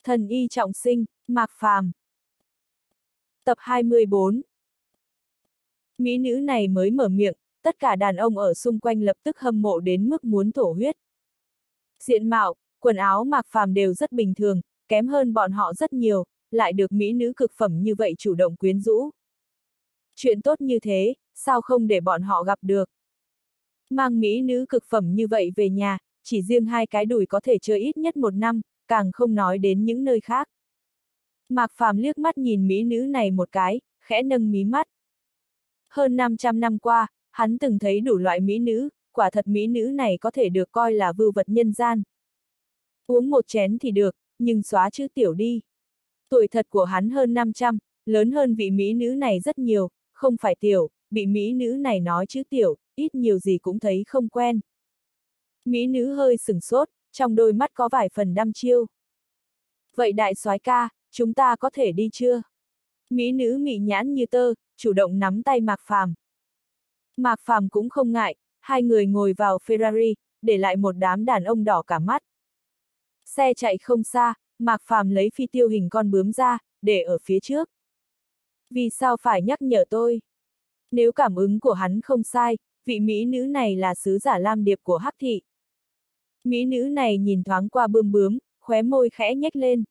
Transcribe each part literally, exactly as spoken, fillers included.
Thần y trọng sinh, Mạc Phàm. Tập hai mươi bốn. Mỹ nữ này mới mở miệng, tất cả đàn ông ở xung quanh lập tức hâm mộ đến mức muốn thổ huyết. Diện mạo, quần áo Mạc Phàm đều rất bình thường, kém hơn bọn họ rất nhiều, lại được mỹ nữ cực phẩm như vậy chủ động quyến rũ. Chuyện tốt như thế, sao không để bọn họ gặp được? Mang mỹ nữ cực phẩm như vậy về nhà, chỉ riêng hai cái đùi có thể chơi ít nhất một năm, càng không nói đến những nơi khác. Mạc Phàm liếc mắt nhìn mỹ nữ này một cái, khẽ nâng mí mắt. Hơn năm trăm năm qua, hắn từng thấy đủ loại mỹ nữ, quả thật mỹ nữ này có thể được coi là vưu vật nhân gian. Uống một chén thì được, nhưng xóa chữ tiểu đi. Tuổi thật của hắn hơn năm trăm, lớn hơn vị mỹ nữ này rất nhiều, không phải tiểu, bị mỹ nữ này nói chữ tiểu, ít nhiều gì cũng thấy không quen. Mỹ nữ hơi sửng sốt, trong đôi mắt có vài phần đăm chiêu. Vậy đại soái ca, chúng ta có thể đi chưa? Mỹ nữ mị nhãn như tơ, chủ động nắm tay Mạc Phàm. Mạc Phàm cũng không ngại, hai người ngồi vào Ferrari, để lại một đám đàn ông đỏ cả mắt. Xe chạy không xa, Mạc Phàm lấy phi tiêu hình con bướm ra, để ở phía trước. Vì sao phải nhắc nhở tôi? Nếu cảm ứng của hắn không sai, vị mỹ nữ này là sứ giả Lam Điệp của Hắc Thị. Mỹ nữ này nhìn thoáng qua bươm bướm, khóe môi khẽ nhếch lên.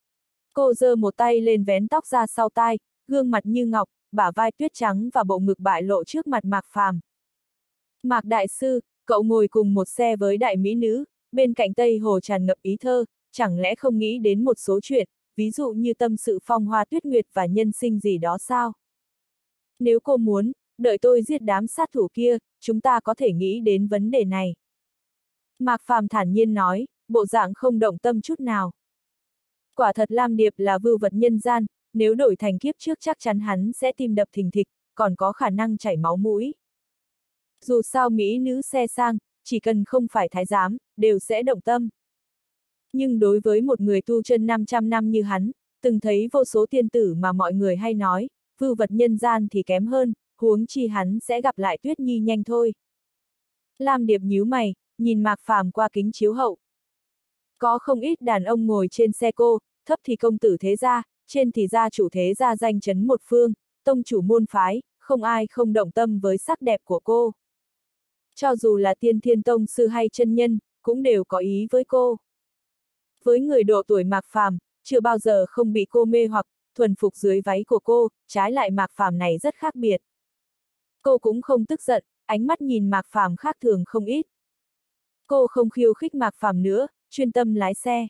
Cô giơ một tay lên vén tóc ra sau tai, gương mặt như ngọc, bả vai tuyết trắng và bộ ngực bại lộ trước mặt Mạc Phàm. Mạc đại sư, cậu ngồi cùng một xe với đại mỹ nữ, bên cạnh Tây Hồ tràn ngập ý thơ, chẳng lẽ không nghĩ đến một số chuyện, ví dụ như tâm sự phong hoa tuyết nguyệt và nhân sinh gì đó sao? Nếu cô muốn, đợi tôi giết đám sát thủ kia, chúng ta có thể nghĩ đến vấn đề này. Mạc Phàm thản nhiên nói, bộ dạng không động tâm chút nào. Quả thật Lam Điệp là vưu vật nhân gian, nếu đổi thành kiếp trước chắc chắn hắn sẽ tim đập thình thịch, còn có khả năng chảy máu mũi. Dù sao mỹ nữ xe sang, chỉ cần không phải thái giám, đều sẽ động tâm. Nhưng đối với một người tu chân năm trăm năm như hắn, từng thấy vô số tiên tử mà mọi người hay nói, vưu vật nhân gian thì kém hơn, huống chi hắn sẽ gặp lại Tuyết Nhi nhanh thôi. Lam Điệp nhíu mày, nhìn Mạc Phàm qua kính chiếu hậu. Có không ít đàn ông ngồi trên xe cô, thấp thì công tử thế gia, trên thì gia chủ thế gia danh chấn một phương, tông chủ môn phái, không ai không động tâm với sắc đẹp của cô. Cho dù là tiên thiên tông sư hay chân nhân, cũng đều có ý với cô. Với người độ tuổi Mạc Phàm, chưa bao giờ không bị cô mê hoặc, thuần phục dưới váy của cô, trái lại Mạc Phàm này rất khác biệt. Cô cũng không tức giận, ánh mắt nhìn Mạc Phàm khác thường không ít. Cô không khiêu khích Mạc Phàm nữa, chuyên tâm lái xe.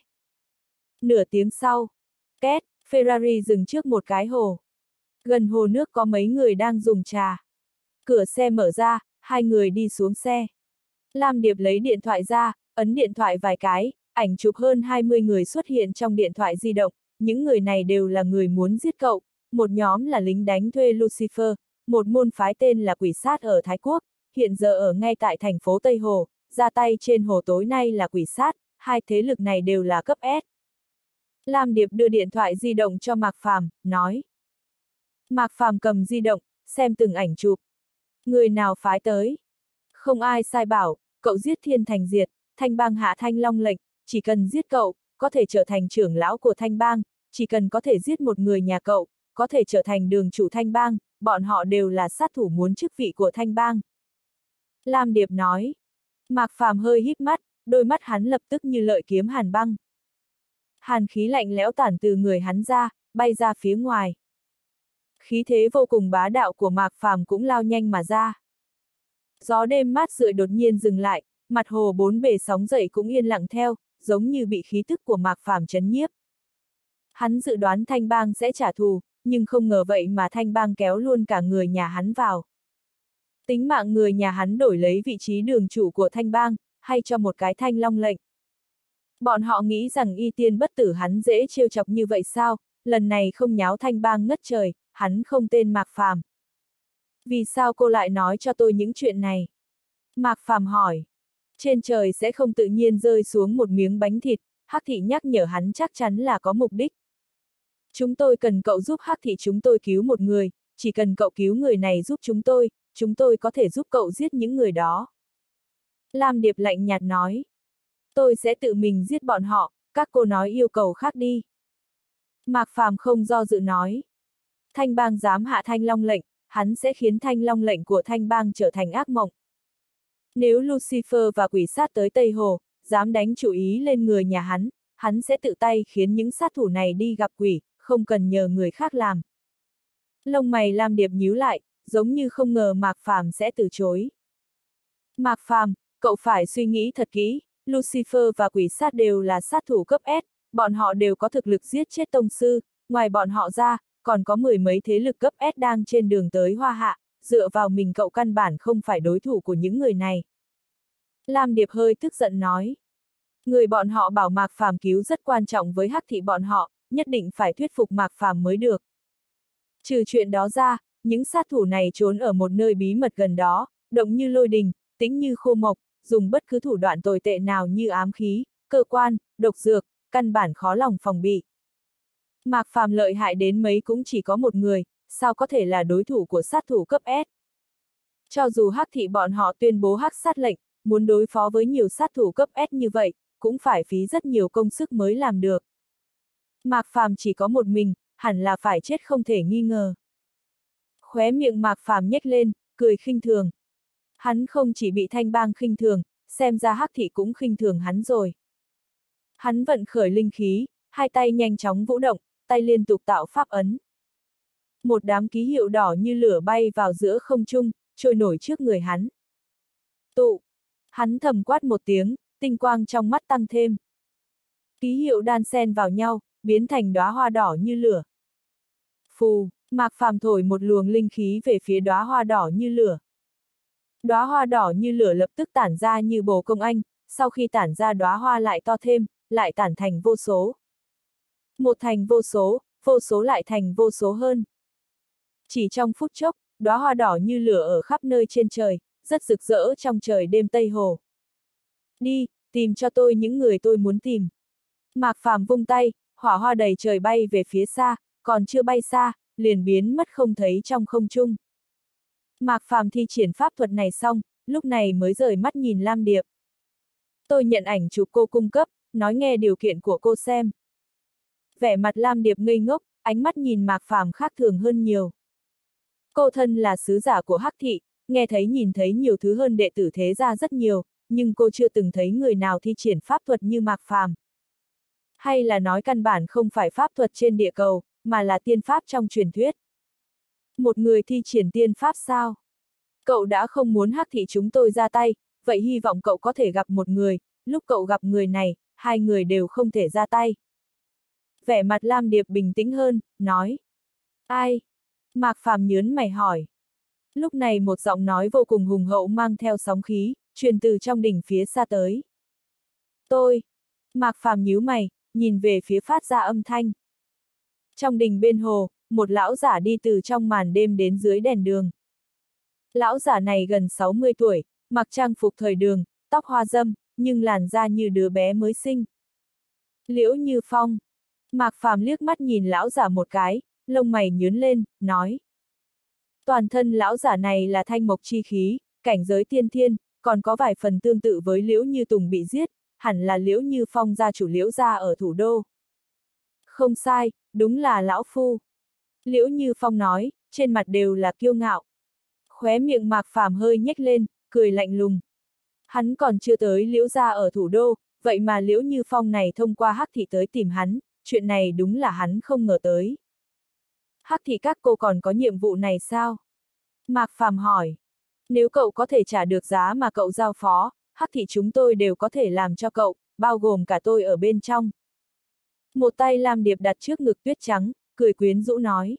Nửa tiếng sau, két, Ferrari dừng trước một cái hồ. Gần hồ nước có mấy người đang dùng trà. Cửa xe mở ra, hai người đi xuống xe. Lam Điệp lấy điện thoại ra, ấn điện thoại vài cái, ảnh chụp hơn hai mươi người xuất hiện trong điện thoại di động, những người này đều là người muốn giết cậu, một nhóm là lính đánh thuê Lucifer, một môn phái tên là Quỷ Sát ở Thái Quốc, hiện giờ ở ngay tại thành phố Tây Hồ, ra tay trên hồ tối nay là Quỷ Sát, hai thế lực này đều là cấp S. Lam Điệp đưa điện thoại di động cho Mạc Phàm, nói. Mạc Phàm cầm di động, xem từng ảnh chụp. Người nào phái tới? Không ai sai bảo, cậu giết Thiên Thành Diệt, Thanh Bang hạ Thanh Long lệnh, chỉ cần giết cậu, có thể trở thành trưởng lão của Thanh Bang, chỉ cần có thể giết một người nhà cậu, có thể trở thành đường chủ Thanh Bang, bọn họ đều là sát thủ muốn chức vị của Thanh Bang. Lam Điệp nói. Mạc Phàm hơi híp mắt, đôi mắt hắn lập tức như lợi kiếm hàn băng. Hàn khí lạnh lẽo tản từ người hắn ra, bay ra phía ngoài. Khí thế vô cùng bá đạo của Mạc Phàm cũng lao nhanh mà ra. Gió đêm mát rượi đột nhiên dừng lại, mặt hồ bốn bề sóng dậy cũng yên lặng theo, giống như bị khí tức của Mạc Phàm chấn nhiếp. Hắn dự đoán Thanh Bang sẽ trả thù, nhưng không ngờ vậy mà Thanh Bang kéo luôn cả người nhà hắn vào. Tính mạng người nhà hắn đổi lấy vị trí đường chủ của Thanh Bang, hay cho một cái Thanh Long lệnh. Bọn họ nghĩ rằng y tiên bất tử hắn dễ trêu chọc như vậy sao, lần này không nháo Thanh Bang ngất trời, hắn không tên Mạc Phàm. Vì sao cô lại nói cho tôi những chuyện này? Mạc Phàm hỏi. Trên trời sẽ không tự nhiên rơi xuống một miếng bánh thịt, Hắc Thị nhắc nhở hắn chắc chắn là có mục đích. Chúng tôi cần cậu giúp Hắc Thị chúng tôi cứu một người, chỉ cần cậu cứu người này giúp chúng tôi, chúng tôi có thể giúp cậu giết những người đó. Lam Điệp lạnh nhạt nói. Tôi sẽ tự mình giết bọn họ, các cô nói yêu cầu khác đi. Mạc Phàm không do dự nói. Thanh bang dám hạ Thanh Long lệnh, hắn sẽ khiến Thanh Long lệnh của Thanh bang trở thành ác mộng. Nếu Lucifer và quỷ sát tới Tây Hồ, dám đánh chủ ý lên người nhà hắn, hắn sẽ tự tay khiến những sát thủ này đi gặp quỷ, không cần nhờ người khác làm. Lông mày Lam Điệp nhíu lại, giống như không ngờ Mạc Phàm sẽ từ chối. Mạc Phàm, cậu phải suy nghĩ thật kỹ, Lucifer và quỷ sát đều là sát thủ cấp S, bọn họ đều có thực lực giết chết tông sư, ngoài bọn họ ra, còn có mười mấy thế lực cấp S đang trên đường tới Hoa Hạ, dựa vào mình cậu căn bản không phải đối thủ của những người này. Lam Điệp hơi tức giận nói. Người bọn họ bảo Mạc Phàm cứu rất quan trọng với Hắc thị bọn họ, nhất định phải thuyết phục Mạc Phàm mới được. Trừ chuyện đó ra, những sát thủ này trốn ở một nơi bí mật gần đó, động như lôi đình, tĩnh như khô mộc, dùng bất cứ thủ đoạn tồi tệ nào như ám khí, cơ quan, độc dược, căn bản khó lòng phòng bị. Mạc Phàm lợi hại đến mấy cũng chỉ có một người, sao có thể là đối thủ của sát thủ cấp S. Cho dù Hắc thị bọn họ tuyên bố hắc sát lệnh, muốn đối phó với nhiều sát thủ cấp S như vậy, cũng phải phí rất nhiều công sức mới làm được. Mạc Phàm chỉ có một mình, hẳn là phải chết không thể nghi ngờ. Khóe miệng Mạc Phàm nhếch lên, cười khinh thường. Hắn không chỉ bị Thanh bang khinh thường, xem ra Hắc thị cũng khinh thường hắn rồi. Hắn vận khởi linh khí, hai tay nhanh chóng vũ động, tay liên tục tạo pháp ấn. Một đám ký hiệu đỏ như lửa bay vào giữa không trung, trôi nổi trước người hắn. Tụ! Hắn thầm quát một tiếng, tinh quang trong mắt tăng thêm. Ký hiệu đan xen vào nhau, biến thành đóa hoa đỏ như lửa. Phù! Mạc Phàm thổi một luồng linh khí về phía đóa hoa đỏ như lửa. Đóa hoa đỏ như lửa lập tức tản ra như bồ công anh, sau khi tản ra đóa hoa lại to thêm, lại tản thành vô số. Một thành vô số, vô số lại thành vô số hơn. Chỉ trong phút chốc, đóa hoa đỏ như lửa ở khắp nơi trên trời, rất rực rỡ trong trời đêm Tây Hồ. Đi, tìm cho tôi những người tôi muốn tìm. Mạc Phàm vung tay, hỏa hoa đầy trời bay về phía xa, còn chưa bay xa, liền biến mất không thấy trong không trung. Mạc Phàm thi triển pháp thuật này xong, lúc này mới rời mắt nhìn Lam Điệp. Tôi nhận ảnh chụp cô cung cấp, nói nghe điều kiện của cô xem. Vẻ mặt Lam Điệp ngây ngốc, ánh mắt nhìn Mạc Phàm khác thường hơn nhiều. Cô thân là sứ giả của Hắc thị, nghe thấy nhìn thấy nhiều thứ hơn đệ tử thế gia rất nhiều, nhưng cô chưa từng thấy người nào thi triển pháp thuật như Mạc Phàm. Hay là nói căn bản không phải pháp thuật trên địa cầu, mà là tiên pháp trong truyền thuyết. Một người thi triển tiên pháp sao? Cậu đã không muốn Hắc thị chúng tôi ra tay, vậy hy vọng cậu có thể gặp một người, lúc cậu gặp người này, hai người đều không thể ra tay. Vẻ mặt Lam Điệp bình tĩnh hơn, nói. Ai? Mạc Phàm nhớn mày hỏi. Lúc này một giọng nói vô cùng hùng hậu mang theo sóng khí, truyền từ trong đỉnh phía xa tới. Tôi. Mạc Phàm nhíu mày, nhìn về phía phát ra âm thanh. Trong đình bên hồ, một lão giả đi từ trong màn đêm đến dưới đèn đường. Lão giả này gần sáu mươi tuổi, mặc trang phục thời đường, tóc hoa râm, nhưng làn da như đứa bé mới sinh. Liễu Như Phong. Mạc Phàm liếc mắt nhìn lão giả một cái, lông mày nhướng lên, nói. Toàn thân lão giả này là thanh mộc chi khí, cảnh giới tiên thiên, còn có vài phần tương tự với Liễu Như Tùng bị giết, hẳn là Liễu Như Phong gia chủ Liễu gia ở thủ đô. Không sai, đúng là lão phu. Liễu Như Phong nói, trên mặt đều là kiêu ngạo. Khóe miệng Mạc Phàm hơi nhếch lên, cười lạnh lùng. Hắn còn chưa tới Liễu gia ở thủ đô, vậy mà Liễu Như Phong này thông qua Hắc thị tới tìm hắn, chuyện này đúng là hắn không ngờ tới. Hắc thị các cô còn có nhiệm vụ này sao? Mạc Phàm hỏi. Nếu cậu có thể trả được giá mà cậu giao phó, Hắc thị chúng tôi đều có thể làm cho cậu, bao gồm cả tôi ở bên trong. Một tay Lam Điệp đặt trước ngực tuyết trắng, cười quyến rũ nói.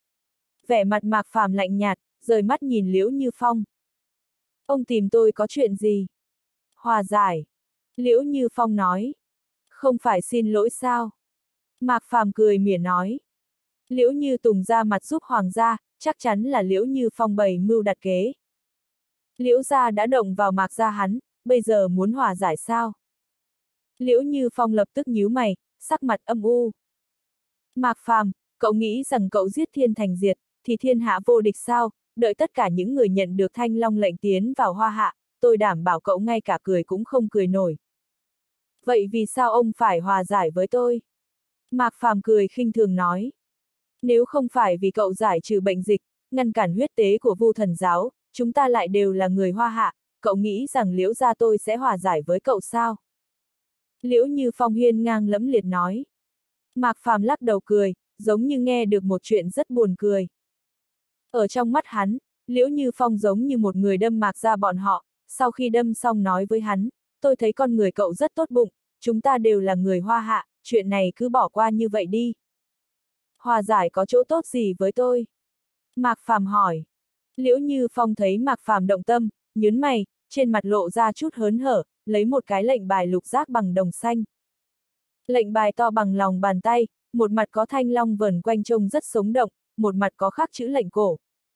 Vẻ mặt Mạc Phàm lạnh nhạt, rời mắt nhìn Liễu Như Phong. Ông tìm tôi có chuyện gì? Hòa giải. Liễu Như Phong nói. Không phải xin lỗi sao? Mạc Phàm cười mỉa nói. Liễu Như Tùng ra mặt giúp Hoàng gia, chắc chắn là Liễu Như Phong bày mưu đặt kế. Liễu gia đã động vào Mạc gia hắn, bây giờ muốn hòa giải sao? Liễu Như Phong lập tức nhíu mày, sắc mặt âm u. Mạc Phàm, cậu nghĩ rằng cậu giết thiên thành diệt, thì thiên hạ vô địch sao? Đợi tất cả những người nhận được Thanh Long lệnh tiến vào Hoa Hạ, tôi đảm bảo cậu ngay cả cười cũng không cười nổi. Vậy vì sao ông phải hòa giải với tôi? Mạc Phàm cười khinh thường nói. Nếu không phải vì cậu giải trừ bệnh dịch, ngăn cản huyết tế của Vu Thần giáo, chúng ta lại đều là người Hoa Hạ, cậu nghĩ rằng Liễu gia tôi sẽ hòa giải với cậu sao? Liễu Như Phong hiên ngang lẫm liệt nói. Mạc Phàm lắc đầu cười, giống như nghe được một chuyện rất buồn cười. Ở trong mắt hắn, Liễu Như Phong giống như một người đâm Mạc gia bọn họ, sau khi đâm xong nói với hắn, tôi thấy con người cậu rất tốt bụng, chúng ta đều là người Hoa Hạ, chuyện này cứ bỏ qua như vậy đi. Hòa giải có chỗ tốt gì với tôi? Mạc Phàm hỏi. Liễu Như Phong thấy Mạc Phàm động tâm, nhướng mày, trên mặt lộ ra chút hớn hở, lấy một cái lệnh bài lục giác bằng đồng xanh. Lệnh bài to bằng lòng bàn tay, một mặt có thanh long vờn quanh trông rất sống động, một mặt có khắc chữ lệnh cổ.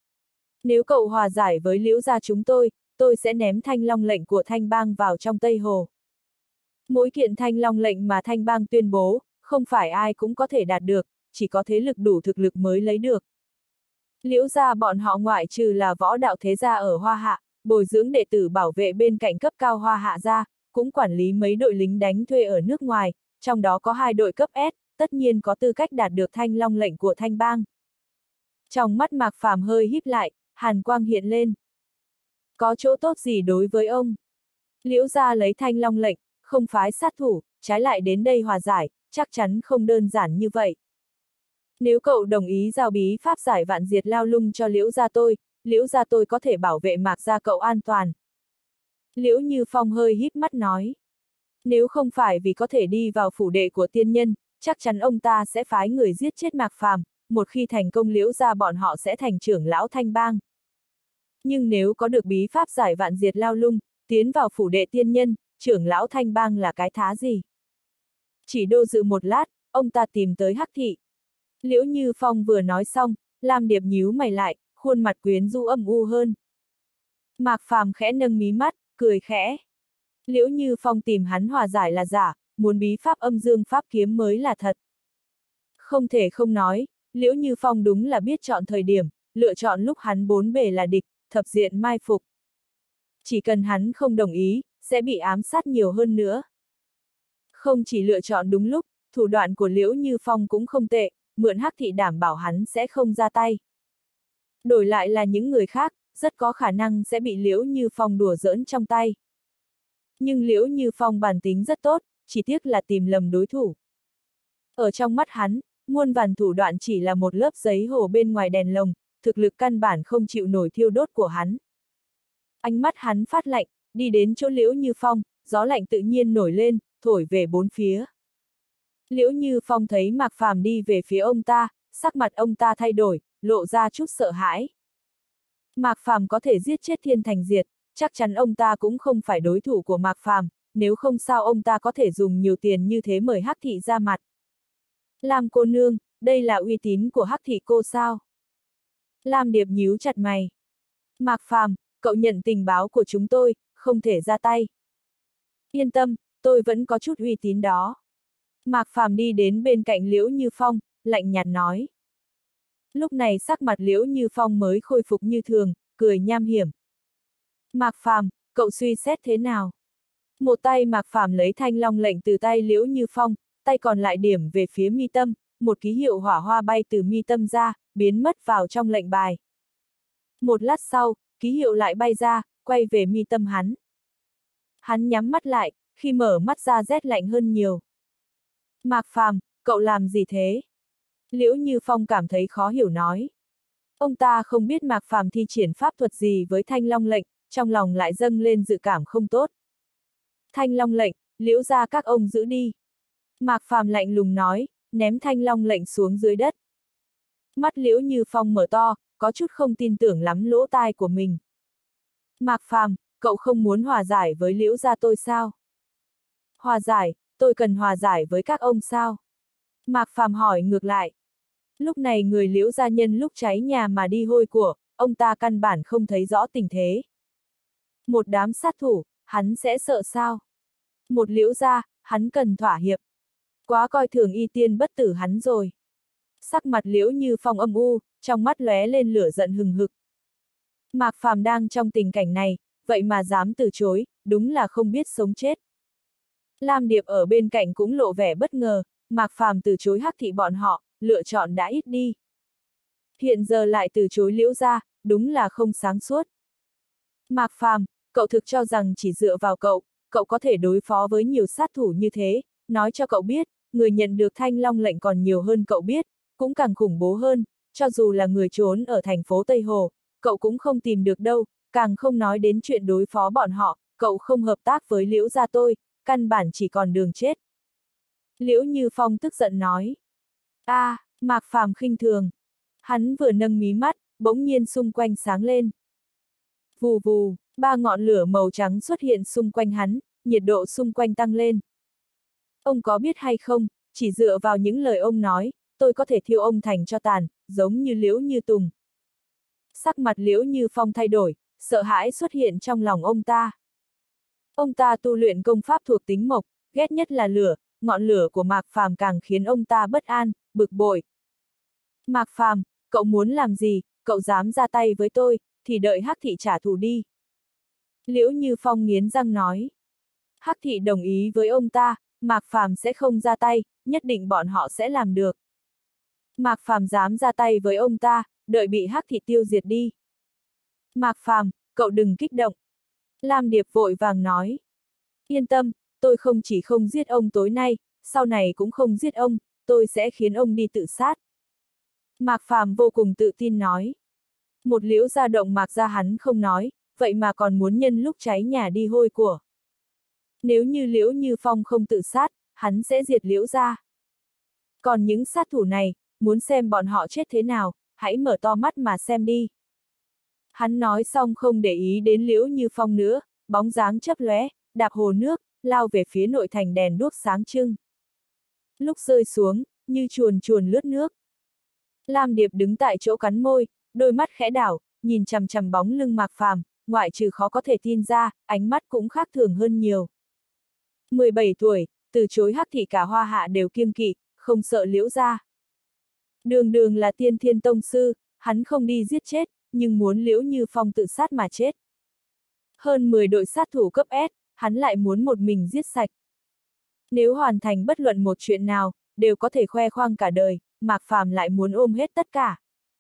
Nếu cậu hòa giải với Liễu gia chúng tôi, tôi sẽ ném thanh long lệnh của Thanh Bang vào trong Tây Hồ. Mỗi kiện thanh long lệnh mà Thanh Bang tuyên bố, không phải ai cũng có thể đạt được, chỉ có thế lực đủ thực lực mới lấy được. Liễu gia bọn họ ngoại trừ là võ đạo thế gia ở Hoa Hạ, bồi dưỡng đệ tử bảo vệ bên cạnh cấp cao Hoa Hạ gia, cũng quản lý mấy đội lính đánh thuê ở nước ngoài, trong đó có hai đội cấp S, tất nhiên có tư cách đạt được thanh long lệnh của Thanh Bang. Trong mắt Mạc Phàm hơi híp lại, hàn quang hiện lên. Có chỗ tốt gì đối với ông? Liễu gia lấy thanh long lệnh, không phái sát thủ, trái lại đến đây hòa giải, chắc chắn không đơn giản như vậy. Nếu cậu đồng ý giao bí pháp giải vạn diệt lao lung cho Liễu gia tôi, Liễu gia tôi có thể bảo vệ Mạc gia cậu an toàn. Liễu Như Phong hơi híp mắt nói. Nếu không phải vì có thể đi vào phủ đệ của tiên nhân, chắc chắn ông ta sẽ phái người giết chết Mạc Phàm, một khi thành công Liễu gia bọn họ sẽ thành trưởng lão Thanh Bang. Nhưng nếu có được bí pháp giải vạn diệt lao lung, tiến vào phủ đệ tiên nhân, trưởng lão Thanh Bang là cái thá gì? Chỉ đô dự một lát, ông ta tìm tới Hắc Thị. Liễu Như Phong vừa nói xong, Lam Điệp nhíu mày lại, khuôn mặt quyến rũ âm u hơn. Mạc Phàm khẽ nâng mí mắt, cười khẽ. Liễu Như Phong tìm hắn hòa giải là giả, muốn bí pháp âm dương pháp kiếm mới là thật. Không thể không nói, Liễu Như Phong đúng là biết chọn thời điểm, lựa chọn lúc hắn bốn bề là địch, thập diện mai phục. Chỉ cần hắn không đồng ý, sẽ bị ám sát nhiều hơn nữa. Không chỉ lựa chọn đúng lúc, thủ đoạn của Liễu Như Phong cũng không tệ, mượn Hắc Thị đảm bảo hắn sẽ không ra tay. Đổi lại là những người khác, rất có khả năng sẽ bị Liễu Như Phong đùa giỡn trong tay. Nhưng Liễu Như Phong bản tính rất tốt, chỉ tiếc là tìm lầm đối thủ. Ở trong mắt hắn, muôn vàn thủ đoạn chỉ là một lớp giấy hồ bên ngoài đèn lồng, thực lực căn bản không chịu nổi thiêu đốt của hắn. Ánh mắt hắn phát lạnh, đi đến chỗ Liễu Như Phong, gió lạnh tự nhiên nổi lên, thổi về bốn phía. Liễu Như Phong thấy Mạc Phàm đi về phía ông ta, sắc mặt ông ta thay đổi, lộ ra chút sợ hãi. Mạc Phàm có thể giết chết Thiên Thành Diệt, chắc chắn ông ta cũng không phải đối thủ của Mạc Phàm, nếu không sao ông ta có thể dùng nhiều tiền như thế mời Hắc Thị ra mặt. Lam cô nương, đây là uy tín của Hắc Thị cô sao? Lam Điệp nhíu chặt mày. Mạc Phàm, cậu nhận tình báo của chúng tôi, không thể ra tay. Yên tâm, tôi vẫn có chút uy tín đó. Mạc Phàm đi đến bên cạnh Liễu Như Phong, lạnh nhạt nói. Lúc này sắc mặt Liễu Như Phong mới khôi phục như thường, cười nham hiểm. Mạc Phàm, cậu suy xét thế nào? Một tay Mạc Phàm lấy thanh long lệnh từ tay Liễu Như Phong, tay còn lại điểm về phía mi tâm, một ký hiệu hỏa hoa bay từ mi tâm ra, biến mất vào trong lệnh bài. Một lát sau, ký hiệu lại bay ra, quay về mi tâm hắn. Hắn nhắm mắt lại, khi mở mắt ra rét lạnh hơn nhiều. Mạc Phàm, cậu làm gì thế? Liễu Như Phong cảm thấy khó hiểu nói. Ông ta không biết Mạc Phàm thi triển pháp thuật gì với thanh long lệnh, trong lòng lại dâng lên dự cảm không tốt. Thanh long lệnh, Liễu gia các ông giữ đi. Mạc Phàm lạnh lùng nói, ném thanh long lệnh xuống dưới đất. Mắt Liễu Như Phong mở to, có chút không tin tưởng lắm lỗ tai của mình. Mạc Phàm, cậu không muốn hòa giải với Liễu gia tôi sao? Hòa giải, tôi cần hòa giải với các ông sao? Mạc Phàm hỏi ngược lại. Lúc này người Liễu gia nhân lúc cháy nhà mà đi hôi của, ông ta căn bản không thấy rõ tình thế. Một đám sát thủ, hắn sẽ sợ sao? Một Liễu gia, hắn cần thỏa hiệp. Quá coi thường y tiên bất tử hắn rồi. Sắc mặt Liễu Như Phong âm u, trong mắt lóe lên lửa giận hừng hực. Mạc Phàm đang trong tình cảnh này, vậy mà dám từ chối, đúng là không biết sống chết. Lam Điệp ở bên cạnh cũng lộ vẻ bất ngờ, Mạc Phàm từ chối Hắc thị bọn họ, lựa chọn đã ít đi. Hiện giờ lại từ chối Liễu gia, đúng là không sáng suốt. Mạc Phàm, cậu thực cho rằng chỉ dựa vào cậu, cậu có thể đối phó với nhiều sát thủ như thế, nói cho cậu biết, người nhận được Thanh Long lệnh còn nhiều hơn cậu biết, cũng càng khủng bố hơn, cho dù là người trốn ở thành phố Tây Hồ, cậu cũng không tìm được đâu, càng không nói đến chuyện đối phó bọn họ, cậu không hợp tác với Liễu gia tôi, căn bản chỉ còn đường chết. Liễu Như Phong tức giận nói. A, à, Mạc Phàm khinh thường. Hắn vừa nâng mí mắt, bỗng nhiên xung quanh sáng lên. Vù vù, ba ngọn lửa màu trắng xuất hiện xung quanh hắn, nhiệt độ xung quanh tăng lên. Ông có biết hay không, chỉ dựa vào những lời ông nói, tôi có thể thiêu ông thành tro tàn, giống như Liễu Như Tùng. Sắc mặt Liễu Như Phong thay đổi, sợ hãi xuất hiện trong lòng ông ta. Ông ta tu luyện công pháp thuộc tính mộc, ghét nhất là lửa, ngọn lửa của Mạc Phàm càng khiến ông ta bất an, bực bội. Mạc Phàm, cậu muốn làm gì, cậu dám ra tay với tôi, thì đợi Hắc thị trả thù đi. Liễu Như Phong nghiến răng nói. Hắc thị đồng ý với ông ta, Mạc Phàm sẽ không ra tay, nhất định bọn họ sẽ làm được. Mạc Phàm dám ra tay với ông ta, đợi bị Hắc thị tiêu diệt đi. Mạc Phàm, cậu đừng kích động. Lam Điệp vội vàng nói. Yên tâm, tôi không chỉ không giết ông tối nay, sau này cũng không giết ông, tôi sẽ khiến ông đi tự sát. Mạc Phàm vô cùng tự tin nói. Một Liễu gia động Mạc gia hắn không nói, vậy mà còn muốn nhân lúc cháy nhà đi hôi của. Nếu như Liễu Như Phong không tự sát, hắn sẽ diệt Liễu gia. Còn những sát thủ này, muốn xem bọn họ chết thế nào, hãy mở to mắt mà xem đi. Hắn nói xong không để ý đến Liễu Như Phong nữa, bóng dáng chớp lóe, đạp hồ nước, lao về phía nội thành đèn đuốc sáng trưng. Lúc rơi xuống, như chuồn chuồn lướt nước. Lam Điệp đứng tại chỗ cắn môi, đôi mắt khẽ đảo, nhìn chằm chằm bóng lưng Mạc Phàm, ngoại trừ khó có thể tin ra, ánh mắt cũng khác thường hơn nhiều. mười bảy tuổi, từ chối Hắc thị cả Hoa Hạ đều kiêng kỵ, không sợ Liễu gia. Đường đường là Tiên Thiên Tông sư, hắn không đi giết chết, nhưng muốn Liễu Như Phong tự sát mà chết. Hơn mười đội sát thủ cấp S, hắn lại muốn một mình giết sạch. Nếu hoàn thành bất luận một chuyện nào, đều có thể khoe khoang cả đời, Mạc Phàm lại muốn ôm hết tất cả.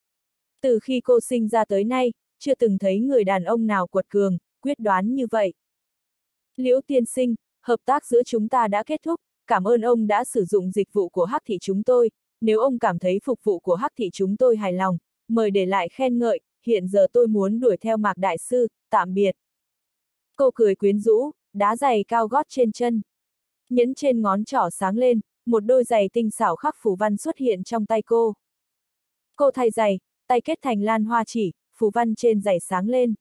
Từ khi cô sinh ra tới nay, chưa từng thấy người đàn ông nào quật cường, quyết đoán như vậy. Liễu tiên sinh, hợp tác giữa chúng ta đã kết thúc, cảm ơn ông đã sử dụng dịch vụ của Hắc thị chúng tôi, nếu ông cảm thấy phục vụ của Hắc thị chúng tôi hài lòng, mời để lại khen ngợi, hiện giờ tôi muốn đuổi theo Mạc đại sư, tạm biệt. Cô cười quyến rũ, đá giày cao gót trên chân. Nhẫn trên ngón trỏ sáng lên, một đôi giày tinh xảo khắc phù văn xuất hiện trong tay cô. Cô thay giày, tay kết thành lan hoa chỉ, phù văn trên giày sáng lên.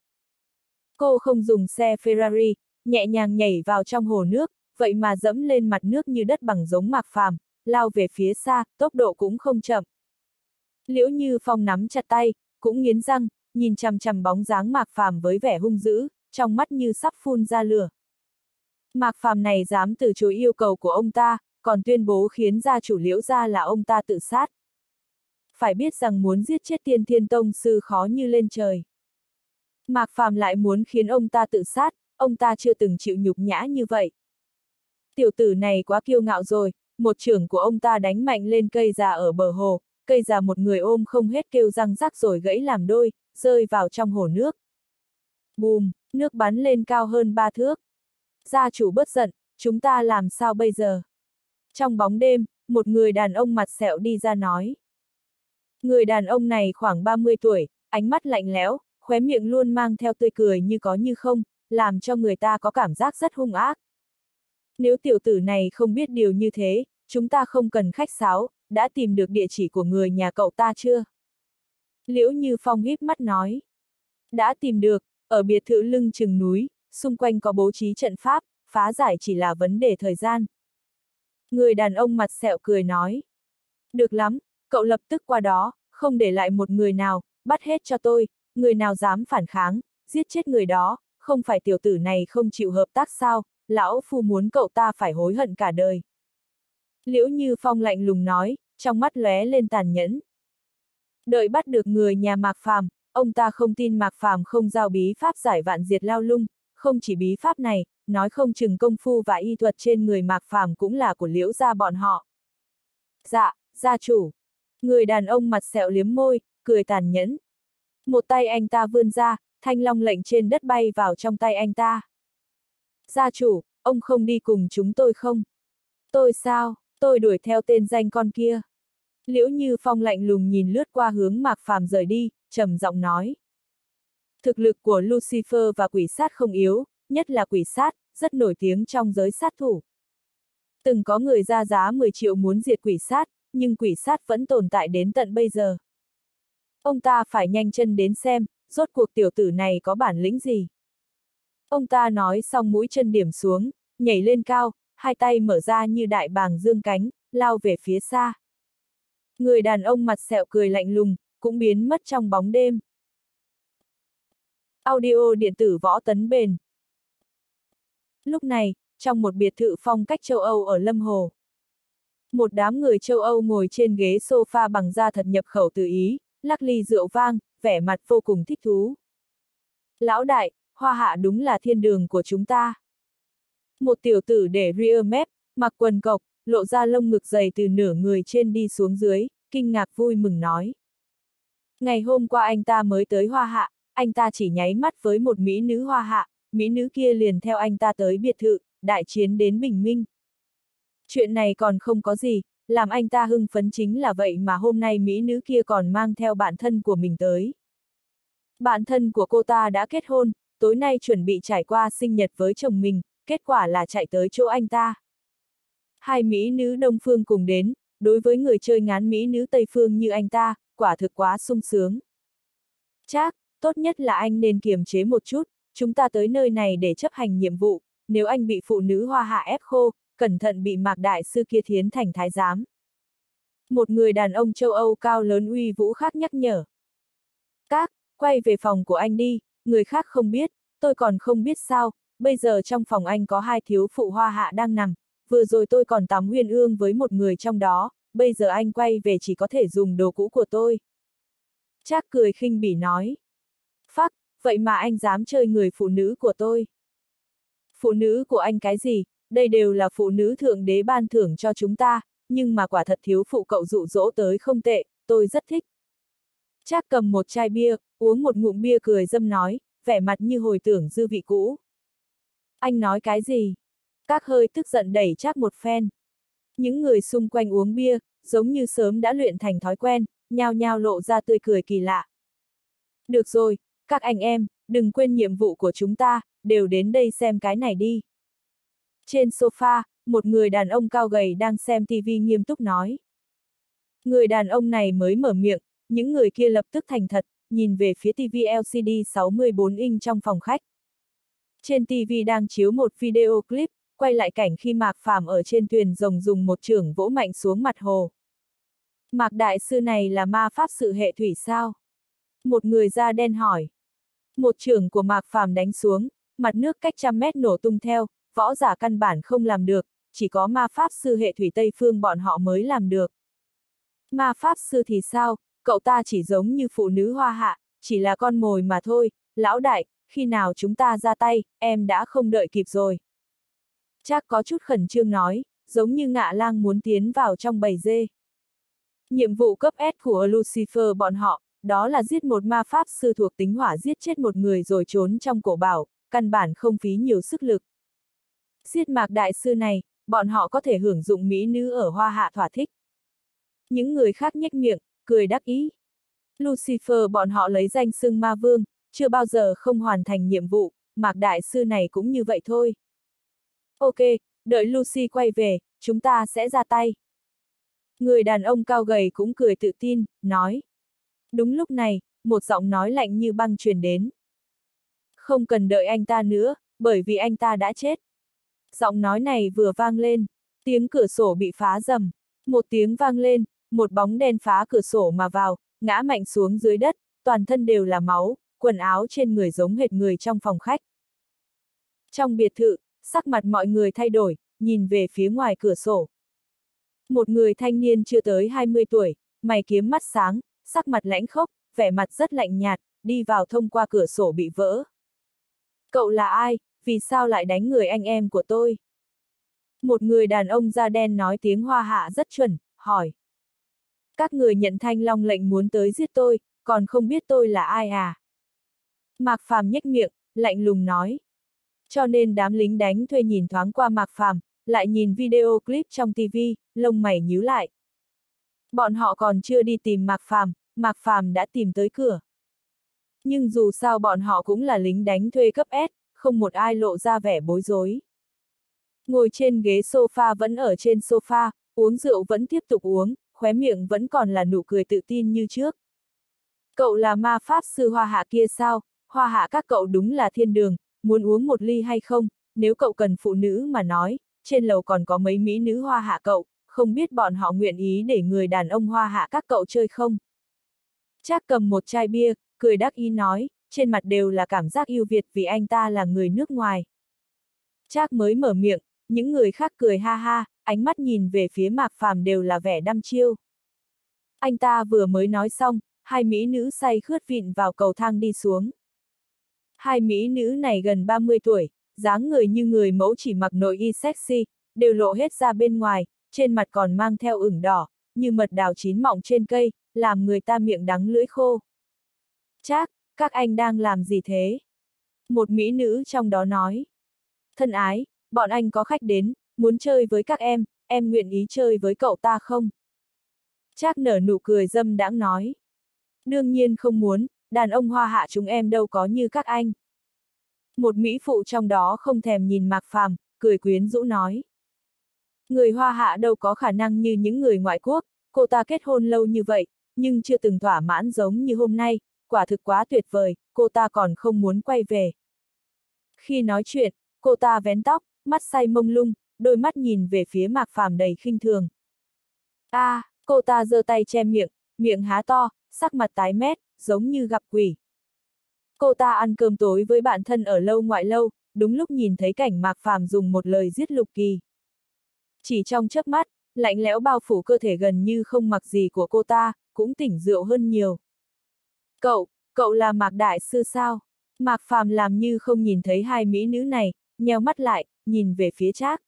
Cô không dùng xe Ferrari, nhẹ nhàng nhảy vào trong hồ nước, vậy mà dẫm lên mặt nước như đất bằng giống Mạc Phàm, lao về phía xa, tốc độ cũng không chậm. Liễu Như Phong nắm chặt tay, cũng nghiến răng, nhìn chằm chằm bóng dáng Mạc Phàm với vẻ hung dữ, trong mắt như sắp phun ra lửa. Mạc Phàm này dám từ chối yêu cầu của ông ta, còn tuyên bố khiến gia chủ Liễu gia là ông ta tự sát. Phải biết rằng muốn giết chết Tiên Thiên Tông sư khó như lên trời. Mạc Phàm lại muốn khiến ông ta tự sát, ông ta chưa từng chịu nhục nhã như vậy. Tiểu tử này quá kiêu ngạo rồi, một chưởng của ông ta đánh mạnh lên cây già ở bờ hồ, cây già một người ôm không hết kêu răng rắc rồi gãy làm đôi, rơi vào trong hồ nước. Bùm, nước bắn lên cao hơn ba thước. Gia chủ bất giận, chúng ta làm sao bây giờ? Trong bóng đêm, một người đàn ông mặt sẹo đi ra nói. Người đàn ông này khoảng ba mươi tuổi, ánh mắt lạnh lẽo, khóe miệng luôn mang theo tươi cười như có như không, làm cho người ta có cảm giác rất hung ác. Nếu tiểu tử này không biết điều như thế, chúng ta không cần khách sáo, đã tìm được địa chỉ của người nhà cậu ta chưa? Liễu Như Phong híp mắt nói. Đã tìm được, ở biệt thự lưng chừng núi, xung quanh có bố trí trận pháp, phá giải chỉ là vấn đề thời gian. Người đàn ông mặt sẹo cười nói. Được lắm, cậu lập tức qua đó, không để lại một người nào, bắt hết cho tôi, người nào dám phản kháng, giết chết người đó, không phải tiểu tử này không chịu hợp tác sao, lão phu muốn cậu ta phải hối hận cả đời. Liễu Như Phong lạnh lùng nói, trong mắt lóe lên tàn nhẫn. Đợi bắt được người nhà Mạc Phàm, ông ta không tin Mạc Phàm không giao bí pháp giải vạn diệt lao lung, không chỉ bí pháp này, nói không chừng công phu và y thuật trên người Mạc Phàm cũng là của Liễu gia bọn họ. Dạ, gia chủ. Người đàn ông mặt sẹo liếm môi, cười tàn nhẫn. Một tay anh ta vươn ra, thanh long lệnh trên đất bay vào trong tay anh ta. Gia chủ, ông không đi cùng chúng tôi không? Tôi sao, tôi đuổi theo tên danh con kia. Liễu Như Phong lạnh lùng nhìn lướt qua hướng Mạc Phàm rời đi, trầm giọng nói. Thực lực của Lucifer và quỷ sát không yếu, nhất là quỷ sát, rất nổi tiếng trong giới sát thủ. Từng có người ra giá mười triệu muốn diệt quỷ sát, nhưng quỷ sát vẫn tồn tại đến tận bây giờ. Ông ta phải nhanh chân đến xem, rốt cuộc tiểu tử này có bản lĩnh gì. Ông ta nói xong mũi chân điểm xuống, nhảy lên cao, hai tay mở ra như đại bàng dương cánh, lao về phía xa. Người đàn ông mặt sẹo cười lạnh lùng, cũng biến mất trong bóng đêm. Audio điện tử võ tấn bền. Lúc này, trong một biệt thự phong cách châu Âu ở Lâm Hồ. Một đám người châu Âu ngồi trên ghế sofa bằng da thật nhập khẩu từ Ý, lắc ly rượu vang, vẻ mặt vô cùng thích thú. Lão đại, Hoa Hạ đúng là thiên đường của chúng ta. Một tiểu tử để rear mép, mặc quần cộc, lộ ra lông ngực dày từ nửa người trên đi xuống dưới, kinh ngạc vui mừng nói. Ngày hôm qua anh ta mới tới Hoa Hạ, anh ta chỉ nháy mắt với một mỹ nữ Hoa Hạ, mỹ nữ kia liền theo anh ta tới biệt thự, đại chiến đến bình minh. Chuyện này còn không có gì, làm anh ta hưng phấn chính là vậy mà hôm nay mỹ nữ kia còn mang theo bạn thân của mình tới. Bạn thân của cô ta đã kết hôn, tối nay chuẩn bị trải qua sinh nhật với chồng mình, kết quả là chạy tới chỗ anh ta. Hai mỹ nữ Đông Phương cùng đến, đối với người chơi ngán mỹ nữ Tây Phương như anh ta, quả thực quá sung sướng. Trác, tốt nhất là anh nên kiềm chế một chút, chúng ta tới nơi này để chấp hành nhiệm vụ, nếu anh bị phụ nữ Hoa Hạ ép khô, cẩn thận bị Mạc Đại Sư kia thiến thành thái giám. Một người đàn ông châu Âu cao lớn uy vũ khác nhắc nhở. Các, quay về phòng của anh đi, người khác không biết, tôi còn không biết sao, bây giờ trong phòng anh có hai thiếu phụ Hoa Hạ đang nằm, vừa rồi tôi còn tắm uyên ương với một người trong đó, bây giờ anh quay về chỉ có thể dùng đồ cũ của tôi. Trác cười khinh bỉ nói. Phắc, vậy mà anh dám chơi người phụ nữ của tôi. Phụ nữ của anh cái gì, đây đều là phụ nữ thượng đế ban thưởng cho chúng ta, nhưng mà quả thật thiếu phụ cậu dụ dỗ tới không tệ, tôi rất thích. Trác cầm một chai bia, uống một ngụm bia cười dâm nói, vẻ mặt như hồi tưởng dư vị cũ. Anh nói cái gì? Các hơi tức giận đẩy Trác một phen. Những người xung quanh uống bia, giống như sớm đã luyện thành thói quen, nhao nhao lộ ra tươi cười kỳ lạ. Được rồi, các anh em, đừng quên nhiệm vụ của chúng ta, đều đến đây xem cái này đi. Trên sofa, một người đàn ông cao gầy đang xem tivi nghiêm túc nói. Người đàn ông này mới mở miệng, những người kia lập tức thành thật, nhìn về phía tivi L C D sáu mươi bốn inch trong phòng khách. Trên tivi đang chiếu một video clip, quay lại cảnh khi Mạc Phàm ở trên thuyền rồng dùng một chưởng vỗ mạnh xuống mặt hồ. Mạc Đại Sư này là ma pháp sự hệ thủy sao? Một người da đen hỏi. Một chưởng của Mạc Phàm đánh xuống, mặt nước cách trăm mét nổ tung theo, võ giả căn bản không làm được, chỉ có ma pháp sư hệ thủy Tây Phương bọn họ mới làm được. Ma pháp sư thì sao, cậu ta chỉ giống như phụ nữ Hoa Hạ, chỉ là con mồi mà thôi, lão đại, khi nào chúng ta ra tay, em đã không đợi kịp rồi. Trác có chút khẩn trương nói, giống như ngạ lang muốn tiến vào trong bầy dê. Nhiệm vụ cấp S của Lucifer bọn họ, đó là giết một ma pháp sư thuộc tính hỏa giết chết một người rồi trốn trong cổ bảo, căn bản không phí nhiều sức lực. Giết Mạc Đại Sư này, bọn họ có thể hưởng dụng mỹ nữ ở Hoa Hạ thỏa thích. Những người khác nhếch miệng, cười đắc ý. Lucifer bọn họ lấy danh xưng ma vương, chưa bao giờ không hoàn thành nhiệm vụ, Mạc Đại Sư này cũng như vậy thôi. Ok, đợi Lucy quay về, chúng ta sẽ ra tay. Người đàn ông cao gầy cũng cười tự tin, nói. Đúng lúc này, một giọng nói lạnh như băng truyền đến. Không cần đợi anh ta nữa, bởi vì anh ta đã chết. Giọng nói này vừa vang lên, tiếng cửa sổ bị phá rầm. Một tiếng vang lên, một bóng đen phá cửa sổ mà vào, ngã mạnh xuống dưới đất, toàn thân đều là máu, quần áo trên người giống hệt người trong phòng khách. Trong biệt thự, sắc mặt mọi người thay đổi, nhìn về phía ngoài cửa sổ. Một người thanh niên chưa tới hai mươi tuổi, mày kiếm mắt sáng, sắc mặt lãnh khốc, vẻ mặt rất lạnh nhạt, đi vào thông qua cửa sổ bị vỡ. Cậu là ai, vì sao lại đánh người anh em của tôi? Một người đàn ông da đen nói tiếng Hoa Hạ rất chuẩn, hỏi. Các người nhận Thanh Long lệnh muốn tới giết tôi, còn không biết tôi là ai à? Mạc Phàm nhếch miệng, lạnh lùng nói. Cho nên đám lính đánh thuê nhìn thoáng qua Mạc Phàm, lại nhìn video clip trong ti vi, lông mày nhíu lại. Bọn họ còn chưa đi tìm Mạc Phàm, Mạc Phàm đã tìm tới cửa. Nhưng dù sao bọn họ cũng là lính đánh thuê cấp S, không một ai lộ ra vẻ bối rối. Ngồi trên ghế sofa vẫn ở trên sofa, uống rượu vẫn tiếp tục uống, khóe miệng vẫn còn là nụ cười tự tin như trước. Cậu là ma pháp sư Hoa Hạ kia sao? Hoa Hạ các cậu đúng là thiên đường, muốn uống một ly hay không? Nếu cậu cần phụ nữ mà nói, trên lầu còn có mấy mỹ nữ Hoa Hạ cậu, không biết bọn họ nguyện ý để người đàn ông Hoa Hạ các cậu chơi không? Trác cầm một chai bia, cười đắc ý nói, trên mặt đều là cảm giác yêu Việt vì anh ta là người nước ngoài. Trác mới mở miệng, những người khác cười ha ha, ánh mắt nhìn về phía Mạc Phàm đều là vẻ đăm chiêu. Anh ta vừa mới nói xong, hai mỹ nữ say khướt vịn vào cầu thang đi xuống. Hai mỹ nữ này gần ba mươi tuổi, dáng người như người mẫu chỉ mặc nội y sexy, đều lộ hết ra bên ngoài, trên mặt còn mang theo ửng đỏ, như mật đào chín mọng trên cây, làm người ta miệng đắng lưỡi khô. Trác, các anh đang làm gì thế? Một mỹ nữ trong đó nói. Thân ái, bọn anh có khách đến, muốn chơi với các em, em nguyện ý chơi với cậu ta không? Trác nở nụ cười dâm đãng nói. Đương nhiên không muốn, đàn ông Hoa Hạ chúng em đâu có như các anh. Một mỹ phụ trong đó không thèm nhìn Mạc Phàm, cười quyến rũ nói. Người Hoa Hạ đâu có khả năng như những người ngoại quốc, cô ta kết hôn lâu như vậy, nhưng chưa từng thỏa mãn giống như hôm nay, quả thực quá tuyệt vời, cô ta còn không muốn quay về. Khi nói chuyện, cô ta vén tóc, mắt say mông lung, đôi mắt nhìn về phía Mạc Phàm đầy khinh thường. A, à, cô ta giơ tay che miệng, miệng há to, sắc mặt tái mét, giống như gặp quỷ. Cô ta ăn cơm tối với bạn thân ở lâu ngoại lâu, đúng lúc nhìn thấy cảnh Mạc Phàm dùng một lời giết Lục Kỳ. Chỉ trong chớp mắt, lạnh lẽo bao phủ cơ thể gần như không mặc gì của cô ta, cũng tỉnh rượu hơn nhiều. Cậu, cậu là Mạc Đại Sư sao? Mạc Phàm làm như không nhìn thấy hai mỹ nữ này, nheo mắt lại, nhìn về phía Trác.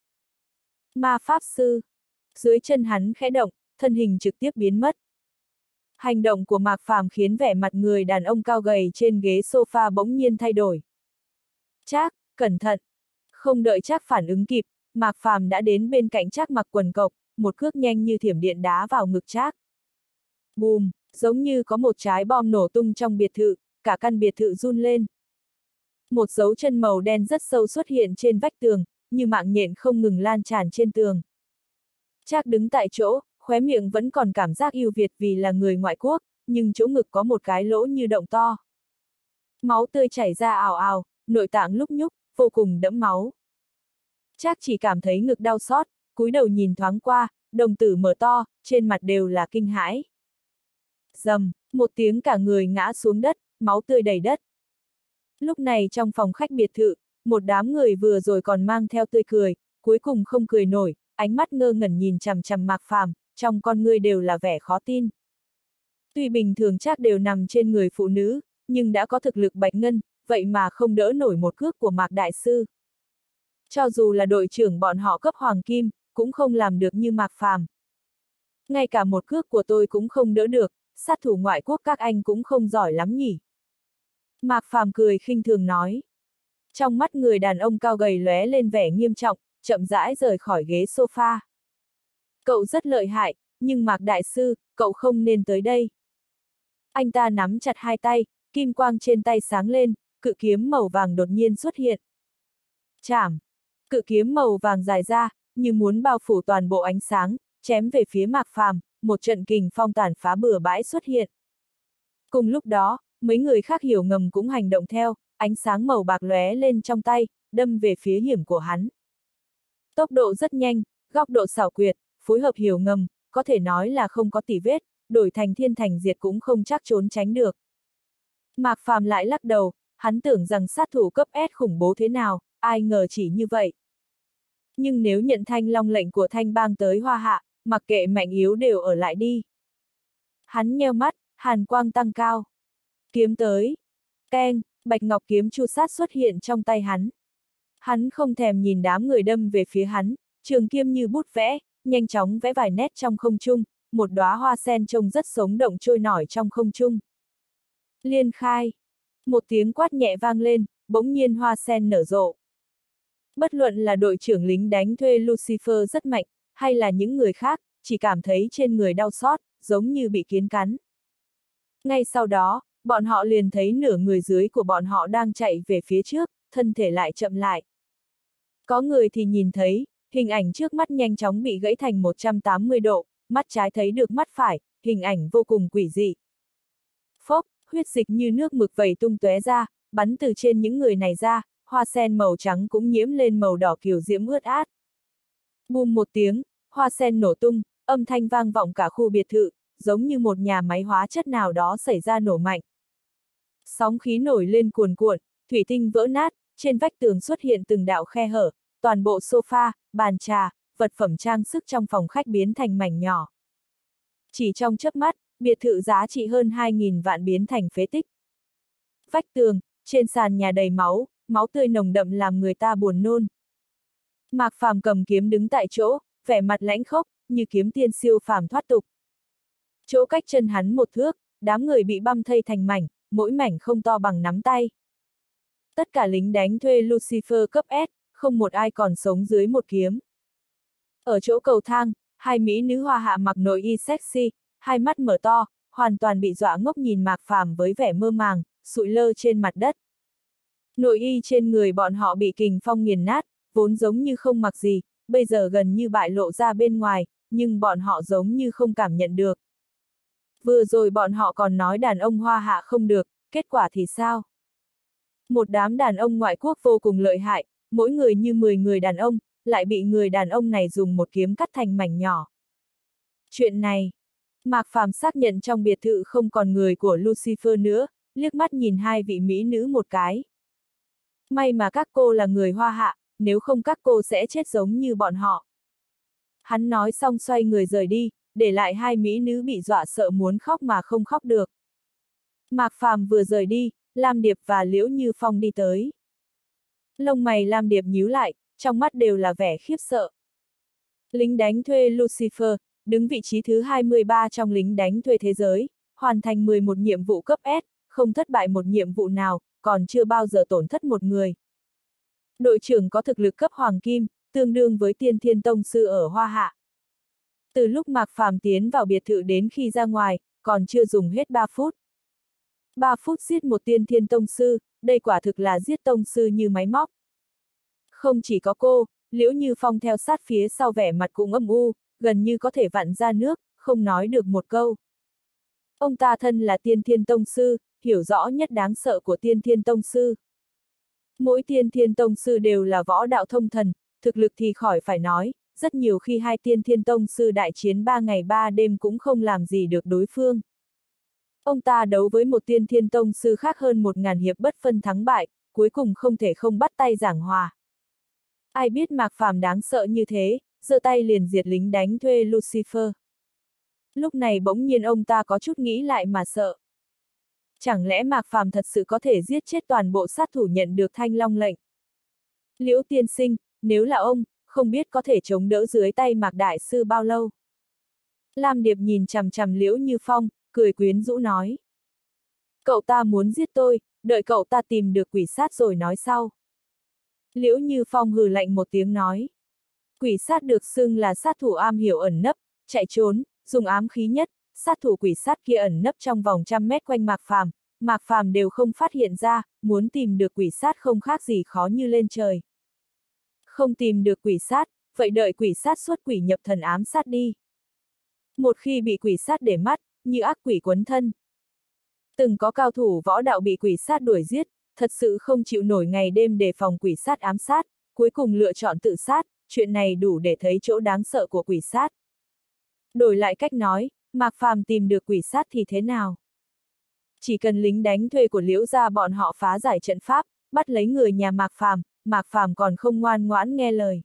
Ma Pháp Sư. Dưới chân hắn khẽ động, thân hình trực tiếp biến mất. Hành động của Mạc Phàm khiến vẻ mặt người đàn ông cao gầy trên ghế sofa bỗng nhiên thay đổi. Trác, cẩn thận! Không đợi Trác phản ứng kịp, Mạc Phàm đã đến bên cạnh Trác mặc quần cộc, một cước nhanh như thiểm điện đá vào ngực Trác. Bùm, giống như có một trái bom nổ tung trong biệt thự, cả căn biệt thự run lên. Một dấu chân màu đen rất sâu xuất hiện trên vách tường, như mạng nhện không ngừng lan tràn trên tường. Trác đứng tại chỗ, khóe miệng vẫn còn cảm giác yêu Việt vì là người ngoại quốc, nhưng chỗ ngực có một cái lỗ như động to. Máu tươi chảy ra ào ào, nội tạng lúc nhúc, vô cùng đẫm máu. Trác chỉ cảm thấy ngực đau xót, cúi đầu nhìn thoáng qua, đồng tử mở to, trên mặt đều là kinh hãi. Rầm, một tiếng cả người ngã xuống đất, máu tươi đầy đất. Lúc này trong phòng khách biệt thự, một đám người vừa rồi còn mang theo tươi cười, cuối cùng không cười nổi, ánh mắt ngơ ngẩn nhìn chằm chằm Mạc Phàm, trong con ngươi đều là vẻ khó tin. Tuy bình thường Trác đều nằm trên người phụ nữ, nhưng đã có thực lực bạch ngân, vậy mà không đỡ nổi một cước của Mạc Đại Sư. Cho dù là đội trưởng bọn họ cấp hoàng kim, cũng không làm được như Mạc Phàm. Ngay cả một cước của tôi cũng không đỡ được, sát thủ ngoại quốc các anh cũng không giỏi lắm nhỉ. Mạc Phàm cười khinh thường nói. Trong mắt người đàn ông cao gầy lóe lên vẻ nghiêm trọng, chậm rãi rời khỏi ghế sofa. Cậu rất lợi hại, nhưng Mạc Đại Sư, cậu không nên tới đây. Anh ta nắm chặt hai tay, kim quang trên tay sáng lên, cự kiếm màu vàng đột nhiên xuất hiện. Chảm! Cự kiếm màu vàng dài ra, như muốn bao phủ toàn bộ ánh sáng, chém về phía Mạc Phàm, một trận kình phong tàn phá bừa bãi xuất hiện. Cùng lúc đó, mấy người khác hiểu ngầm cũng hành động theo, ánh sáng màu bạc lóe lên trong tay, đâm về phía hiểm của hắn. Tốc độ rất nhanh, góc độ xảo quyệt, phối hợp hiểu ngầm, có thể nói là không có tỉ vết, đổi thành thiên thành diệt cũng không chắc trốn tránh được. Mạc Phàm lại lắc đầu, hắn tưởng rằng sát thủ cấp S khủng bố thế nào, ai ngờ chỉ như vậy. Nhưng nếu nhận Thanh Long lệnh của Thanh bang tới Hoa Hạ, mặc kệ mạnh yếu đều ở lại đi. Hắn nheo mắt, hàn quang tăng cao. Kiếm tới. Keng, bạch ngọc kiếm chu sát xuất hiện trong tay hắn. Hắn không thèm nhìn đám người đâm về phía hắn, trường kiếm như bút vẽ, nhanh chóng vẽ vài nét trong không trung, một đóa hoa sen trông rất sống động trôi nổi trong không trung. Liên khai. Một tiếng quát nhẹ vang lên, bỗng nhiên hoa sen nở rộ. Bất luận là đội trưởng lính đánh thuê Lucifer rất mạnh, hay là những người khác, chỉ cảm thấy trên người đau xót, giống như bị kiến cắn. Ngay sau đó, bọn họ liền thấy nửa người dưới của bọn họ đang chạy về phía trước, thân thể lại chậm lại. Có người thì nhìn thấy, hình ảnh trước mắt nhanh chóng bị gãy thành một trăm tám mươi độ, mắt trái thấy được mắt phải, hình ảnh vô cùng quỷ dị. Phốc, huyết dịch như nước mực vẩy tung tóe ra, bắn từ trên những người này ra, hoa sen màu trắng cũng nhiễm lên màu đỏ kiều diễm ướt át. Bùm một tiếng, hoa sen nổ tung, âm thanh vang vọng cả khu biệt thự, giống như một nhà máy hóa chất nào đó xảy ra nổ mạnh. Sóng khí nổi lên cuồn cuộn, thủy tinh vỡ nát, trên vách tường xuất hiện từng đạo khe hở, toàn bộ sofa, bàn trà, vật phẩm trang sức trong phòng khách biến thành mảnh nhỏ. Chỉ trong chớp mắt, biệt thự giá trị hơn hai nghìn vạn biến thành phế tích. Vách tường, trên sàn nhà đầy máu, máu tươi nồng đậm làm người ta buồn nôn. Mạc Phàm cầm kiếm đứng tại chỗ, vẻ mặt lãnh khốc, như kiếm tiên siêu phàm thoát tục. Chỗ cách chân hắn một thước, đám người bị băm thây thành mảnh, mỗi mảnh không to bằng nắm tay. Tất cả lính đánh thuê Lucifer cấp S, không một ai còn sống dưới một kiếm. Ở chỗ cầu thang, hai mỹ nữ hoa hạ mặc nội y sexy, hai mắt mở to, hoàn toàn bị dọa ngốc nhìn Mạc Phàm với vẻ mơ màng, sụi lơ trên mặt đất. Nội y trên người bọn họ bị kình phong nghiền nát, vốn giống như không mặc gì, bây giờ gần như bại lộ ra bên ngoài, nhưng bọn họ giống như không cảm nhận được. Vừa rồi bọn họ còn nói đàn ông hoa hạ không được, kết quả thì sao? Một đám đàn ông ngoại quốc vô cùng lợi hại, mỗi người như mười người đàn ông, lại bị người đàn ông này dùng một kiếm cắt thành mảnh nhỏ. Chuyện này, Mạc Phàm xác nhận trong biệt thự không còn người của Lucifer nữa, liếc mắt nhìn hai vị mỹ nữ một cái. May mà các cô là người hoa hạ, nếu không các cô sẽ chết giống như bọn họ. Hắn nói xong xoay người rời đi, để lại hai mỹ nữ bị dọa sợ muốn khóc mà không khóc được. Mạc Phàm vừa rời đi, Lam Điệp và Liễu Như Phong đi tới. Lông mày Lam Điệp nhíu lại, trong mắt đều là vẻ khiếp sợ. Lính đánh thuê Lucifer, đứng vị trí thứ hai mươi ba trong lính đánh thuê thế giới, hoàn thành mười một nhiệm vụ cấp S, không thất bại một nhiệm vụ nào, còn chưa bao giờ tổn thất một người. Đội trưởng có thực lực cấp hoàng kim, tương đương với tiên thiên tông sư ở Hoa Hạ. Từ lúc Mạc Phàm tiến vào biệt thự đến khi ra ngoài, còn chưa dùng hết ba phút. ba phút giết một tiên thiên tông sư, đây quả thực là giết tông sư như máy móc. Không chỉ có cô, Liễu Như Phong theo sát phía sau vẻ mặt cũng âm u, gần như có thể vặn ra nước, không nói được một câu. Ông ta thân là tiên thiên tông sư, hiểu rõ nhất đáng sợ của tiên thiên tông sư. Mỗi tiên thiên tông sư đều là võ đạo thông thần, thực lực thì khỏi phải nói, rất nhiều khi hai tiên thiên tông sư đại chiến ba ngày ba đêm cũng không làm gì được đối phương. Ông ta đấu với một tiên thiên tông sư khác hơn một ngàn hiệp bất phân thắng bại, cuối cùng không thể không bắt tay giảng hòa. Ai biết Mạc Phàm đáng sợ như thế, giơ tay liền diệt lính đánh thuê Lucifer. Lúc này bỗng nhiên ông ta có chút nghĩ lại mà sợ. Chẳng lẽ Mạc Phàm thật sự có thể giết chết toàn bộ sát thủ nhận được Thanh Long lệnh? Liễu tiên sinh, nếu là ông, không biết có thể chống đỡ dưới tay Mạc Đại Sư bao lâu? Lam Điệp nhìn chằm chằm Liễu Như Phong, cười quyến rũ nói. Cậu ta muốn giết tôi, đợi cậu ta tìm được quỷ sát rồi nói sau. Liễu Như Phong hừ lạnh một tiếng nói. Quỷ sát được xưng là sát thủ am hiểu ẩn nấp, chạy trốn, dùng ám khí nhất, sát thủ quỷ sát kia ẩn nấp trong vòng trăm mét quanh Mạc Phàm, Mạc Phàm đều không phát hiện ra, muốn tìm được quỷ sát không khác gì khó như lên trời. Không tìm được quỷ sát, vậy đợi quỷ sát xuất quỷ nhập thần ám sát đi. Một khi bị quỷ sát để mắt, như ác quỷ quấn thân. Từng có cao thủ võ đạo bị quỷ sát đuổi giết, thật sự không chịu nổi ngày đêm đề phòng quỷ sát ám sát, cuối cùng lựa chọn tự sát, chuyện này đủ để thấy chỗ đáng sợ của quỷ sát. Đổi lại cách nói, Mạc Phàm tìm được quỷ sát thì thế nào? Chỉ cần lính đánh thuê của Liễu gia bọn họ phá giải trận pháp, bắt lấy người nhà Mạc Phàm, Mạc Phàm còn không ngoan ngoãn nghe lời.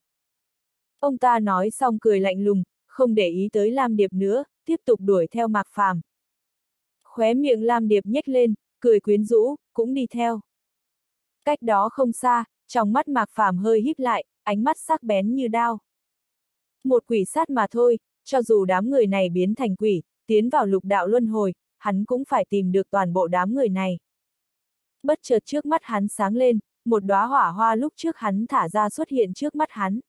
Ông ta nói xong cười lạnh lùng, không để ý tới Lam Điệp nữa, tiếp tục đuổi theo Mạc Phàm. Khóe miệng Lam Điệp nhếch lên, cười quyến rũ, cũng đi theo. Cách đó không xa, trong mắt Mạc Phàm hơi híp lại, ánh mắt sắc bén như đao. Một quỷ sát mà thôi, cho dù đám người này biến thành quỷ, tiến vào lục đạo luân hồi, hắn cũng phải tìm được toàn bộ đám người này. Bất chợt trước mắt hắn sáng lên, một đóa hỏa hoa lúc trước hắn thả ra xuất hiện trước mắt hắn.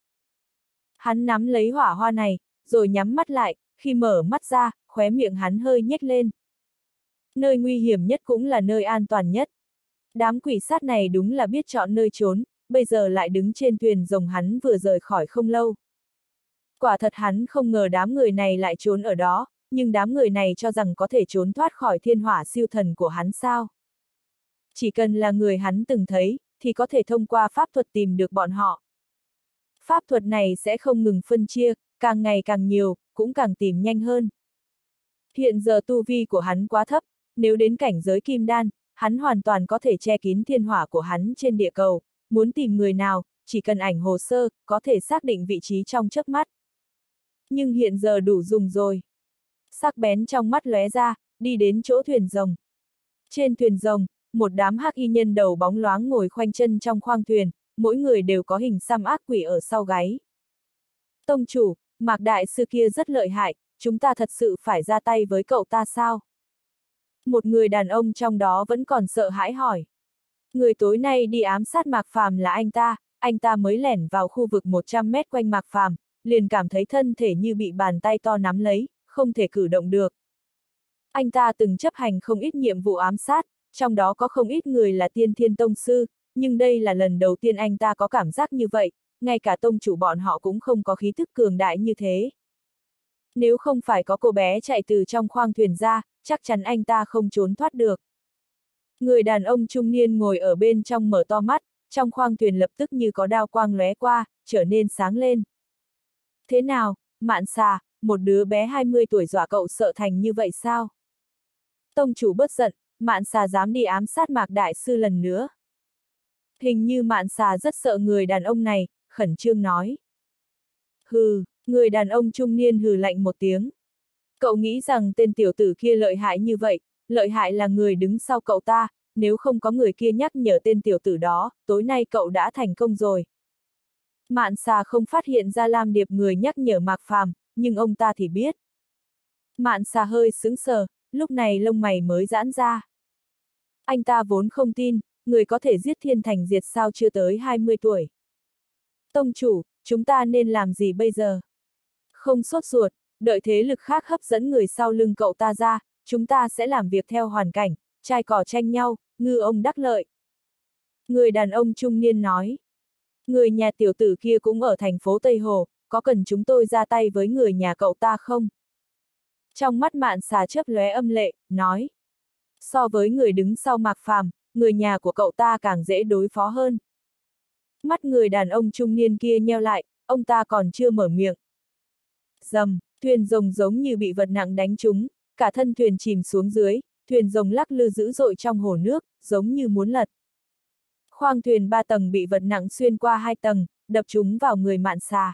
Hắn nắm lấy hỏa hoa này, rồi nhắm mắt lại, khi mở mắt ra, khóe miệng hắn hơi nhếch lên. Nơi nguy hiểm nhất cũng là nơi an toàn nhất. Đám quỷ sát này đúng là biết chọn nơi trốn, bây giờ lại đứng trên thuyền rồng hắn vừa rời khỏi không lâu. Quả thật hắn không ngờ đám người này lại trốn ở đó, nhưng đám người này cho rằng có thể trốn thoát khỏi thiên hỏa siêu thần của hắn sao? Chỉ cần là người hắn từng thấy, thì có thể thông qua pháp thuật tìm được bọn họ. Pháp thuật này sẽ không ngừng phân chia, càng ngày càng nhiều, cũng càng tìm nhanh hơn. Hiện giờ tu vi của hắn quá thấp, nếu đến cảnh giới kim đan, hắn hoàn toàn có thể che kín thiên hỏa của hắn trên địa cầu, muốn tìm người nào, chỉ cần ảnh hồ sơ, có thể xác định vị trí trong chớp mắt. Nhưng hiện giờ đủ dùng rồi. Sắc bén trong mắt lóe ra, đi đến chỗ thuyền rồng. Trên thuyền rồng, một đám hắc y nhân đầu bóng loáng ngồi khoanh chân trong khoang thuyền, mỗi người đều có hình xăm ác quỷ ở sau gáy. Tông chủ, Mạc đại sư kia rất lợi hại, chúng ta thật sự phải ra tay với cậu ta sao? Một người đàn ông trong đó vẫn còn sợ hãi hỏi. Người tối nay đi ám sát Mạc Phàm là anh ta, anh ta mới lẻn vào khu vực một trăm mét quanh Mạc Phàm, liền cảm thấy thân thể như bị bàn tay to nắm lấy, không thể cử động được. Anh ta từng chấp hành không ít nhiệm vụ ám sát, trong đó có không ít người là tiên thiên tông sư, nhưng đây là lần đầu tiên anh ta có cảm giác như vậy, ngay cả tông chủ bọn họ cũng không có khí thức cường đại như thế. Nếu không phải có cô bé chạy từ trong khoang thuyền ra, chắc chắn anh ta không trốn thoát được. Người đàn ông trung niên ngồi ở bên trong mở to mắt, trong khoang thuyền lập tức như có đao quang lóe qua, trở nên sáng lên. Thế nào, Mạn Xà, một đứa bé hai mươi tuổi dọa cậu sợ thành như vậy sao? Tông chủ bất giận, Mạn Xà dám đi ám sát Mạc đại sư lần nữa. Hình như Mạn Xà rất sợ người đàn ông này, khẩn trương nói. Hừ, người đàn ông trung niên hừ lạnh một tiếng. Cậu nghĩ rằng tên tiểu tử kia lợi hại như vậy, lợi hại là người đứng sau cậu ta, nếu không có người kia nhắc nhở tên tiểu tử đó, tối nay cậu đã thành công rồi. Mạn Xà không phát hiện ra Lam Điệp người nhắc nhở Mạc Phàm, nhưng ông ta thì biết. Mạn Xà hơi sững sờ, lúc này lông mày mới giãn ra. Anh ta vốn không tin, người có thể giết thiên thành diệt sao chưa tới hai mươi tuổi. Tông chủ, chúng ta nên làm gì bây giờ? Không sốt ruột, đợi thế lực khác hấp dẫn người sau lưng cậu ta ra, chúng ta sẽ làm việc theo hoàn cảnh, trai cỏ tranh nhau, ngư ông đắc lợi. Người đàn ông trung niên nói. Người nhà tiểu tử kia cũng ở thành phố Tây Hồ, có cần chúng tôi ra tay với người nhà cậu ta không? Trong mắt Mạn Xà chớp lóe âm lệ, nói. So với người đứng sau Mạc Phàm, người nhà của cậu ta càng dễ đối phó hơn. Mắt người đàn ông trung niên kia nheo lại, ông ta còn chưa mở miệng. Rầm, thuyền rồng giống như bị vật nặng đánh trúng, cả thân thuyền chìm xuống dưới, thuyền rồng lắc lư dữ dội trong hồ nước, giống như muốn lật. Khoang thuyền ba tầng bị vật nặng xuyên qua hai tầng, đập trúng vào người Mạn Xà.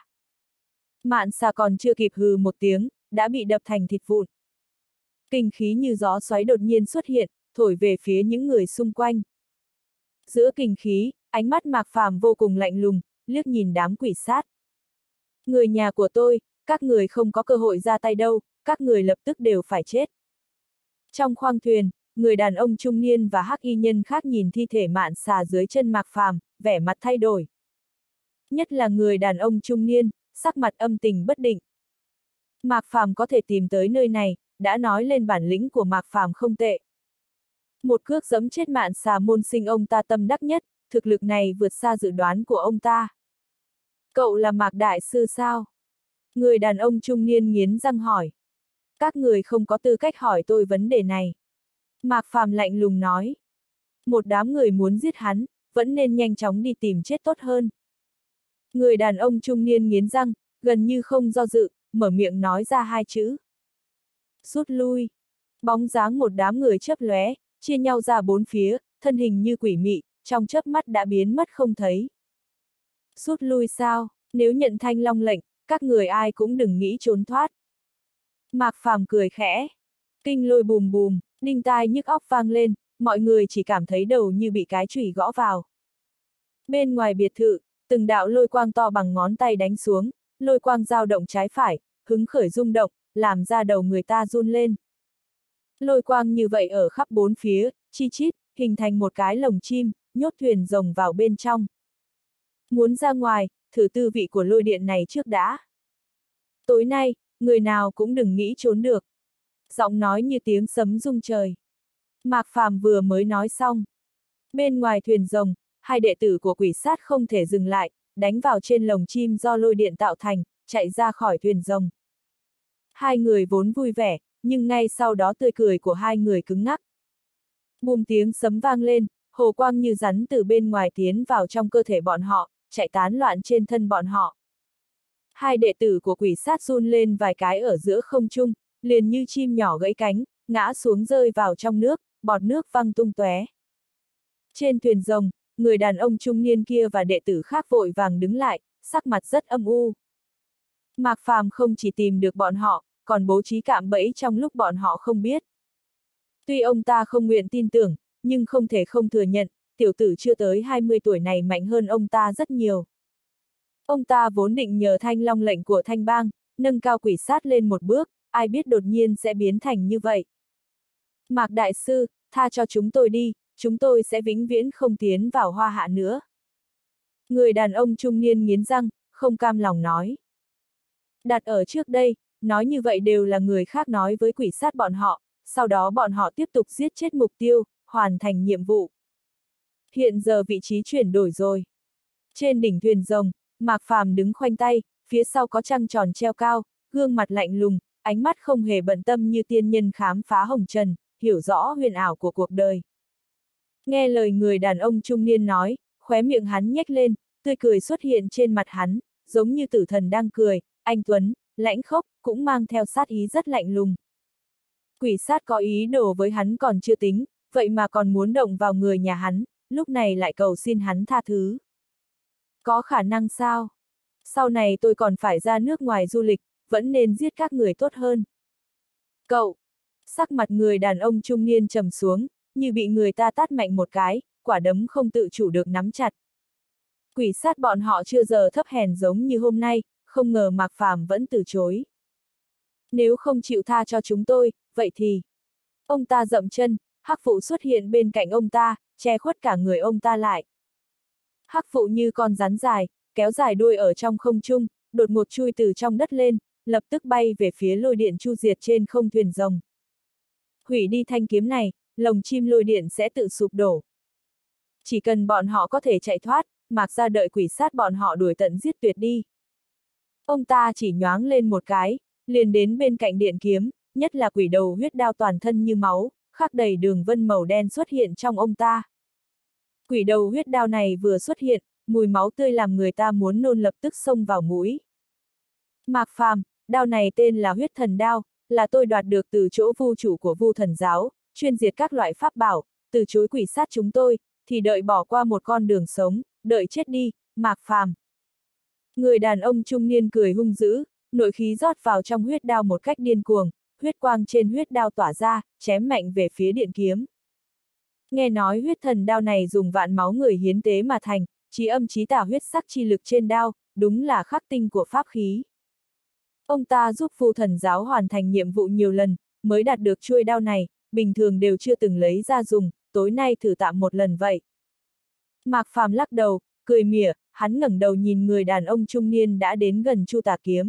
Mạn Xà còn chưa kịp hừ một tiếng, đã bị đập thành thịt vụn. Kinh khí như gió xoáy đột nhiên xuất hiện, thổi về phía những người xung quanh. Giữa kinh khí, ánh mắt Mạc Phàm vô cùng lạnh lùng, liếc nhìn đám quỷ sát. Người nhà của tôi, các người không có cơ hội ra tay đâu, các người lập tức đều phải chết. Trong khoang thuyền, người đàn ông trung niên và hắc y nhân khác nhìn thi thể Mạn Xà dưới chân Mạc Phàm, vẻ mặt thay đổi. Nhất là người đàn ông trung niên, sắc mặt âm tình bất định. Mạc Phàm có thể tìm tới nơi này, đã nói lên bản lĩnh của Mạc Phàm không tệ. Một cước giẫm chết Mạn Xà môn sinh ông ta tâm đắc nhất, thực lực này vượt xa dự đoán của ông ta. Cậu là Mạc đại sư sao? Người đàn ông trung niên nghiến răng hỏi. Các người không có tư cách hỏi tôi vấn đề này. Mạc Phàm lạnh lùng nói. Một đám người muốn giết hắn, vẫn nên nhanh chóng đi tìm chết tốt hơn. Người đàn ông trung niên nghiến răng, gần như không do dự, mở miệng nói ra hai chữ. Rút lui. Bóng dáng một đám người chớp lóe, chia nhau ra bốn phía, thân hình như quỷ mị, trong chớp mắt đã biến mất không thấy. Rút lui sao? Nếu nhận Thanh Long lệnh, các người ai cũng đừng nghĩ trốn thoát. Mạc Phàm cười khẽ. Kinh lôi bùm bùm, đinh tai nhức óc vang lên, mọi người chỉ cảm thấy đầu như bị cái chùy gõ vào. Bên ngoài biệt thự, từng đạo lôi quang to bằng ngón tay đánh xuống, lôi quang dao động trái phải, hứng khởi rung động, làm ra đầu người ta run lên. Lôi quang như vậy ở khắp bốn phía, chi chít, hình thành một cái lồng chim, nhốt thuyền rồng vào bên trong. Muốn ra ngoài, thử tư vị của lôi điện này trước đã. Tối nay, người nào cũng đừng nghĩ trốn được. Giọng nói như tiếng sấm rung trời. Mạc Phàm vừa mới nói xong. Bên ngoài thuyền rồng, hai đệ tử của quỷ sát không thể dừng lại, đánh vào trên lồng chim do lôi điện tạo thành, chạy ra khỏi thuyền rồng. Hai người vốn vui vẻ, nhưng ngay sau đó tươi cười của hai người cứng ngắc. Bùm tiếng sấm vang lên, hồ quang như rắn từ bên ngoài tiến vào trong cơ thể bọn họ, chạy tán loạn trên thân bọn họ. Hai đệ tử của quỷ sát run lên vài cái ở giữa không trung, liền như chim nhỏ gãy cánh, ngã xuống rơi vào trong nước, bọt nước văng tung tóe. Trên thuyền rồng, người đàn ông trung niên kia và đệ tử khác vội vàng đứng lại, sắc mặt rất âm u. Mạc Phàm không chỉ tìm được bọn họ, còn bố trí cạm bẫy trong lúc bọn họ không biết. Tuy ông ta không nguyện tin tưởng, nhưng không thể không thừa nhận, tiểu tử chưa tới hai mươi tuổi này mạnh hơn ông ta rất nhiều. Ông ta vốn định nhờ Thanh Long lệnh của Thanh Bang, nâng cao quỷ sát lên một bước, ai biết đột nhiên sẽ biến thành như vậy. Mạc Đại Sư, tha cho chúng tôi đi, chúng tôi sẽ vĩnh viễn không tiến vào Hoa Hạ nữa. Người đàn ông trung niên nghiến răng, không cam lòng nói. Đặt ở trước đây, nói như vậy đều là người khác nói với quỷ sát bọn họ, sau đó bọn họ tiếp tục giết chết mục tiêu, hoàn thành nhiệm vụ. Hiện giờ vị trí chuyển đổi rồi. Trên đỉnh thuyền rồng, Mạc Phàm đứng khoanh tay, phía sau có trăng tròn treo cao, gương mặt lạnh lùng, ánh mắt không hề bận tâm như tiên nhân khám phá hồng trần, hiểu rõ huyền ảo của cuộc đời. Nghe lời người đàn ông trung niên nói, khóe miệng hắn nhếch lên, tươi cười xuất hiện trên mặt hắn, giống như tử thần đang cười, anh tuấn, lãnh khốc, cũng mang theo sát ý rất lạnh lùng. Quỷ sát có ý đồ với hắn còn chưa tính, vậy mà còn muốn động vào người nhà hắn, lúc này lại cầu xin hắn tha thứ. Có khả năng sao? Sau này tôi còn phải ra nước ngoài du lịch, vẫn nên giết các người tốt hơn. Cậu! Sắc mặt người đàn ông trung niên trầm xuống, như bị người ta tát mạnh một cái, quả đấm không tự chủ được nắm chặt. Quỷ sát bọn họ chưa giờ thấp hèn giống như hôm nay, không ngờ Mạc Phàm vẫn từ chối. Nếu không chịu tha cho chúng tôi, vậy thì... Ông ta dậm chân, hắc phụ xuất hiện bên cạnh ông ta, che khuất cả người ông ta lại. Hắc phụ như con rắn dài, kéo dài đuôi ở trong không trung, đột ngột chui từ trong đất lên, lập tức bay về phía lôi điện chu diệt trên không thuyền rồng. Hủy đi thanh kiếm này, lồng chim lôi điện sẽ tự sụp đổ. Chỉ cần bọn họ có thể chạy thoát, Mạc ra đợi quỷ sát bọn họ đuổi tận giết tuyệt đi. Ông ta chỉ nhoáng lên một cái, liền đến bên cạnh điện kiếm, nhất là quỷ đầu huyết đao toàn thân như máu, khắc đầy đường vân màu đen xuất hiện trong ông ta. Quỷ đầu huyết đao này vừa xuất hiện, mùi máu tươi làm người ta muốn nôn lập tức xông vào mũi. Mạc Phàm, đao này tên là huyết thần đao, là tôi đoạt được từ chỗ vu chủ của Vu Thần Giáo, chuyên diệt các loại pháp bảo, từ chối quỷ sát chúng tôi, thì đợi bỏ qua một con đường sống, đợi chết đi, Mạc Phàm. Người đàn ông trung niên cười hung dữ, nội khí rót vào trong huyết đao một cách điên cuồng, huyết quang trên huyết đao tỏa ra, chém mạnh về phía điện kiếm. Nghe nói huyết thần đao này dùng vạn máu người hiến tế mà thành, chí âm chí tà huyết sắc chi lực trên đao, đúng là khắc tinh của pháp khí. Ông ta giúp Vu Thần Giáo hoàn thành nhiệm vụ nhiều lần, mới đạt được chuôi đao này, bình thường đều chưa từng lấy ra dùng, tối nay thử tạm một lần vậy. Mạc Phàm lắc đầu, cười mỉa, hắn ngẩng đầu nhìn người đàn ông trung niên đã đến gần Chu Tà Kiếm.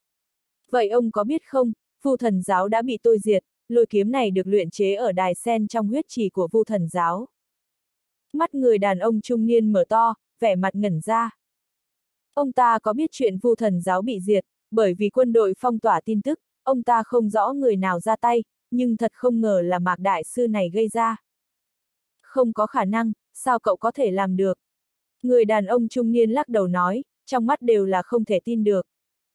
Vậy ông có biết không, Vu Thần Giáo đã bị tôi diệt, lôi kiếm này được luyện chế ở đài sen trong huyết trì của Vu Thần Giáo. Mắt người đàn ông trung niên mở to, vẻ mặt ngẩn ra. Ông ta có biết chuyện Vu Thần Giáo bị diệt, bởi vì quân đội phong tỏa tin tức, ông ta không rõ người nào ra tay, nhưng thật không ngờ là Mạc Đại Sư này gây ra. Không có khả năng, sao cậu có thể làm được? Người đàn ông trung niên lắc đầu nói, trong mắt đều là không thể tin được.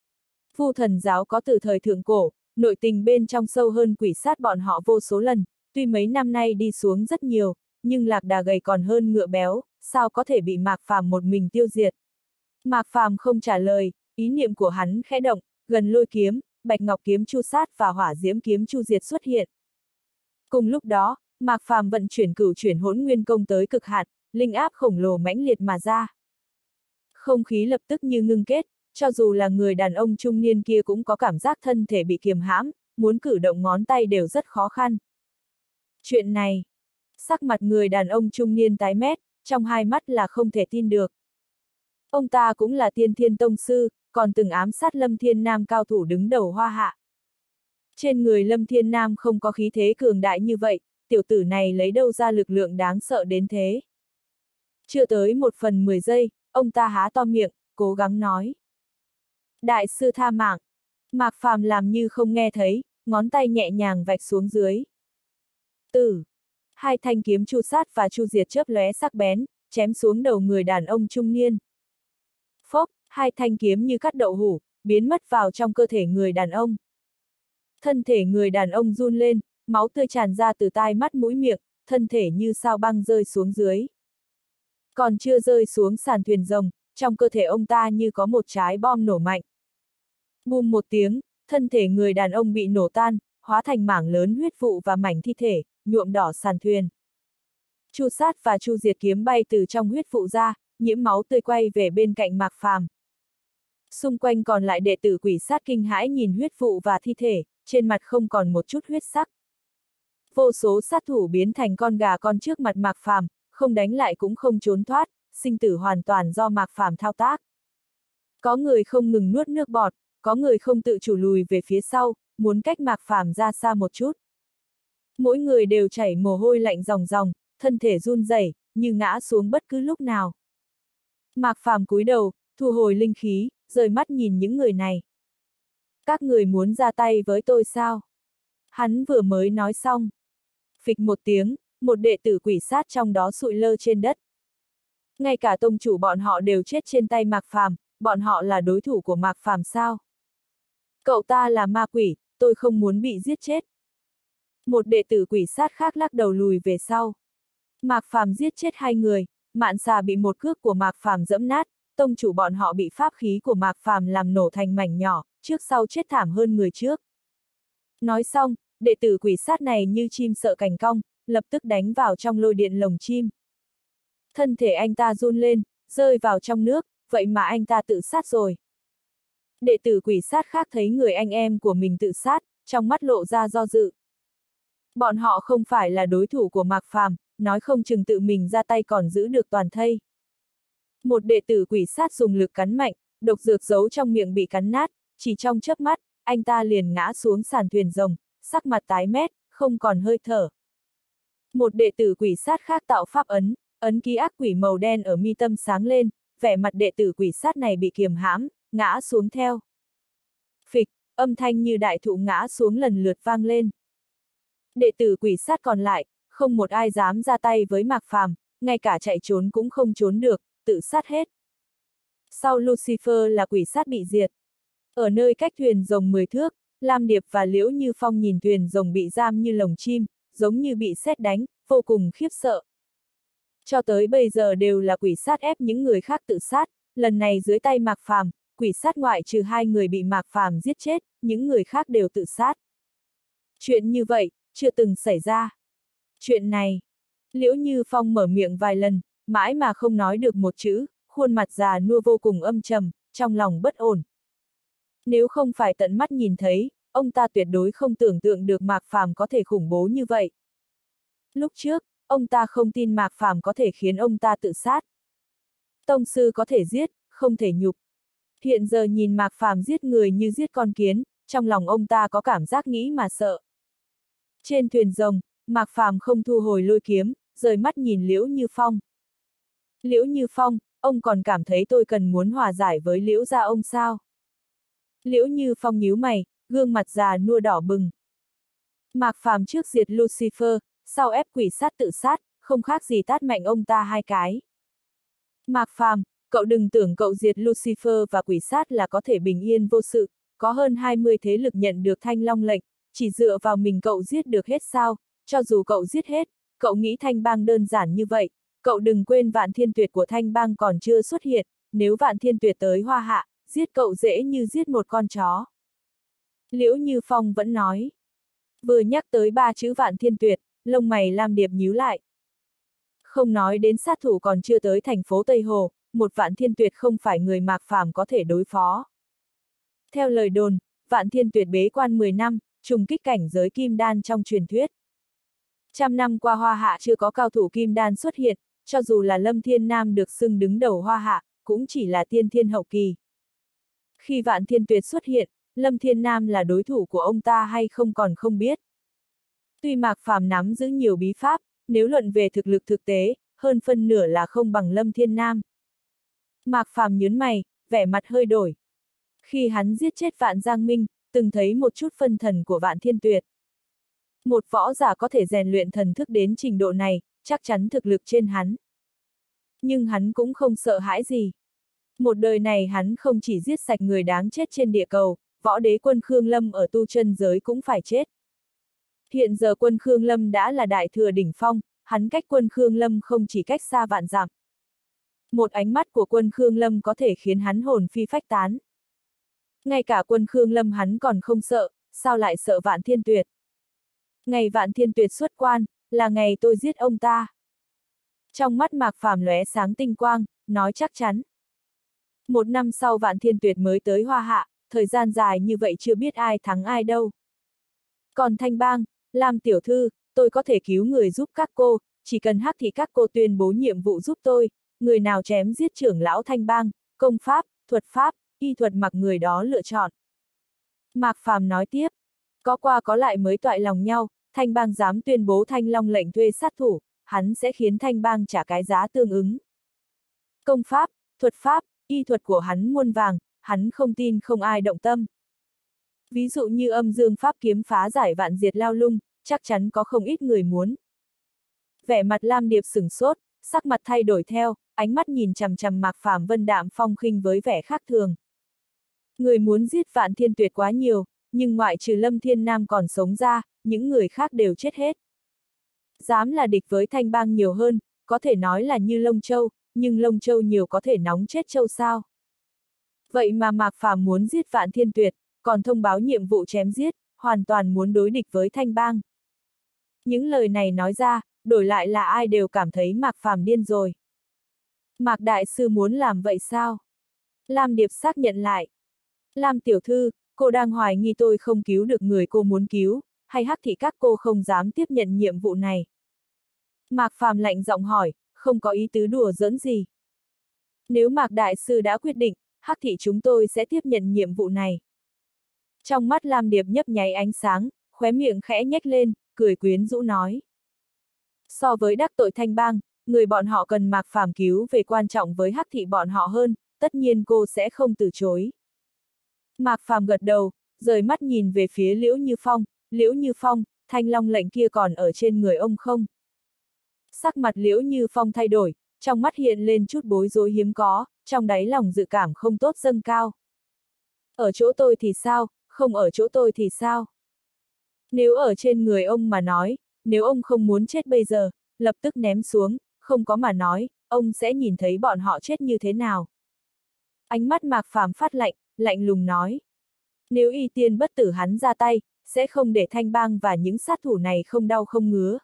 Vu Thần Giáo có từ thời thượng cổ, nội tình bên trong sâu hơn quỷ sát bọn họ vô số lần, tuy mấy năm nay đi xuống rất nhiều, nhưng lạc đà gầy còn hơn ngựa béo, sao có thể bị Mạc Phàm một mình tiêu diệt? Mạc Phàm không trả lời, ý niệm của hắn khẽ động, gần lôi kiếm, bạch ngọc kiếm chu sát và hỏa diễm kiếm chu diệt xuất hiện. Cùng lúc đó, Mạc Phàm vận chuyển cửu chuyển hỗn nguyên công tới cực hạn, linh áp khổng lồ mãnh liệt mà ra. Không khí lập tức như ngưng kết, cho dù là người đàn ông trung niên kia cũng có cảm giác thân thể bị kiềm hãm, muốn cử động ngón tay đều rất khó khăn. Chuyện này, sắc mặt người đàn ông trung niên tái mét, trong hai mắt là không thể tin được. Ông ta cũng là Tiên Thiên Tông Sư, còn từng ám sát Lâm Thiên Nam cao thủ đứng đầu Hoa Hạ. Trên người Lâm Thiên Nam không có khí thế cường đại như vậy, tiểu tử này lấy đâu ra lực lượng đáng sợ đến thế. Chưa tới một phần mười giây, ông ta há to miệng, cố gắng nói. Đại sư tha mạng. Mạc Phàm làm như không nghe thấy, ngón tay nhẹ nhàng vạch xuống dưới. Tử. Hai thanh kiếm chu sát và chu diệt chớp lóe sắc bén, chém xuống đầu người đàn ông trung niên. Phốc, hai thanh kiếm như cắt đậu hũ, biến mất vào trong cơ thể người đàn ông. Thân thể người đàn ông run lên, máu tươi tràn ra từ tai mắt mũi miệng, thân thể như sao băng rơi xuống dưới. Còn chưa rơi xuống sàn thuyền rồng, trong cơ thể ông ta như có một trái bom nổ mạnh. Bùm một tiếng, thân thể người đàn ông bị nổ tan, hóa thành mảng lớn huyết vụ và mảnh thi thể, nhuộm đỏ sàn thuyền. Chu sát và chu diệt kiếm bay từ trong huyết vụ ra, nhiễm máu tươi quay về bên cạnh Mạc Phàm. Xung quanh còn lại đệ tử quỷ sát kinh hãi nhìn huyết vụ và thi thể, trên mặt không còn một chút huyết sắc. Vô số sát thủ biến thành con gà con trước mặt Mạc Phàm, không đánh lại cũng không trốn thoát, sinh tử hoàn toàn do Mạc Phàm thao tác. Có người không ngừng nuốt nước bọt, có người không tự chủ lùi về phía sau, muốn cách Mạc Phàm ra xa một chút. Mỗi người đều chảy mồ hôi lạnh ròng ròng, thân thể run rẩy, như ngã xuống bất cứ lúc nào. Mạc Phàm cúi đầu, thu hồi linh khí, rời mắt nhìn những người này. Các người muốn ra tay với tôi sao? Hắn vừa mới nói xong. Phịch một tiếng, một đệ tử quỷ sát trong đó sụi lơ trên đất. Ngay cả tông chủ bọn họ đều chết trên tay Mạc Phàm, bọn họ là đối thủ của Mạc Phàm sao? Cậu ta là ma quỷ, tôi không muốn bị giết chết. Một đệ tử quỷ sát khác lắc đầu lùi về sau. Mạc Phàm giết chết hai người, Mạn Xà bị một cước của Mạc Phàm dẫm nát, tông chủ bọn họ bị pháp khí của Mạc Phàm làm nổ thành mảnh nhỏ, trước sau chết thảm hơn người trước. Nói xong, đệ tử quỷ sát này như chim sợ cành cong, lập tức đánh vào trong lôi điện lồng chim. Thân thể anh ta run lên, rơi vào trong nước, vậy mà anh ta tự sát rồi. Đệ tử quỷ sát khác thấy người anh em của mình tự sát, trong mắt lộ ra do dự. Bọn họ không phải là đối thủ của Mạc Phàm, nói không chừng tự mình ra tay còn giữ được toàn thây. Một đệ tử quỷ sát dùng lực cắn mạnh, độc dược giấu trong miệng bị cắn nát, chỉ trong chớp mắt, anh ta liền ngã xuống sàn thuyền rồng, sắc mặt tái mét, không còn hơi thở. Một đệ tử quỷ sát khác tạo pháp ấn, ấn ký ác quỷ màu đen ở mi tâm sáng lên, vẻ mặt đệ tử quỷ sát này bị kiềm hãm, ngã xuống theo. Phịch, âm thanh như đại thụ ngã xuống lần lượt vang lên. Đệ tử quỷ sát còn lại, không một ai dám ra tay với Mạc Phàm, ngay cả chạy trốn cũng không trốn được, tự sát hết. Sau Lucifer là quỷ sát bị diệt. Ở nơi cách thuyền rồng mười thước, Lam Điệp và Liễu Như Phong nhìn thuyền rồng bị giam như lồng chim, giống như bị sét đánh, vô cùng khiếp sợ. Cho tới bây giờ đều là quỷ sát ép những người khác tự sát, lần này dưới tay Mạc Phàm, quỷ sát ngoại trừ hai người bị Mạc Phàm giết chết, những người khác đều tự sát. Chuyện như vậy, chưa từng xảy ra. Chuyện này, Liễu Như Phong mở miệng vài lần, mãi mà không nói được một chữ, khuôn mặt già nua vô cùng âm trầm, trong lòng bất ổn. Nếu không phải tận mắt nhìn thấy, ông ta tuyệt đối không tưởng tượng được Mạc Phàm có thể khủng bố như vậy. Lúc trước, ông ta không tin Mạc Phàm có thể khiến ông ta tự sát. Tông sư có thể giết, không thể nhục. Hiện giờ nhìn Mạc Phàm giết người như giết con kiến, trong lòng ông ta có cảm giác nghĩ mà sợ. Trên thuyền rồng, Mạc Phàm không thu hồi lôi kiếm, rời mắt nhìn Liễu Như Phong. Liễu Như Phong, ông còn cảm thấy tôi cần muốn hòa giải với Liễu gia ông sao? Liễu Như Phong nhíu mày, gương mặt già nua đỏ bừng. Mạc Phàm trước diệt Lucifer, sau ép quỷ sát tự sát, không khác gì tát mạnh ông ta hai cái. Mạc Phàm, cậu đừng tưởng cậu diệt Lucifer và quỷ sát là có thể bình yên vô sự, có hơn hai mươi thế lực nhận được Thanh Long lệnh, chỉ dựa vào mình cậu giết được hết sao, cho dù cậu giết hết, cậu nghĩ Thanh Bang đơn giản như vậy, cậu đừng quên Vạn Thiên Tuyệt của Thanh Bang còn chưa xuất hiện, nếu Vạn Thiên Tuyệt tới Hoa Hạ, giết cậu dễ như giết một con chó. Liễu Như Phong vẫn nói. Vừa nhắc tới ba chữ Vạn Thiên Tuyệt, lông mày Lam Điệp nhíu lại. Không nói đến sát thủ còn chưa tới thành phố Tây Hồ, một Vạn Thiên Tuyệt không phải người Mạc Phàm có thể đối phó. Theo lời đồn, Vạn Thiên Tuyệt bế quan mười năm, trùng kích cảnh giới kim đan trong truyền thuyết. Trăm năm qua Hoa Hạ chưa có cao thủ kim đan xuất hiện, cho dù là Lâm Thiên Nam được xưng đứng đầu Hoa Hạ, cũng chỉ là tiên thiên hậu kỳ. Khi Vạn Thiên Tuyệt xuất hiện, Lâm Thiên Nam là đối thủ của ông ta hay không còn không biết. Tuy Mạc Phàm nắm giữ nhiều bí pháp, nếu luận về thực lực thực tế, hơn phân nửa là không bằng Lâm Thiên Nam. Mạc Phàm nhướng mày, vẻ mặt hơi đổi. Khi hắn giết chết Vạn Giang Minh, từng thấy một chút phân thần của Vạn Thiên Tuyệt. Một võ giả có thể rèn luyện thần thức đến trình độ này, chắc chắn thực lực trên hắn. Nhưng hắn cũng không sợ hãi gì. Một đời này hắn không chỉ giết sạch người đáng chết trên địa cầu, võ đế quân Khương Lâm ở tu chân giới cũng phải chết. Hiện giờ quân Khương Lâm đã là đại thừa đỉnh phong, hắn cách quân Khương Lâm không chỉ cách xa vạn dặm. Một ánh mắt của quân Khương Lâm có thể khiến hắn hồn phi phách tán. Ngay cả quân Khương Lâm hắn còn không sợ, sao lại sợ Vạn Thiên Tuyệt? Ngày Vạn Thiên Tuyệt xuất quan, là ngày tôi giết ông ta. Trong mắt Mạc Phàm lóe sáng tinh quang, nói chắc chắn. Một năm sau Vạn Thiên Tuyệt mới tới Hoa Hạ, thời gian dài như vậy chưa biết ai thắng ai đâu. Còn Thanh Bang, Lam tiểu thư, tôi có thể cứu người giúp các cô, chỉ cần Hắc thị các cô tuyên bố nhiệm vụ giúp tôi, người nào chém giết trưởng lão Thanh Bang, công pháp, thuật pháp, y thuật mặc người đó lựa chọn. Mạc Phàm nói tiếp, có qua có lại mới toại lòng nhau, Thanh Bang dám tuyên bố Thanh Long lệnh thuê sát thủ, hắn sẽ khiến Thanh Bang trả cái giá tương ứng. Công pháp, thuật pháp, y thuật của hắn muôn vàng, hắn không tin không ai động tâm. Ví dụ như âm dương pháp kiếm phá giải vạn diệt lao lung, chắc chắn có không ít người muốn. Vẻ mặt Lam Điệp sửng sốt, sắc mặt thay đổi theo, ánh mắt nhìn chằm chằm Mạc Phàm vân đạm phong khinh với vẻ khác thường. Người muốn giết Vạn Thiên Tuyệt quá nhiều, nhưng ngoại trừ Lâm Thiên Nam còn sống ra, những người khác đều chết hết. Dám là địch với Thanh Bang nhiều hơn, có thể nói là như lông châu, nhưng lông châu nhiều có thể nóng chết châu sao. Vậy mà Mạc Phàm muốn giết Vạn Thiên Tuyệt, còn thông báo nhiệm vụ chém giết, hoàn toàn muốn đối địch với Thanh Bang. Những lời này nói ra, đổi lại là ai đều cảm thấy Mạc Phàm điên rồi. Mạc Đại Sư muốn làm vậy sao? Lam Điệp xác nhận lại. Lam tiểu thư, cô đang hoài nghi tôi không cứu được người cô muốn cứu, hay Hắc thị các cô không dám tiếp nhận nhiệm vụ này? Mạc Phàm lạnh giọng hỏi, không có ý tứ đùa giỡn gì. Nếu Mạc Đại Sư đã quyết định, Hắc thị chúng tôi sẽ tiếp nhận nhiệm vụ này. Trong mắt Lam Điệp nhấp nháy ánh sáng, khóe miệng khẽ nhếch lên, cười quyến rũ nói. So với đắc tội Thanh Bang, người bọn họ cần Mạc Phàm cứu về quan trọng với Hắc thị bọn họ hơn, tất nhiên cô sẽ không từ chối. Mạc Phàm gật đầu, rời mắt nhìn về phía Liễu Như Phong, Liễu Như Phong, Thanh Long lệnh kia còn ở trên người ông không? Sắc mặt Liễu Như Phong thay đổi, trong mắt hiện lên chút bối rối hiếm có, trong đáy lòng dự cảm không tốt dâng cao. Ở chỗ tôi thì sao, không ở chỗ tôi thì sao? Nếu ở trên người ông mà nói, nếu ông không muốn chết bây giờ, lập tức ném xuống, không có mà nói, ông sẽ nhìn thấy bọn họ chết như thế nào. Ánh mắt Mạc Phàm phát lạnh, lạnh lùng nói. Nếu y tiên bất tử hắn ra tay, sẽ không để Thanh Bang và những sát thủ này không đau không ngứa.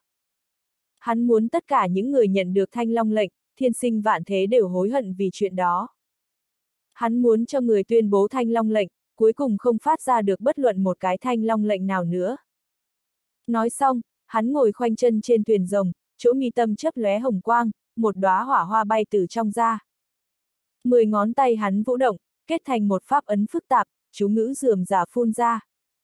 Hắn muốn tất cả những người nhận được Thanh Long lệnh, thiên sinh vạn thế đều hối hận vì chuyện đó. Hắn muốn cho người tuyên bố Thanh Long lệnh, cuối cùng không phát ra được bất luận một cái Thanh Long lệnh nào nữa. Nói xong, hắn ngồi khoanh chân trên thuyền rồng, chỗ mi tâm chớp lóe hồng quang, một đóa hỏa hoa bay từ trong ra. Mười ngón tay hắn vũ động, kết thành một pháp ấn phức tạp, chú ngữ rườm rà phun ra.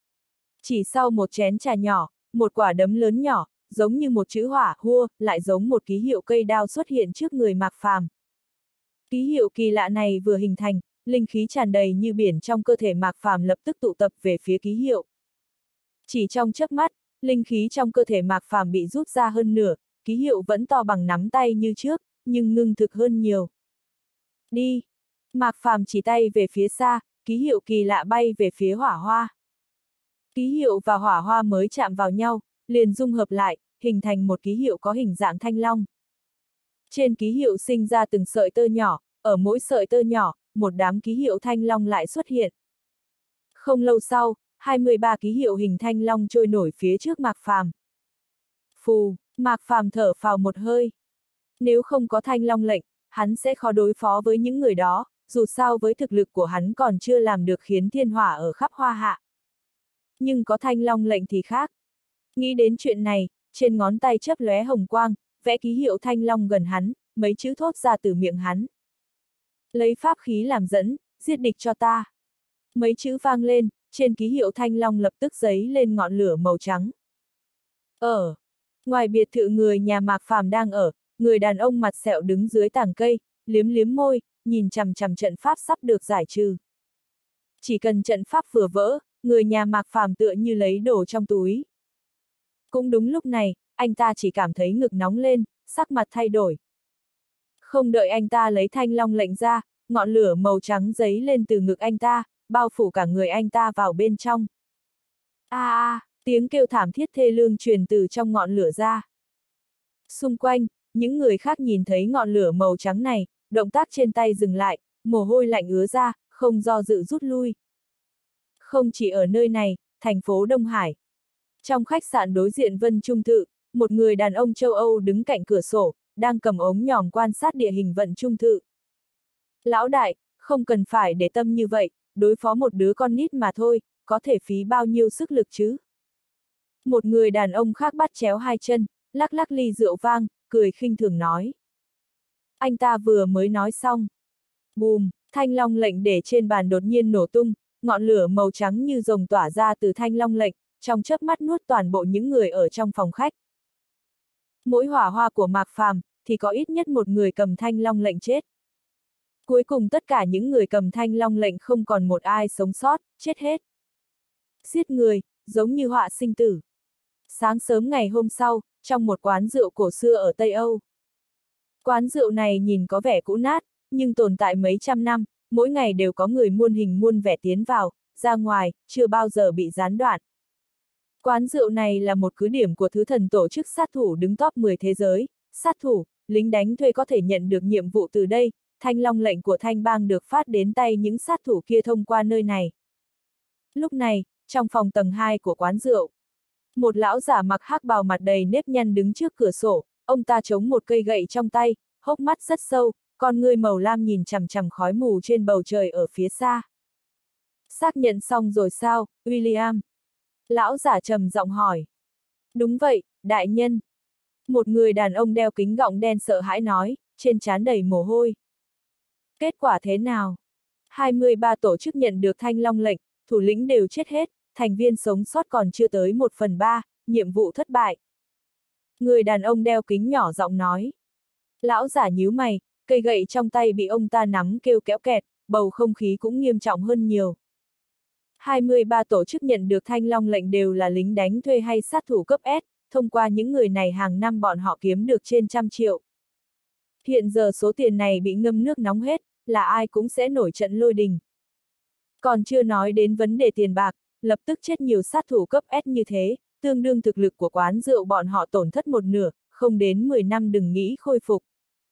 Chỉ sau một chén trà nhỏ, một quả đấm lớn nhỏ, giống như một chữ hỏa hua, lại giống một ký hiệu cây đao xuất hiện trước người Mạc Phàm. Ký hiệu kỳ lạ này vừa hình thành, linh khí tràn đầy như biển trong cơ thể Mạc Phàm lập tức tụ tập về phía ký hiệu. Chỉ trong chớp mắt, linh khí trong cơ thể Mạc Phàm bị rút ra hơn nửa, ký hiệu vẫn to bằng nắm tay như trước, nhưng ngưng thực hơn nhiều. Đi! Mạc Phàm chỉ tay về phía xa, ký hiệu kỳ lạ bay về phía hỏa hoa. Ký hiệu và hỏa hoa mới chạm vào nhau, liền dung hợp lại, hình thành một ký hiệu có hình dạng thanh long. Trên ký hiệu sinh ra từng sợi tơ nhỏ, ở mỗi sợi tơ nhỏ, một đám ký hiệu thanh long lại xuất hiện. Không lâu sau, hai mươi ba ký hiệu hình thanh long trôi nổi phía trước Mạc Phàm. Phù, Mạc Phàm thở phào một hơi. Nếu không có Thanh Long lệnh, hắn sẽ khó đối phó với những người đó, dù sao với thực lực của hắn còn chưa làm được khiến thiên hỏa ở khắp hoa hạ. Nhưng có thanh long lệnh thì khác. Nghĩ đến chuyện này, trên ngón tay chớp lóe hồng quang, vẽ ký hiệu thanh long gần hắn, mấy chữ thốt ra từ miệng hắn. Lấy pháp khí làm dẫn, giết địch cho ta. Mấy chữ vang lên, trên ký hiệu thanh long lập tức giấy lên ngọn lửa màu trắng. Ở ngoài biệt thự người nhà Mạc Phàm đang ở, người đàn ông mặt sẹo đứng dưới tàng cây, liếm liếm môi, nhìn chằm chằm trận pháp sắp được giải trừ. Chỉ cần trận pháp vừa vỡ, người nhà Mạc Phàm tựa như lấy đồ trong túi. Cũng đúng lúc này, anh ta chỉ cảm thấy ngực nóng lên, sắc mặt thay đổi. Không đợi anh ta lấy thanh long lệnh ra, ngọn lửa màu trắng giấy lên từ ngực anh ta, bao phủ cả người anh ta vào bên trong. A a, à, tiếng kêu thảm thiết thê lương truyền từ trong ngọn lửa ra. Xung quanh, những người khác nhìn thấy ngọn lửa màu trắng này, động tác trên tay dừng lại, mồ hôi lạnh ứa ra, không do dự rút lui. Không chỉ ở nơi này, thành phố Đông Hải. Trong khách sạn đối diện Vân Trung Thự, một người đàn ông châu Âu đứng cạnh cửa sổ, đang cầm ống nhòm quan sát địa hình Vân Trung Thự. Lão đại, không cần phải để tâm như vậy, đối phó một đứa con nít mà thôi, có thể phí bao nhiêu sức lực chứ? Một người đàn ông khác bắt chéo hai chân, lắc lắc ly rượu vang, cười khinh thường nói. Anh ta vừa mới nói xong. Bùm, thanh long lệnh để trên bàn đột nhiên nổ tung, ngọn lửa màu trắng như rồng tỏa ra từ thanh long lệnh, trong chớp mắt nuốt toàn bộ những người ở trong phòng khách. Mỗi hỏa hoa của Mạc Phàm thì có ít nhất một người cầm thanh long lệnh chết. Cuối cùng tất cả những người cầm thanh long lệnh không còn một ai sống sót, chết hết. Giết người, giống như họa sinh tử. Sáng sớm ngày hôm sau, trong một quán rượu cổ xưa ở Tây Âu. Quán rượu này nhìn có vẻ cũ nát, nhưng tồn tại mấy trăm năm, mỗi ngày đều có người muôn hình muôn vẻ tiến vào, ra ngoài, chưa bao giờ bị gián đoạn. Quán rượu này là một cứ điểm của thứ thần tổ chức sát thủ đứng top mười thế giới, sát thủ, lính đánh thuê có thể nhận được nhiệm vụ từ đây, thanh long lệnh của thanh bang được phát đến tay những sát thủ kia thông qua nơi này. Lúc này, trong phòng tầng hai của quán rượu, một lão giả mặc hắc bào mặt đầy nếp nhăn đứng trước cửa sổ, ông ta chống một cây gậy trong tay, hốc mắt rất sâu, con ngươi màu lam nhìn chằm chằm khói mù trên bầu trời ở phía xa. Xác nhận xong rồi sao, William? Lão giả trầm giọng hỏi. Đúng vậy, đại nhân. Một người đàn ông đeo kính gọng đen sợ hãi nói, trên trán đầy mồ hôi. Kết quả thế nào? hai mươi ba tổ chức nhận được thanh long lệnh, thủ lĩnh đều chết hết, thành viên sống sót còn chưa tới một phần ba, nhiệm vụ thất bại. Người đàn ông đeo kính nhỏ giọng nói. Lão giả nhíu mày, cây gậy trong tay bị ông ta nắm kêu kéo kẹt, bầu không khí cũng nghiêm trọng hơn nhiều. hai mươi ba tổ chức nhận được thanh long lệnh đều là lính đánh thuê hay sát thủ cấp S, thông qua những người này hàng năm bọn họ kiếm được trên trăm triệu. Hiện giờ số tiền này bị ngâm nước nóng hết, là ai cũng sẽ nổi trận lôi đình. Còn chưa nói đến vấn đề tiền bạc, lập tức chết nhiều sát thủ cấp S như thế, tương đương thực lực của quán rượu bọn họ tổn thất một nửa, không đến mười năm đừng nghĩ khôi phục.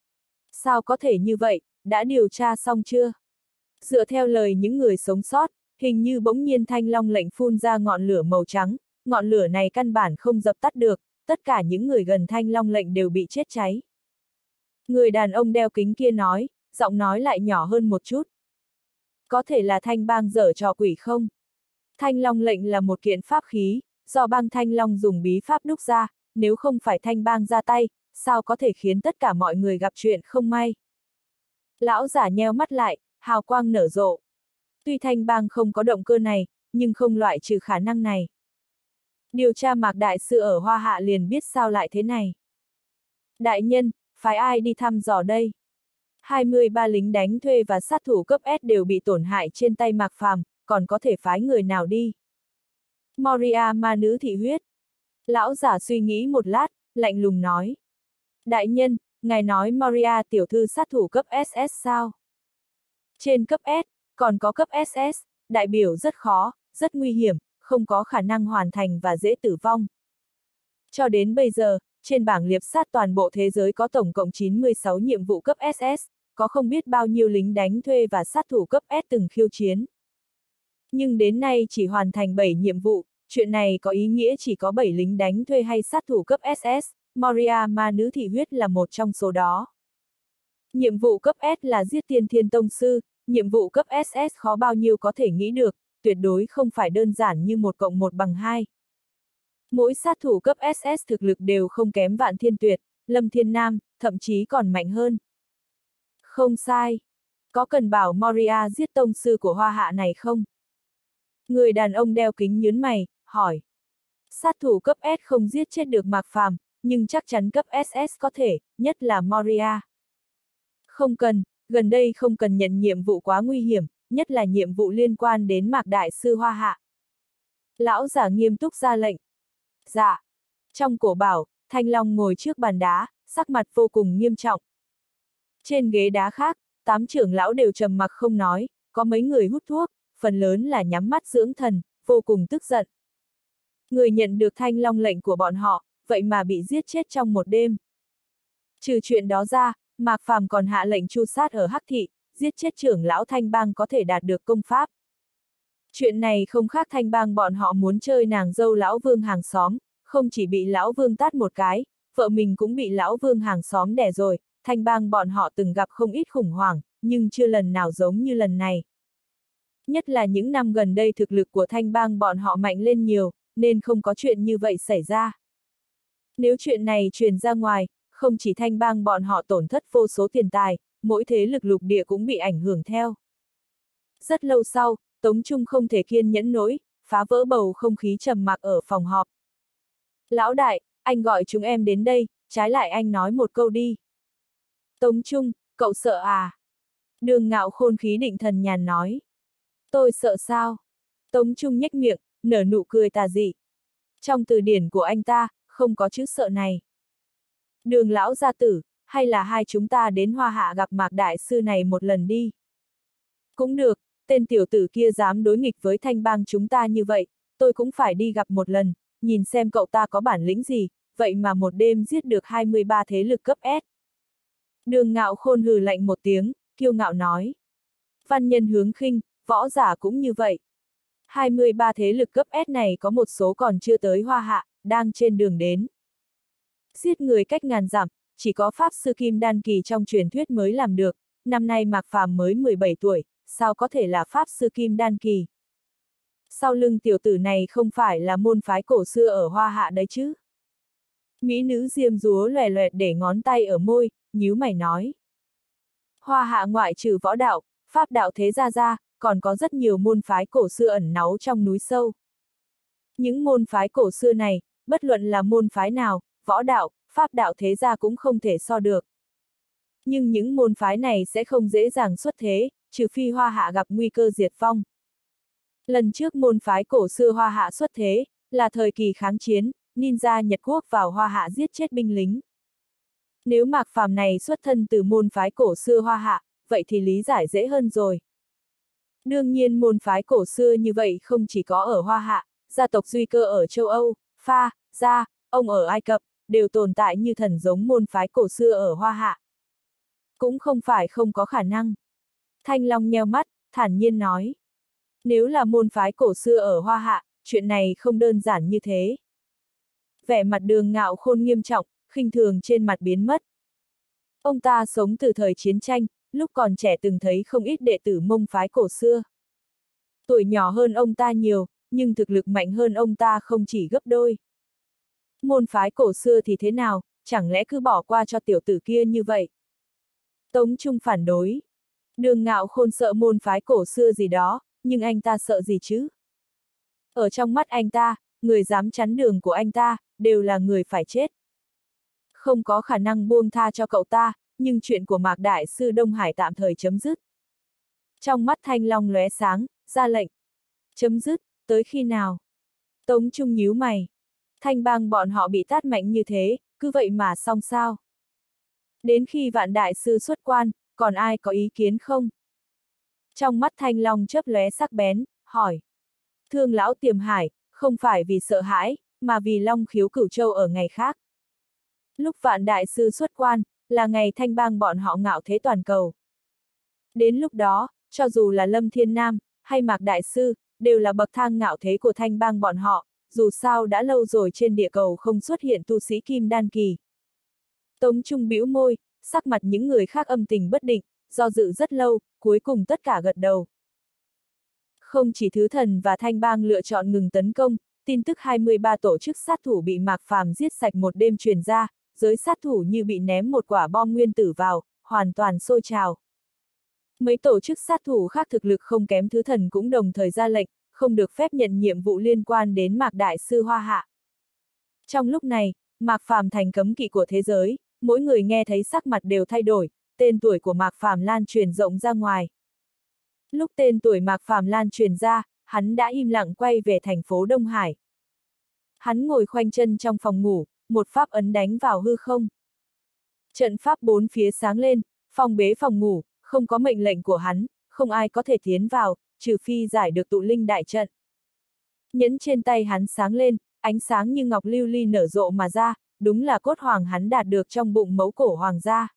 Sao có thể như vậy, đã điều tra xong chưa? Dựa theo lời những người sống sót, hình như bỗng nhiên thanh long lệnh phun ra ngọn lửa màu trắng, ngọn lửa này căn bản không dập tắt được, tất cả những người gần thanh long lệnh đều bị chết cháy. Người đàn ông đeo kính kia nói, giọng nói lại nhỏ hơn một chút. Có thể là thanh bang dở trò quỷ không? Thanh long lệnh là một kiện pháp khí, do bang thanh long dùng bí pháp đúc ra, nếu không phải thanh bang ra tay, sao có thể khiến tất cả mọi người gặp chuyện không may? Lão giả nheo mắt lại, hào quang nở rộ. Tuy thanh bang không có động cơ này, nhưng không loại trừ khả năng này. Điều tra Mạc Đại Sư ở Hoa Hạ liền biết sao lại thế này. Đại nhân, phái ai đi thăm dò đây? hai mươi ba lính đánh thuê và sát thủ cấp S đều bị tổn hại trên tay Mạc Phàm, còn có thể phái người nào đi? Moria ma nữ thị huyết. Lão giả suy nghĩ một lát, lạnh lùng nói. Đại nhân, ngài nói Moria tiểu thư sát thủ cấp ét ét sao? Trên cấp S, còn có cấp ét ét, đại biểu rất khó, rất nguy hiểm, không có khả năng hoàn thành và dễ tử vong. Cho đến bây giờ, trên bảng liệp sát toàn bộ thế giới có tổng cộng chín mươi sáu nhiệm vụ cấp ét ét, có không biết bao nhiêu lính đánh thuê và sát thủ cấp S từng khiêu chiến. Nhưng đến nay chỉ hoàn thành bảy nhiệm vụ, chuyện này có ý nghĩa chỉ có bảy lính đánh thuê hay sát thủ cấp ét ét, Moria ma nữ thị huyết là một trong số đó. Nhiệm vụ cấp S là giết Tiên Thiên Tông Sư, nhiệm vụ cấp ét ét khó bao nhiêu có thể nghĩ được, tuyệt đối không phải đơn giản như một cộng một bằng hai. Mỗi sát thủ cấp ét ét thực lực đều không kém Vạn Thiên Tuyệt, Lâm Thiên Nam, thậm chí còn mạnh hơn. Không sai. Có cần bảo Moria giết tông sư của Hoa Hạ này không? Người đàn ông đeo kính nhướng mày, hỏi. Sát thủ cấp S không giết chết được Mạc Phàm, nhưng chắc chắn cấp ét ét có thể, nhất là Moria. Không cần, gần đây không cần nhận nhiệm vụ quá nguy hiểm, nhất là nhiệm vụ liên quan đến Mạc Đại Sư Hoa Hạ. Lão giả nghiêm túc ra lệnh. Dạ. Trong cổ bảo, Thanh Long ngồi trước bàn đá, sắc mặt vô cùng nghiêm trọng. Trên ghế đá khác, tám trưởng lão đều trầm mặc không nói, có mấy người hút thuốc, phần lớn là nhắm mắt dưỡng thần, vô cùng tức giận. Người nhận được Thanh Long lệnh của bọn họ, vậy mà bị giết chết trong một đêm. Trừ chuyện đó ra, Mạc Phàm còn hạ lệnh tru sát ở Hắc Thị, giết chết trưởng lão Thanh Bang có thể đạt được công pháp. Chuyện này không khác Thanh Bang bọn họ muốn chơi nàng dâu lão vương hàng xóm, không chỉ bị lão vương tát một cái, vợ mình cũng bị lão vương hàng xóm đẻ rồi. Thanh Bang bọn họ từng gặp không ít khủng hoảng, nhưng chưa lần nào giống như lần này. Nhất là những năm gần đây thực lực của Thanh Bang bọn họ mạnh lên nhiều, nên không có chuyện như vậy xảy ra. Nếu chuyện này truyền ra ngoài, không chỉ Thanh Bang bọn họ tổn thất vô số tiền tài, mỗi thế lực lục địa cũng bị ảnh hưởng theo. Rất lâu sau, Tống Trung không thể kiên nhẫn nổi, phá vỡ bầu không khí trầm mặc ở phòng họp. Lão đại, anh gọi chúng em đến đây, trái lại anh nói một câu đi. Tống Trung, cậu sợ à? Đường Ngạo Khôn khí định thần nhàn nói. Tôi sợ sao? Tống Trung nhếch miệng, nở nụ cười tà dị. Trong từ điển của anh ta, không có chữ sợ này. Đường lão gia tử, hay là hai chúng ta đến Hoa Hạ gặp Mạc Đại Sư này một lần đi? Cũng được, tên tiểu tử kia dám đối nghịch với Thanh Bang chúng ta như vậy, tôi cũng phải đi gặp một lần, nhìn xem cậu ta có bản lĩnh gì, vậy mà một đêm giết được hai mươi ba thế lực cấp S. Đường Ngạo Khôn hừ lạnh một tiếng, kiêu ngạo nói. Văn nhân hướng khinh, võ giả cũng như vậy. hai mươi ba thế lực cấp S này có một số còn chưa tới Hoa Hạ, đang trên đường đến. Giết người cách ngàn dặm, chỉ có Pháp Sư Kim Đan Kỳ trong truyền thuyết mới làm được, năm nay Mạc Phàm mới mười bảy tuổi, sao có thể là Pháp Sư Kim Đan Kỳ? Sau lưng tiểu tử này không phải là môn phái cổ xưa ở Hoa Hạ đấy chứ? Mỹ nữ diêm dúa loè loẹt để ngón tay ở môi, nhíu mày nói. Hoa Hạ ngoại trừ võ đạo, pháp đạo thế gia ra, còn có rất nhiều môn phái cổ xưa ẩn náu trong núi sâu. Những môn phái cổ xưa này, bất luận là môn phái nào, võ đạo, pháp đạo thế gia cũng không thể so được. Nhưng những môn phái này sẽ không dễ dàng xuất thế, trừ phi Hoa Hạ gặp nguy cơ diệt vong. Lần trước môn phái cổ xưa Hoa Hạ xuất thế, là thời kỳ kháng chiến, ninja Nhật Quốc vào Hoa Hạ giết chết binh lính. Nếu Mạc Phàm này xuất thân từ môn phái cổ xưa Hoa Hạ, vậy thì lý giải dễ hơn rồi. Đương nhiên môn phái cổ xưa như vậy không chỉ có ở Hoa Hạ, gia tộc Duy Cơ ở châu Âu, Pha, Gia, ông ở Ai Cập, đều tồn tại như thần giống môn phái cổ xưa ở Hoa Hạ. Cũng không phải không có khả năng. Thanh Long nheo mắt, thản nhiên nói. Nếu là môn phái cổ xưa ở Hoa Hạ, chuyện này không đơn giản như thế. Vẻ mặt Đường Ngạo Khôn nghiêm trọng, khinh thường trên mặt biến mất. Ông ta sống từ thời chiến tranh, lúc còn trẻ từng thấy không ít đệ tử Mông phái cổ xưa. Tuổi nhỏ hơn ông ta nhiều, nhưng thực lực mạnh hơn ông ta không chỉ gấp đôi. Môn phái cổ xưa thì thế nào, chẳng lẽ cứ bỏ qua cho tiểu tử kia như vậy? Tống Trung phản đối. Đường Ngạo Khôn sợ môn phái cổ xưa gì đó, nhưng anh ta sợ gì chứ? Ở trong mắt anh ta, người dám chắn đường của anh ta, đều là người phải chết. Không có khả năng buông tha cho cậu ta, nhưng chuyện của Mạc Đại Sư Đông Hải tạm thời chấm dứt. Trong mắt Thanh Long lóe sáng, ra lệnh. Chấm dứt, tới khi nào? Tống Trung nhíu mày. Thanh Bang bọn họ bị tát mạnh như thế, cứ vậy mà xong sao? Đến khi Vạn Đại Sư xuất quan, còn ai có ý kiến không? Trong mắt Thanh Long chớp lóe sắc bén, hỏi. Thương lão Tiềm Hải, không phải vì sợ hãi, mà vì Long Khiếu Cửu Châu ở ngày khác. Lúc Vạn Đại Sư xuất quan, là ngày Thanh Bang bọn họ ngạo thế toàn cầu. Đến lúc đó, cho dù là Lâm Thiên Nam, hay Mạc Đại Sư, đều là bậc thang ngạo thế của Thanh Bang bọn họ, dù sao đã lâu rồi trên địa cầu không xuất hiện tu sĩ Kim Đan Kỳ. Tống Trung bĩu môi, sắc mặt những người khác âm tình bất định, do dự rất lâu, cuối cùng tất cả gật đầu. Không chỉ Thứ Thần và Thanh Bang lựa chọn ngừng tấn công, tin tức hai mươi ba tổ chức sát thủ bị Mạc Phàm giết sạch một đêm truyền ra, giới sát thủ như bị ném một quả bom nguyên tử vào, hoàn toàn sôi trào. Mấy tổ chức sát thủ khác thực lực không kém Thứ Thần cũng đồng thời ra lệnh, không được phép nhận nhiệm vụ liên quan đến Mạc Đại Sư Hoa Hạ. Trong lúc này, Mạc Phàm thành cấm kỵ của thế giới, mỗi người nghe thấy sắc mặt đều thay đổi, tên tuổi của Mạc Phàm lan truyền rộng ra ngoài. Lúc tên tuổi Mạc Phàm lan truyền ra, hắn đã im lặng quay về thành phố Đông Hải. Hắn ngồi khoanh chân trong phòng ngủ, một pháp ấn đánh vào hư không. Trận pháp bốn phía sáng lên, phong bế phòng ngủ, không có mệnh lệnh của hắn, không ai có thể tiến vào, trừ phi giải được tụ linh đại trận. Nhẫn trên tay hắn sáng lên, ánh sáng như ngọc lưu ly nở rộ mà ra, đúng là cốt hoàng hắn đạt được trong bụng mẫu cổ hoàng gia.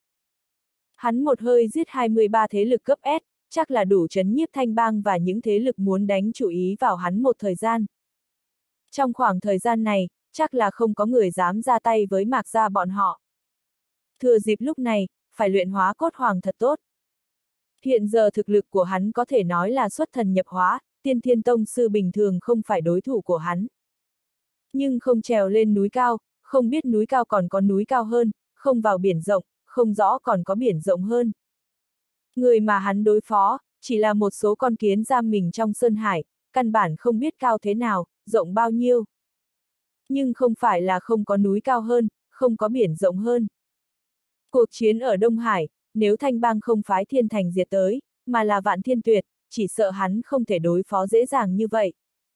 Hắn một hơi giết hai mươi ba thế lực cấp S, chắc là đủ trấn nhiếp Thanh Bang và những thế lực muốn đánh chú ý vào hắn một thời gian. Trong khoảng thời gian này, chắc là không có người dám ra tay với Mạc gia bọn họ. Thừa dịp lúc này, phải luyện hóa cốt hoàng thật tốt. Hiện giờ thực lực của hắn có thể nói là xuất thần nhập hóa, tiên thiên tông sư bình thường không phải đối thủ của hắn. Nhưng không trèo lên núi cao, không biết núi cao còn có núi cao hơn, không vào biển rộng, không rõ còn có biển rộng hơn. Người mà hắn đối phó, chỉ là một số con kiến giam mình trong sơn hải, căn bản không biết cao thế nào, rộng bao nhiêu. Nhưng không phải là không có núi cao hơn, không có biển rộng hơn. Cuộc chiến ở Đông Hải, nếu Thanh Bang không phái Thiên Thành diệt tới, mà là Vạn Thiên Tuyệt, chỉ sợ hắn không thể đối phó dễ dàng như vậy.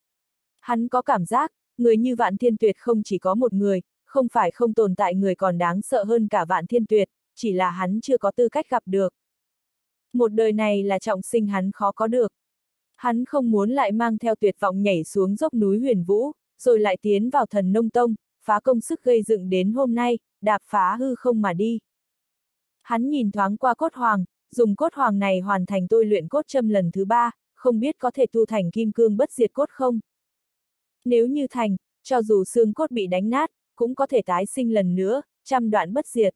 Hắn có cảm giác, người như Vạn Thiên Tuyệt không chỉ có một người, không phải không tồn tại người còn đáng sợ hơn cả Vạn Thiên Tuyệt, chỉ là hắn chưa có tư cách gặp được. Một đời này là trọng sinh hắn khó có được. Hắn không muốn lại mang theo tuyệt vọng nhảy xuống dốc núi Huyền Vũ, rồi lại tiến vào Thần Nông Tông, phá công sức gây dựng đến hôm nay, đạp phá hư không mà đi. Hắn nhìn thoáng qua cốt hoàng, dùng cốt hoàng này hoàn thành tôi luyện cốt châm lần thứ ba, không biết có thể tu thành kim cương bất diệt cốt không? Nếu như thành, cho dù xương cốt bị đánh nát, cũng có thể tái sinh lần nữa, trăm đoạn bất diệt.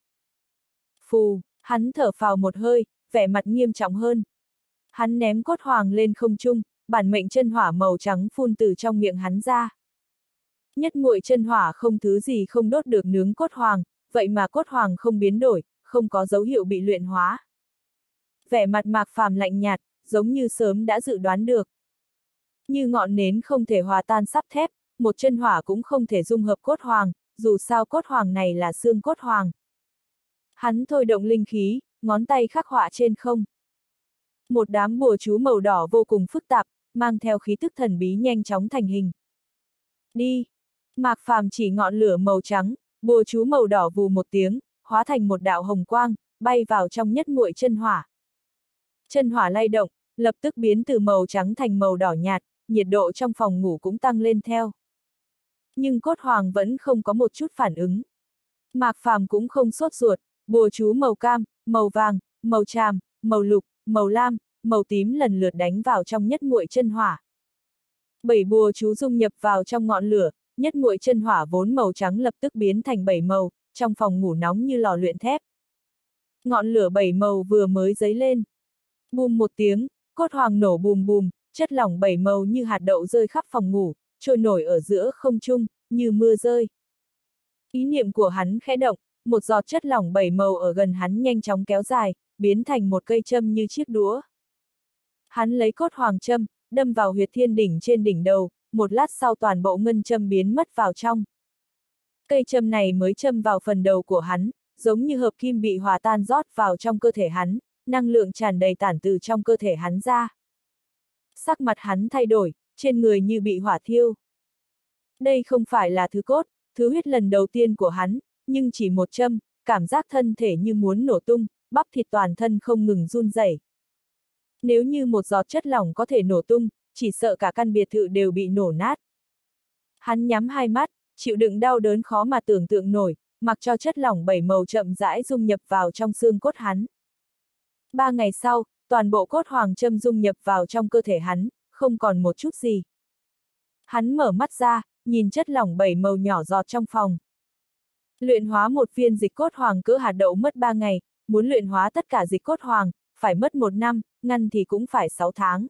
Phù, hắn thở phào một hơi, vẻ mặt nghiêm trọng hơn. Hắn ném cốt hoàng lên không trung, bản mệnh chân hỏa màu trắng phun từ trong miệng hắn ra. Nhất nguội chân hỏa không thứ gì không đốt được nướng cốt hoàng, vậy mà cốt hoàng không biến đổi, không có dấu hiệu bị luyện hóa. Vẻ mặt Mạc Phàm lạnh nhạt, giống như sớm đã dự đoán được. Như ngọn nến không thể hòa tan sắt thép, một chân hỏa cũng không thể dung hợp cốt hoàng, dù sao cốt hoàng này là xương cốt hoàng. Hắn thôi động linh khí, ngón tay khắc họa trên không. Một đám bùa chú màu đỏ vô cùng phức tạp, mang theo khí tức thần bí nhanh chóng thành hình. Đi! Mạc Phàm chỉ ngọn lửa màu trắng, bùa chú màu đỏ vù một tiếng, hóa thành một đạo hồng quang, bay vào trong nhất nguội chân hỏa. Chân hỏa lay động, lập tức biến từ màu trắng thành màu đỏ nhạt, nhiệt độ trong phòng ngủ cũng tăng lên theo. Nhưng cốt hoàng vẫn không có một chút phản ứng. Mạc Phàm cũng không sốt ruột, bùa chú màu cam, màu vàng, màu tràm, màu lục, màu lam, màu tím lần lượt đánh vào trong nhất nguội chân hỏa. Bảy bùa chú dung nhập vào trong ngọn lửa, nhất nguội chân hỏa vốn màu trắng lập tức biến thành bảy màu, trong phòng ngủ nóng như lò luyện thép. Ngọn lửa bảy màu vừa mới dấy lên. Bùm một tiếng, cốt hoàng nổ bùm bùm, chất lỏng bảy màu như hạt đậu rơi khắp phòng ngủ, trôi nổi ở giữa không trung, như mưa rơi. Ý niệm của hắn khẽ động, một giọt chất lỏng bảy màu ở gần hắn nhanh chóng kéo dài, biến thành một cây châm như chiếc đũa. Hắn lấy cốt hoàng châm, đâm vào huyệt thiên đỉnh trên đỉnh đầu, một lát sau toàn bộ ngân châm biến mất vào trong. Cây châm này mới châm vào phần đầu của hắn, giống như hợp kim bị hòa tan rót vào trong cơ thể hắn, năng lượng tràn đầy tản từ trong cơ thể hắn ra. Sắc mặt hắn thay đổi, trên người như bị hỏa thiêu. Đây không phải là thứ cốt, thứ huyết lần đầu tiên của hắn, nhưng chỉ một châm, cảm giác thân thể như muốn nổ tung, bắp thịt toàn thân không ngừng run rẩy. Nếu như một giọt chất lỏng có thể nổ tung, chỉ sợ cả căn biệt thự đều bị nổ nát. Hắn nhắm hai mắt, chịu đựng đau đớn khó mà tưởng tượng nổi, mặc cho chất lỏng bảy màu chậm rãi dung nhập vào trong xương cốt hắn. Ba ngày sau, toàn bộ cốt hoàng châm dung nhập vào trong cơ thể hắn, không còn một chút gì. Hắn mở mắt ra, nhìn chất lỏng bảy màu nhỏ giọt trong phòng. Luyện hóa một viên dịch cốt hoàng cỡ hạt đậu mất ba ngày, muốn luyện hóa tất cả dịch cốt hoàng, phải mất một năm, ngăn thì cũng phải sáu tháng.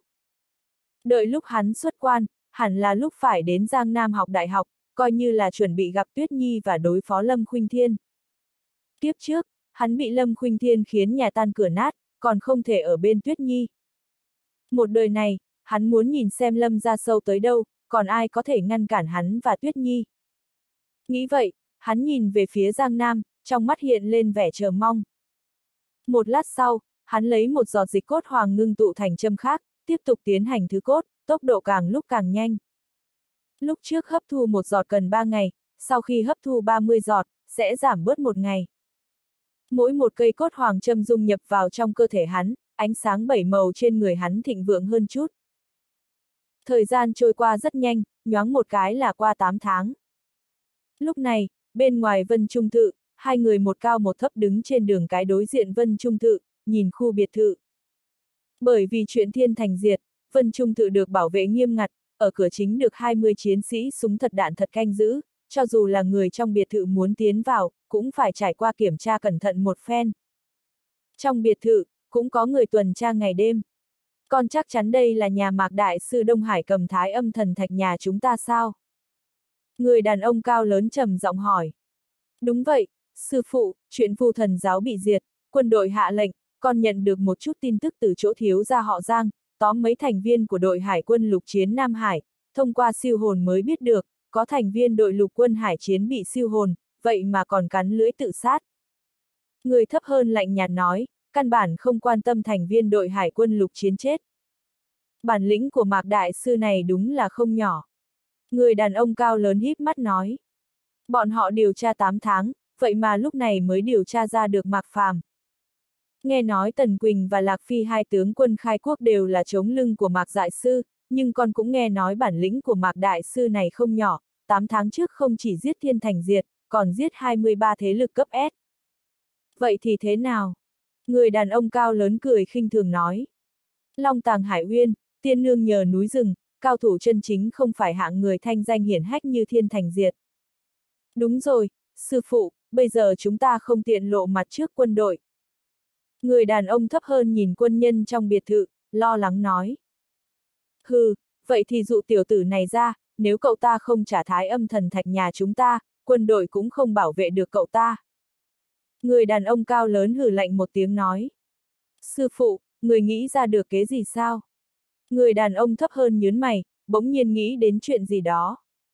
Đợi lúc hắn xuất quan, hẳn là lúc phải đến Giang Nam học đại học, coi như là chuẩn bị gặp Tuyết Nhi và đối phó Lâm Khuynh Thiên. Kiếp trước, hắn bị Lâm Khuynh Thiên khiến nhà tan cửa nát, còn không thể ở bên Tuyết Nhi. Một đời này, hắn muốn nhìn xem Lâm ra sâu tới đâu, còn ai có thể ngăn cản hắn và Tuyết Nhi. Nghĩ vậy, hắn nhìn về phía Giang Nam, trong mắt hiện lên vẻ chờ mong. Một lát sau, hắn lấy một giọt dịch cốt hoàng ngưng tụ thành châm khác, tiếp tục tiến hành thứ cốt, tốc độ càng lúc càng nhanh. Lúc trước hấp thu một giọt cần ba ngày, sau khi hấp thu ba mươi giọt, sẽ giảm bớt một ngày. Mỗi một cây cốt hoàng châm dung nhập vào trong cơ thể hắn, ánh sáng bảy màu trên người hắn thịnh vượng hơn chút. Thời gian trôi qua rất nhanh, nhoáng một cái là qua tám tháng. Lúc này, bên ngoài Vân Trung Thự, hai người một cao một thấp đứng trên đường cái đối diện Vân Trung Thự, nhìn khu biệt thự. Bởi vì chuyện thiên thành diệt, Vân Trung Thự được bảo vệ nghiêm ngặt, ở cửa chính được hai mươi chiến sĩ súng thật đạn thật canh giữ, cho dù là người trong biệt thự muốn tiến vào, cũng phải trải qua kiểm tra cẩn thận một phen. Trong biệt thự, cũng có người tuần tra ngày đêm. Còn chắc chắn đây là nhà Mạc Đại sư Đông Hải Cầm Thái Âm Thần Thạch nhà chúng ta sao? Người đàn ông cao lớn trầm giọng hỏi. Đúng vậy, sư phụ, chuyện Vu Thần giáo bị diệt, quân đội hạ lệnh, còn nhận được một chút tin tức từ chỗ thiếu gia họ Giang, tóm mấy thành viên của đội hải quân lục chiến Nam Hải, thông qua siêu hồn mới biết được, có thành viên đội lục quân hải chiến bị siêu hồn, vậy mà còn cắn lưỡi tự sát. Người thấp hơn lạnh nhạt nói, căn bản không quan tâm thành viên đội hải quân lục chiến chết. Bản lĩnh của Mạc Đại sư này đúng là không nhỏ. Người đàn ông cao lớn híp mắt nói. Bọn họ điều tra tám tháng, vậy mà lúc này mới điều tra ra được Mạc Phàm. Nghe nói Tần Quỳnh và Lạc Phi hai tướng quân khai quốc đều là chống lưng của Mạc Đại sư, nhưng con cũng nghe nói bản lĩnh của Mạc Đại sư này không nhỏ, tám tháng trước không chỉ giết thiên thành diệt, còn giết hai mươi ba thế lực cấp S. Vậy thì thế nào? Người đàn ông cao lớn cười khinh thường nói. Long Tàng Hải Uyên, tiên nương nhờ núi rừng, cao thủ chân chính không phải hạng người thanh danh hiển hách như thiên thành diệt. Đúng rồi, sư phụ, bây giờ chúng ta không tiện lộ mặt trước quân đội. Người đàn ông thấp hơn nhìn quân nhân trong biệt thự, lo lắng nói. Hừ, vậy thì dụ tiểu tử này ra, nếu cậu ta không trả Thái Âm Thần Thạch nhà chúng ta, quân đội cũng không bảo vệ được cậu ta. Người đàn ông cao lớn hừ lạnh một tiếng nói. Sư phụ, người nghĩ ra được kế gì sao? Người đàn ông thấp hơn nhớn mày, bỗng nhiên nghĩ đến chuyện gì đó.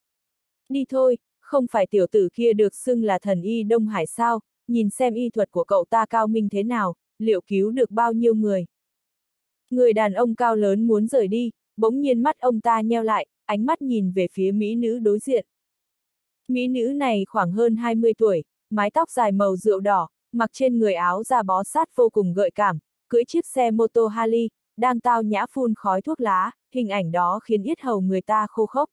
Đi thôi, không phải tiểu tử kia được xưng là thần y Đông Hải sao, nhìn xem y thuật của cậu ta cao minh thế nào, liệu cứu được bao nhiêu người. Người đàn ông cao lớn muốn rời đi, bỗng nhiên mắt ông ta nheo lại, ánh mắt nhìn về phía mỹ nữ đối diện. Mỹ nữ này khoảng hơn hai mươi tuổi, mái tóc dài màu rượu đỏ, mặc trên người áo da bó sát vô cùng gợi cảm, cưỡi chiếc xe mô tô Harley, đang tao nhã phun khói thuốc lá, hình ảnh đó khiến yết hầu người ta khô khốc.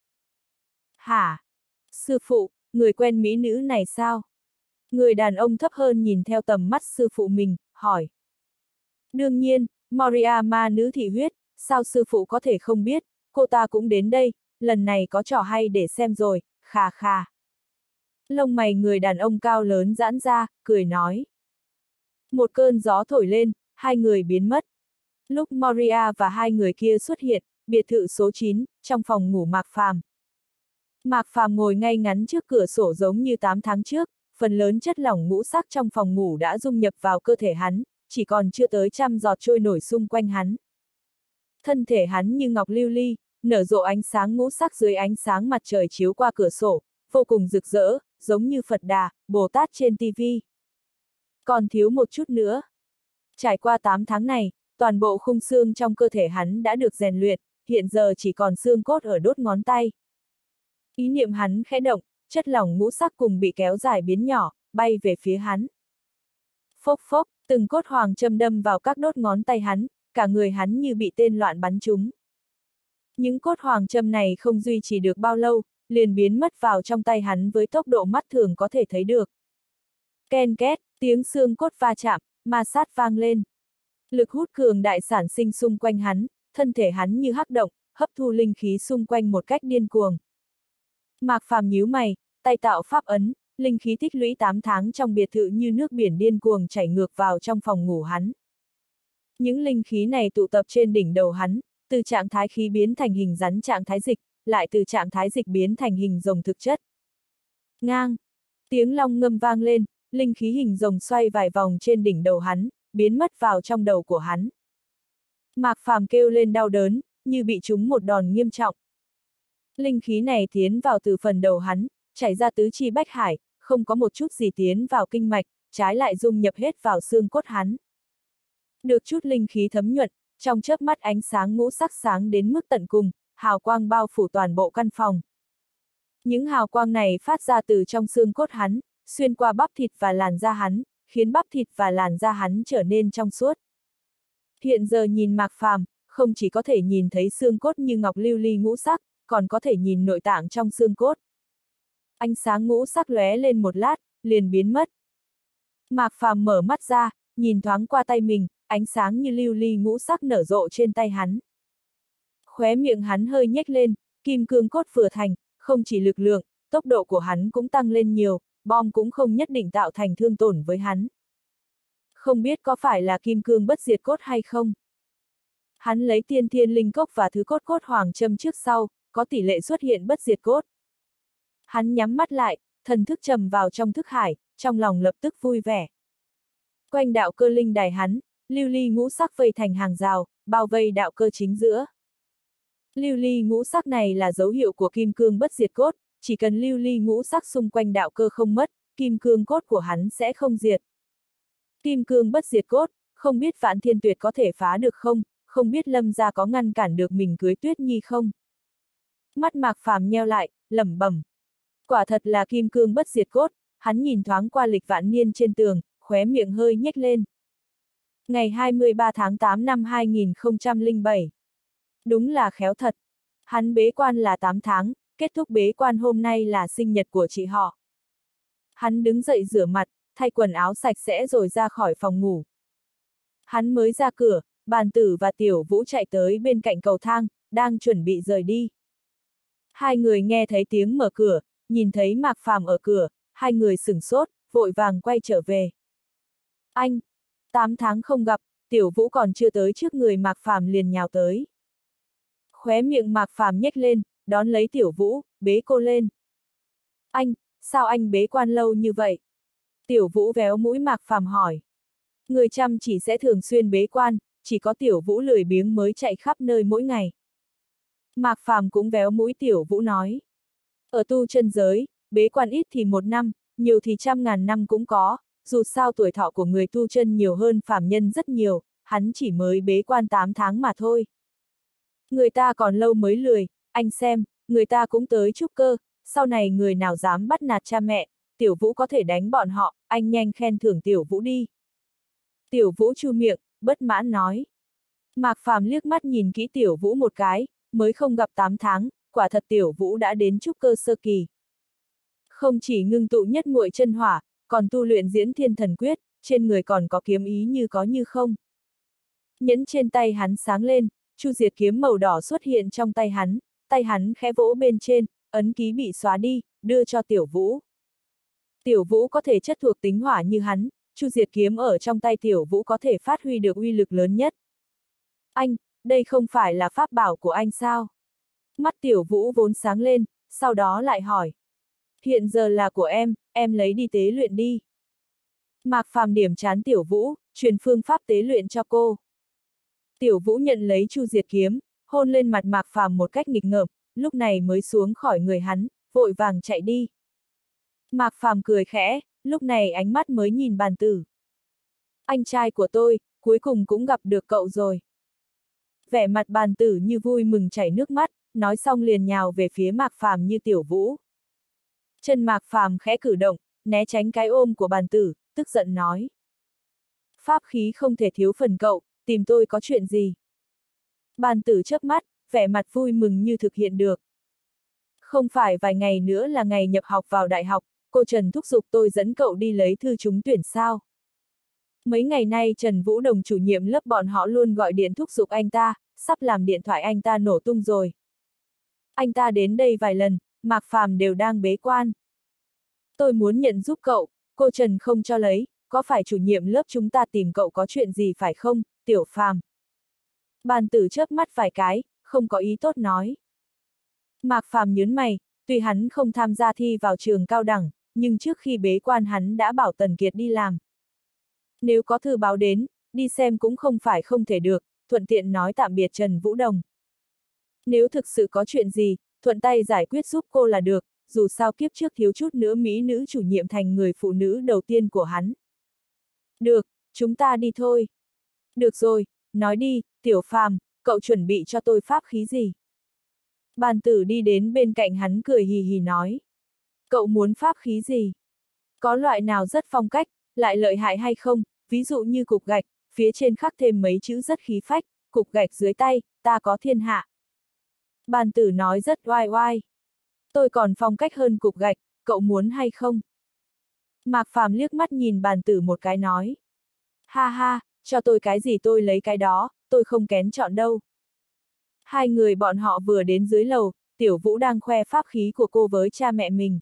Hả? Sư phụ, người quen mỹ nữ này sao? Người đàn ông thấp hơn nhìn theo tầm mắt sư phụ mình, hỏi. Đương nhiên, Moria ma nữ thị huyết, sao sư phụ có thể không biết, cô ta cũng đến đây, lần này có trò hay để xem rồi, khà khà. Lông mày người đàn ông cao lớn giãn ra, cười nói. Một cơn gió thổi lên, hai người biến mất. Lúc Moria và hai người kia xuất hiện, biệt thự số chín, trong phòng ngủ Mạc Phàm. Mạc Phàm ngồi ngay ngắn trước cửa sổ giống như tám tháng trước, phần lớn chất lỏng ngũ sắc trong phòng ngủ đã dung nhập vào cơ thể hắn, chỉ còn chưa tới trăm giọt trôi nổi xung quanh hắn. Thân thể hắn như ngọc lưu ly, nở rộ ánh sáng ngũ sắc dưới ánh sáng mặt trời chiếu qua cửa sổ, vô cùng rực rỡ, giống như Phật Đà, Bồ Tát trên tivi. Còn thiếu một chút nữa. Trải qua tám tháng này, toàn bộ khung xương trong cơ thể hắn đã được rèn luyện, hiện giờ chỉ còn xương cốt ở đốt ngón tay. Ý niệm hắn khẽ động, chất lỏng ngũ sắc cùng bị kéo dài biến nhỏ, bay về phía hắn. Phốc phốc, từng cốt hoàng châm đâm vào các đốt ngón tay hắn, cả người hắn như bị tên loạn bắn trúng. Những cốt hoàng châm này không duy trì được bao lâu, liền biến mất vào trong tay hắn với tốc độ mắt thường có thể thấy được. Ken két, tiếng xương cốt va chạm, ma sát vang lên. Lực hút cường đại sản sinh xung quanh hắn, thân thể hắn như hắc động, hấp thu linh khí xung quanh một cách điên cuồng. Mạc Phàm nhíu mày, tay tạo pháp ấn, linh khí tích lũy tám tháng trong biệt thự như nước biển điên cuồng chảy ngược vào trong phòng ngủ hắn. Những linh khí này tụ tập trên đỉnh đầu hắn, từ trạng thái khí biến thành hình rắn trạng thái dịch, lại từ trạng thái dịch biến thành hình rồng thực chất. Ngang! Tiếng long ngâm vang lên, linh khí hình rồng xoay vài vòng trên đỉnh đầu hắn, biến mất vào trong đầu của hắn. Mạc Phàm kêu lên đau đớn, như bị trúng một đòn nghiêm trọng. Linh khí này tiến vào từ phần đầu hắn, chảy ra tứ chi bách hải, không có một chút gì tiến vào kinh mạch, trái lại dung nhập hết vào xương cốt hắn. Được chút linh khí thấm nhuận, trong chớp mắt ánh sáng ngũ sắc sáng đến mức tận cùng, hào quang bao phủ toàn bộ căn phòng. Những hào quang này phát ra từ trong xương cốt hắn, xuyên qua bắp thịt và làn da hắn, khiến bắp thịt và làn da hắn trở nên trong suốt. Hiện giờ nhìn Mạc Phàm, không chỉ có thể nhìn thấy xương cốt như ngọc lưu ly ngũ sắc, còn có thể nhìn nội tạng trong xương cốt. Ánh sáng ngũ sắc lóe lên một lát, liền biến mất. Mạc Phàm mở mắt ra, nhìn thoáng qua tay mình, ánh sáng như lưu ly ngũ sắc nở rộ trên tay hắn. Khóe miệng hắn hơi nhếch lên, kim cương cốt vừa thành, không chỉ lực lượng, tốc độ của hắn cũng tăng lên nhiều, bom cũng không nhất định tạo thành thương tổn với hắn. Không biết có phải là kim cương bất diệt cốt hay không? Hắn lấy tiên thiên linh cốc và thứ cốt cốt hoàng châm trước sau, có tỷ lệ xuất hiện bất diệt cốt. Hắn nhắm mắt lại, thần thức trầm vào trong thức hải, trong lòng lập tức vui vẻ. Quanh đạo cơ linh đài hắn, lưu ly ngũ sắc vây thành hàng rào, bao vây đạo cơ chính giữa. Lưu ly ngũ sắc này là dấu hiệu của kim cương bất diệt cốt, chỉ cần lưu ly ngũ sắc xung quanh đạo cơ không mất, kim cương cốt của hắn sẽ không diệt. Kim cương bất diệt cốt, không biết Vạn Thiên Tuyệt có thể phá được không, không biết Lâm gia có ngăn cản được mình cưới Tuyết Nhi không. Mắt Mạc Phàm nheo lại, lẩm bẩm. Quả thật là kim cương bất diệt cốt, hắn nhìn thoáng qua lịch vạn niên trên tường, khóe miệng hơi nhếch lên. Ngày hai mươi ba tháng tám năm hai nghìn không trăm lẻ bảy. Đúng là khéo thật. Hắn bế quan là tám tháng, kết thúc bế quan hôm nay là sinh nhật của chị họ. Hắn đứng dậy rửa mặt, thay quần áo sạch sẽ rồi ra khỏi phòng ngủ. Hắn mới ra cửa, Bàn Tử và Tiểu Vũ chạy tới bên cạnh cầu thang, đang chuẩn bị rời đi. Hai người nghe thấy tiếng mở cửa, nhìn thấy Mạc Phàm ở cửa, hai người sửng sốt, vội vàng quay trở về. Anh! Tám tháng không gặp, Tiểu Vũ còn chưa tới trước người Mạc Phàm liền nhào tới. Khóe miệng Mạc Phàm nhếch lên, đón lấy Tiểu Vũ, bế cô lên. Anh, sao anh bế quan lâu như vậy? Tiểu Vũ véo mũi Mạc Phàm hỏi. Người chăm chỉ sẽ thường xuyên bế quan, chỉ có Tiểu Vũ lười biếng mới chạy khắp nơi mỗi ngày. Mạc Phàm cũng véo mũi Tiểu Vũ nói. Ở tu chân giới, bế quan ít thì một năm, nhiều thì trăm ngàn năm cũng có, dù sao tuổi thọ của người tu chân nhiều hơn phàm nhân rất nhiều, hắn chỉ mới bế quan tám tháng mà thôi. Người ta còn lâu mới lười, anh xem, người ta cũng tới trúc cơ, sau này người nào dám bắt nạt cha mẹ, Tiểu Vũ có thể đánh bọn họ, anh nhanh khen thưởng Tiểu Vũ đi. Tiểu Vũ chu miệng, bất mãn nói. Mạc Phàm liếc mắt nhìn kỹ Tiểu Vũ một cái, mới không gặp tám tháng, quả thật Tiểu Vũ đã đến trúc cơ sơ kỳ. Không chỉ ngưng tụ nhất muội chân hỏa, còn tu luyện diễn thiên thần quyết, trên người còn có kiếm ý như có như không. Nhẫn trên tay hắn sáng lên, chu diệt kiếm màu đỏ xuất hiện trong tay hắn, tay hắn khẽ vỗ bên trên, ấn ký bị xóa đi, đưa cho Tiểu Vũ. Tiểu Vũ có thể chất thuộc tính hỏa như hắn, chu diệt kiếm ở trong tay Tiểu Vũ có thể phát huy được uy lực lớn nhất. Anh, đây không phải là pháp bảo của anh sao? Mắt Tiểu Vũ vốn sáng lên, sau đó lại hỏi. Hiện giờ là của em, em lấy đi tế luyện đi. Mạc Phàm điểm trán Tiểu Vũ, truyền phương pháp tế luyện cho cô. Tiểu Vũ nhận lấy chu diệt kiếm, hôn lên mặt Mạc Phàm một cách nghịch ngợm, lúc này mới xuống khỏi người hắn, vội vàng chạy đi. Mạc Phàm cười khẽ, lúc này ánh mắt mới nhìn Bàn Tử. Anh trai của tôi, cuối cùng cũng gặp được cậu rồi. Vẻ mặt Bàn Tử như vui mừng chảy nước mắt, nói xong liền nhào về phía Mạc Phàm như Tiểu Vũ. Chân Mạc Phàm khẽ cử động, né tránh cái ôm của Bàn Tử, tức giận nói. Pháp khí không thể thiếu phần cậu, tìm tôi có chuyện gì? Bàn Tử chớp mắt, vẻ mặt vui mừng như thực hiện được. Không phải vài ngày nữa là ngày nhập học vào đại học, cô Trần thúc giục tôi dẫn cậu đi lấy thư trúng tuyển sao? Mấy ngày nay Trần Vũ Đồng chủ nhiệm lớp bọn họ luôn gọi điện thúc giục anh ta, sắp làm điện thoại anh ta nổ tung rồi. Anh ta đến đây vài lần, Mạc Phàm đều đang bế quan. Tôi muốn nhận giúp cậu, cô Trần không cho lấy, có phải chủ nhiệm lớp chúng ta tìm cậu có chuyện gì phải không, Tiểu Phàm? Bàn tử chớp mắt vài cái, không có ý tốt nói. Mạc Phàm nhớn mày, tuy hắn không tham gia thi vào trường cao đẳng, nhưng trước khi bế quan hắn đã bảo Tần Kiệt đi làm. Nếu có thư báo đến, đi xem cũng không phải không thể được, thuận tiện nói tạm biệt Trần Vũ Đồng. Nếu thực sự có chuyện gì, thuận tay giải quyết giúp cô là được, dù sao kiếp trước thiếu chút nữa mỹ nữ chủ nhiệm thành người phụ nữ đầu tiên của hắn. Được, chúng ta đi thôi. Được rồi, nói đi, Tiểu Phàm, cậu chuẩn bị cho tôi pháp khí gì? Bàn tử đi đến bên cạnh hắn cười hì hì nói. Cậu muốn pháp khí gì? Có loại nào rất phong cách, lại lợi hại hay không, ví dụ như cục gạch, phía trên khắc thêm mấy chữ rất khí phách, cục gạch dưới tay, ta có thiên hạ. Bàn tử nói rất oai oai. Tôi còn phong cách hơn cục gạch, cậu muốn hay không? Mạc Phàm liếc mắt nhìn bàn tử một cái nói. Ha ha, cho tôi cái gì tôi lấy cái đó, tôi không kén chọn đâu. Hai người bọn họ vừa đến dưới lầu, Tiểu Vũ đang khoe pháp khí của cô với cha mẹ mình.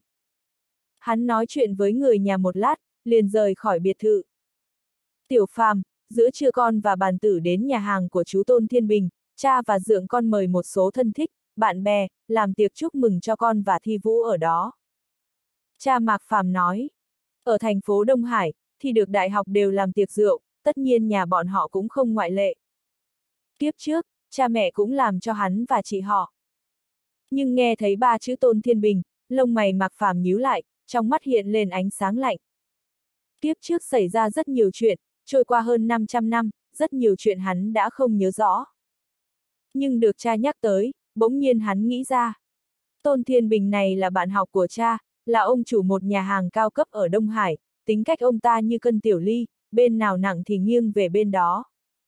Hắn nói chuyện với người nhà một lát, liền rời khỏi biệt thự. Tiểu Phàm, giữa trưa con và bàn tử đến nhà hàng của chú Tôn Thiên Bình, cha và dượng con mời một số thân thích, bạn bè, làm tiệc chúc mừng cho con và Thi Vũ ở đó. Cha Mạc Phàm nói, ở thành phố Đông Hải, thì được đại học đều làm tiệc rượu, tất nhiên nhà bọn họ cũng không ngoại lệ. Kiếp trước, cha mẹ cũng làm cho hắn và chị họ. Nhưng nghe thấy ba chữ Tôn Thiên Bình, lông mày Mạc Phàm nhíu lại, trong mắt hiện lên ánh sáng lạnh. Kiếp trước xảy ra rất nhiều chuyện, trôi qua hơn năm trăm năm, rất nhiều chuyện hắn đã không nhớ rõ. Nhưng được cha nhắc tới, bỗng nhiên hắn nghĩ ra. Tôn Thiên Bình này là bạn học của cha, là ông chủ một nhà hàng cao cấp ở Đông Hải, tính cách ông ta như cân tiểu ly, bên nào nặng thì nghiêng về bên đó.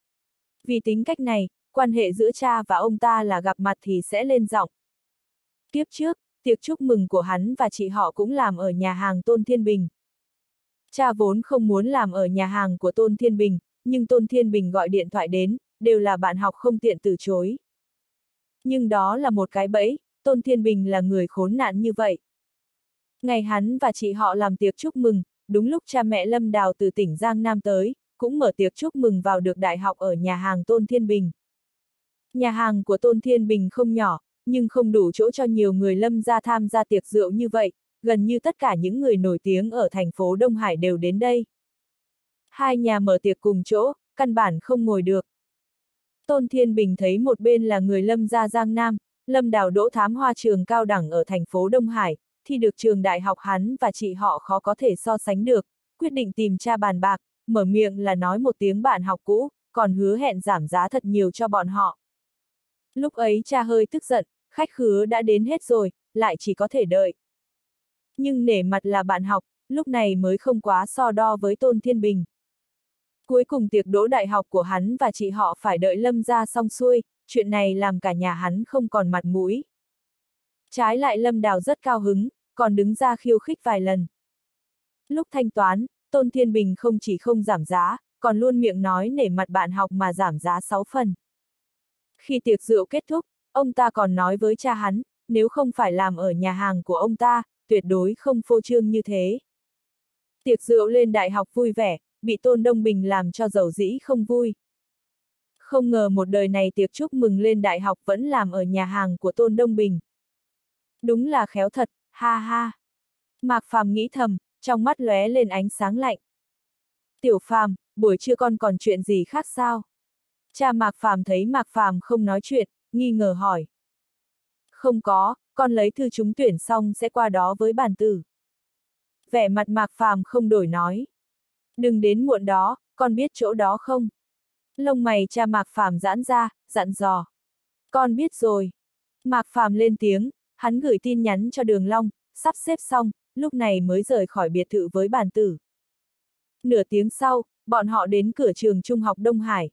Vì tính cách này, quan hệ giữa cha và ông ta là gặp mặt thì sẽ lên giọng. Kiếp trước, tiệc chúc mừng của hắn và chị họ cũng làm ở nhà hàng Tôn Thiên Bình. Cha vốn không muốn làm ở nhà hàng của Tôn Thiên Bình, nhưng Tôn Thiên Bình gọi điện thoại đến, đều là bạn học không tiện từ chối. Nhưng đó là một cái bẫy, Tôn Thiên Bình là người khốn nạn như vậy. Ngày hắn và chị họ làm tiệc chúc mừng, đúng lúc cha mẹ Lâm Đào từ tỉnh Giang Nam tới, cũng mở tiệc chúc mừng vào được đại học ở nhà hàng Tôn Thiên Bình. Nhà hàng của Tôn Thiên Bình không nhỏ, nhưng không đủ chỗ cho nhiều người Lâm gia tham gia tiệc rượu như vậy, gần như tất cả những người nổi tiếng ở thành phố Đông Hải đều đến đây. Hai nhà mở tiệc cùng chỗ, căn bản không ngồi được. Tôn Thiên Bình thấy một bên là người Lâm gia Giang Nam, Lâm Đào đỗ thám hoa trường cao đẳng ở thành phố Đông Hải, thì được trường đại học hắn và chị họ khó có thể so sánh được, quyết định tìm cha bàn bạc, mở miệng là nói một tiếng bạn học cũ, còn hứa hẹn giảm giá thật nhiều cho bọn họ. Lúc ấy cha hơi tức giận, khách khứa đã đến hết rồi, lại chỉ có thể đợi. Nhưng nể mặt là bạn học, lúc này mới không quá so đo với Tôn Thiên Bình. Cuối cùng tiệc đỗ đại học của hắn và chị họ phải đợi Lâm gia xong xuôi, chuyện này làm cả nhà hắn không còn mặt mũi. Trái lại Lâm Đào rất cao hứng, còn đứng ra khiêu khích vài lần. Lúc thanh toán, Tôn Thiên Bình không chỉ không giảm giá, còn luôn miệng nói nể mặt bạn học mà giảm giá sáu phần. Khi tiệc rượu kết thúc, ông ta còn nói với cha hắn, nếu không phải làm ở nhà hàng của ông ta, tuyệt đối không phô trương như thế. Tiệc rượu lên đại học vui vẻ, bị Tôn Đông Bình làm cho dầu dĩ không vui. Không ngờ một đời này tiệc chúc mừng lên đại học vẫn làm ở nhà hàng của Tôn Đông Bình. Đúng là khéo thật, ha ha. Mạc Phàm nghĩ thầm, trong mắt lóe lên ánh sáng lạnh. Tiểu Phàm, buổi trưa con còn chuyện gì khác sao? Cha Mạc Phàm thấy Mạc Phàm không nói chuyện, nghi ngờ hỏi. Không có, con lấy thư trúng tuyển xong sẽ qua đó với bàn tử. Vẻ mặt Mạc Phàm không đổi nói. Đừng đến muộn đó, con biết chỗ đó không? Lông mày cha Mạc Phàm giãn ra, dặn dò. Con biết rồi. Mạc Phàm lên tiếng, hắn gửi tin nhắn cho Đường Long, sắp xếp xong, lúc này mới rời khỏi biệt thự với bàn tử. Nửa tiếng sau, bọn họ đến cửa trường trung học Đông Hải.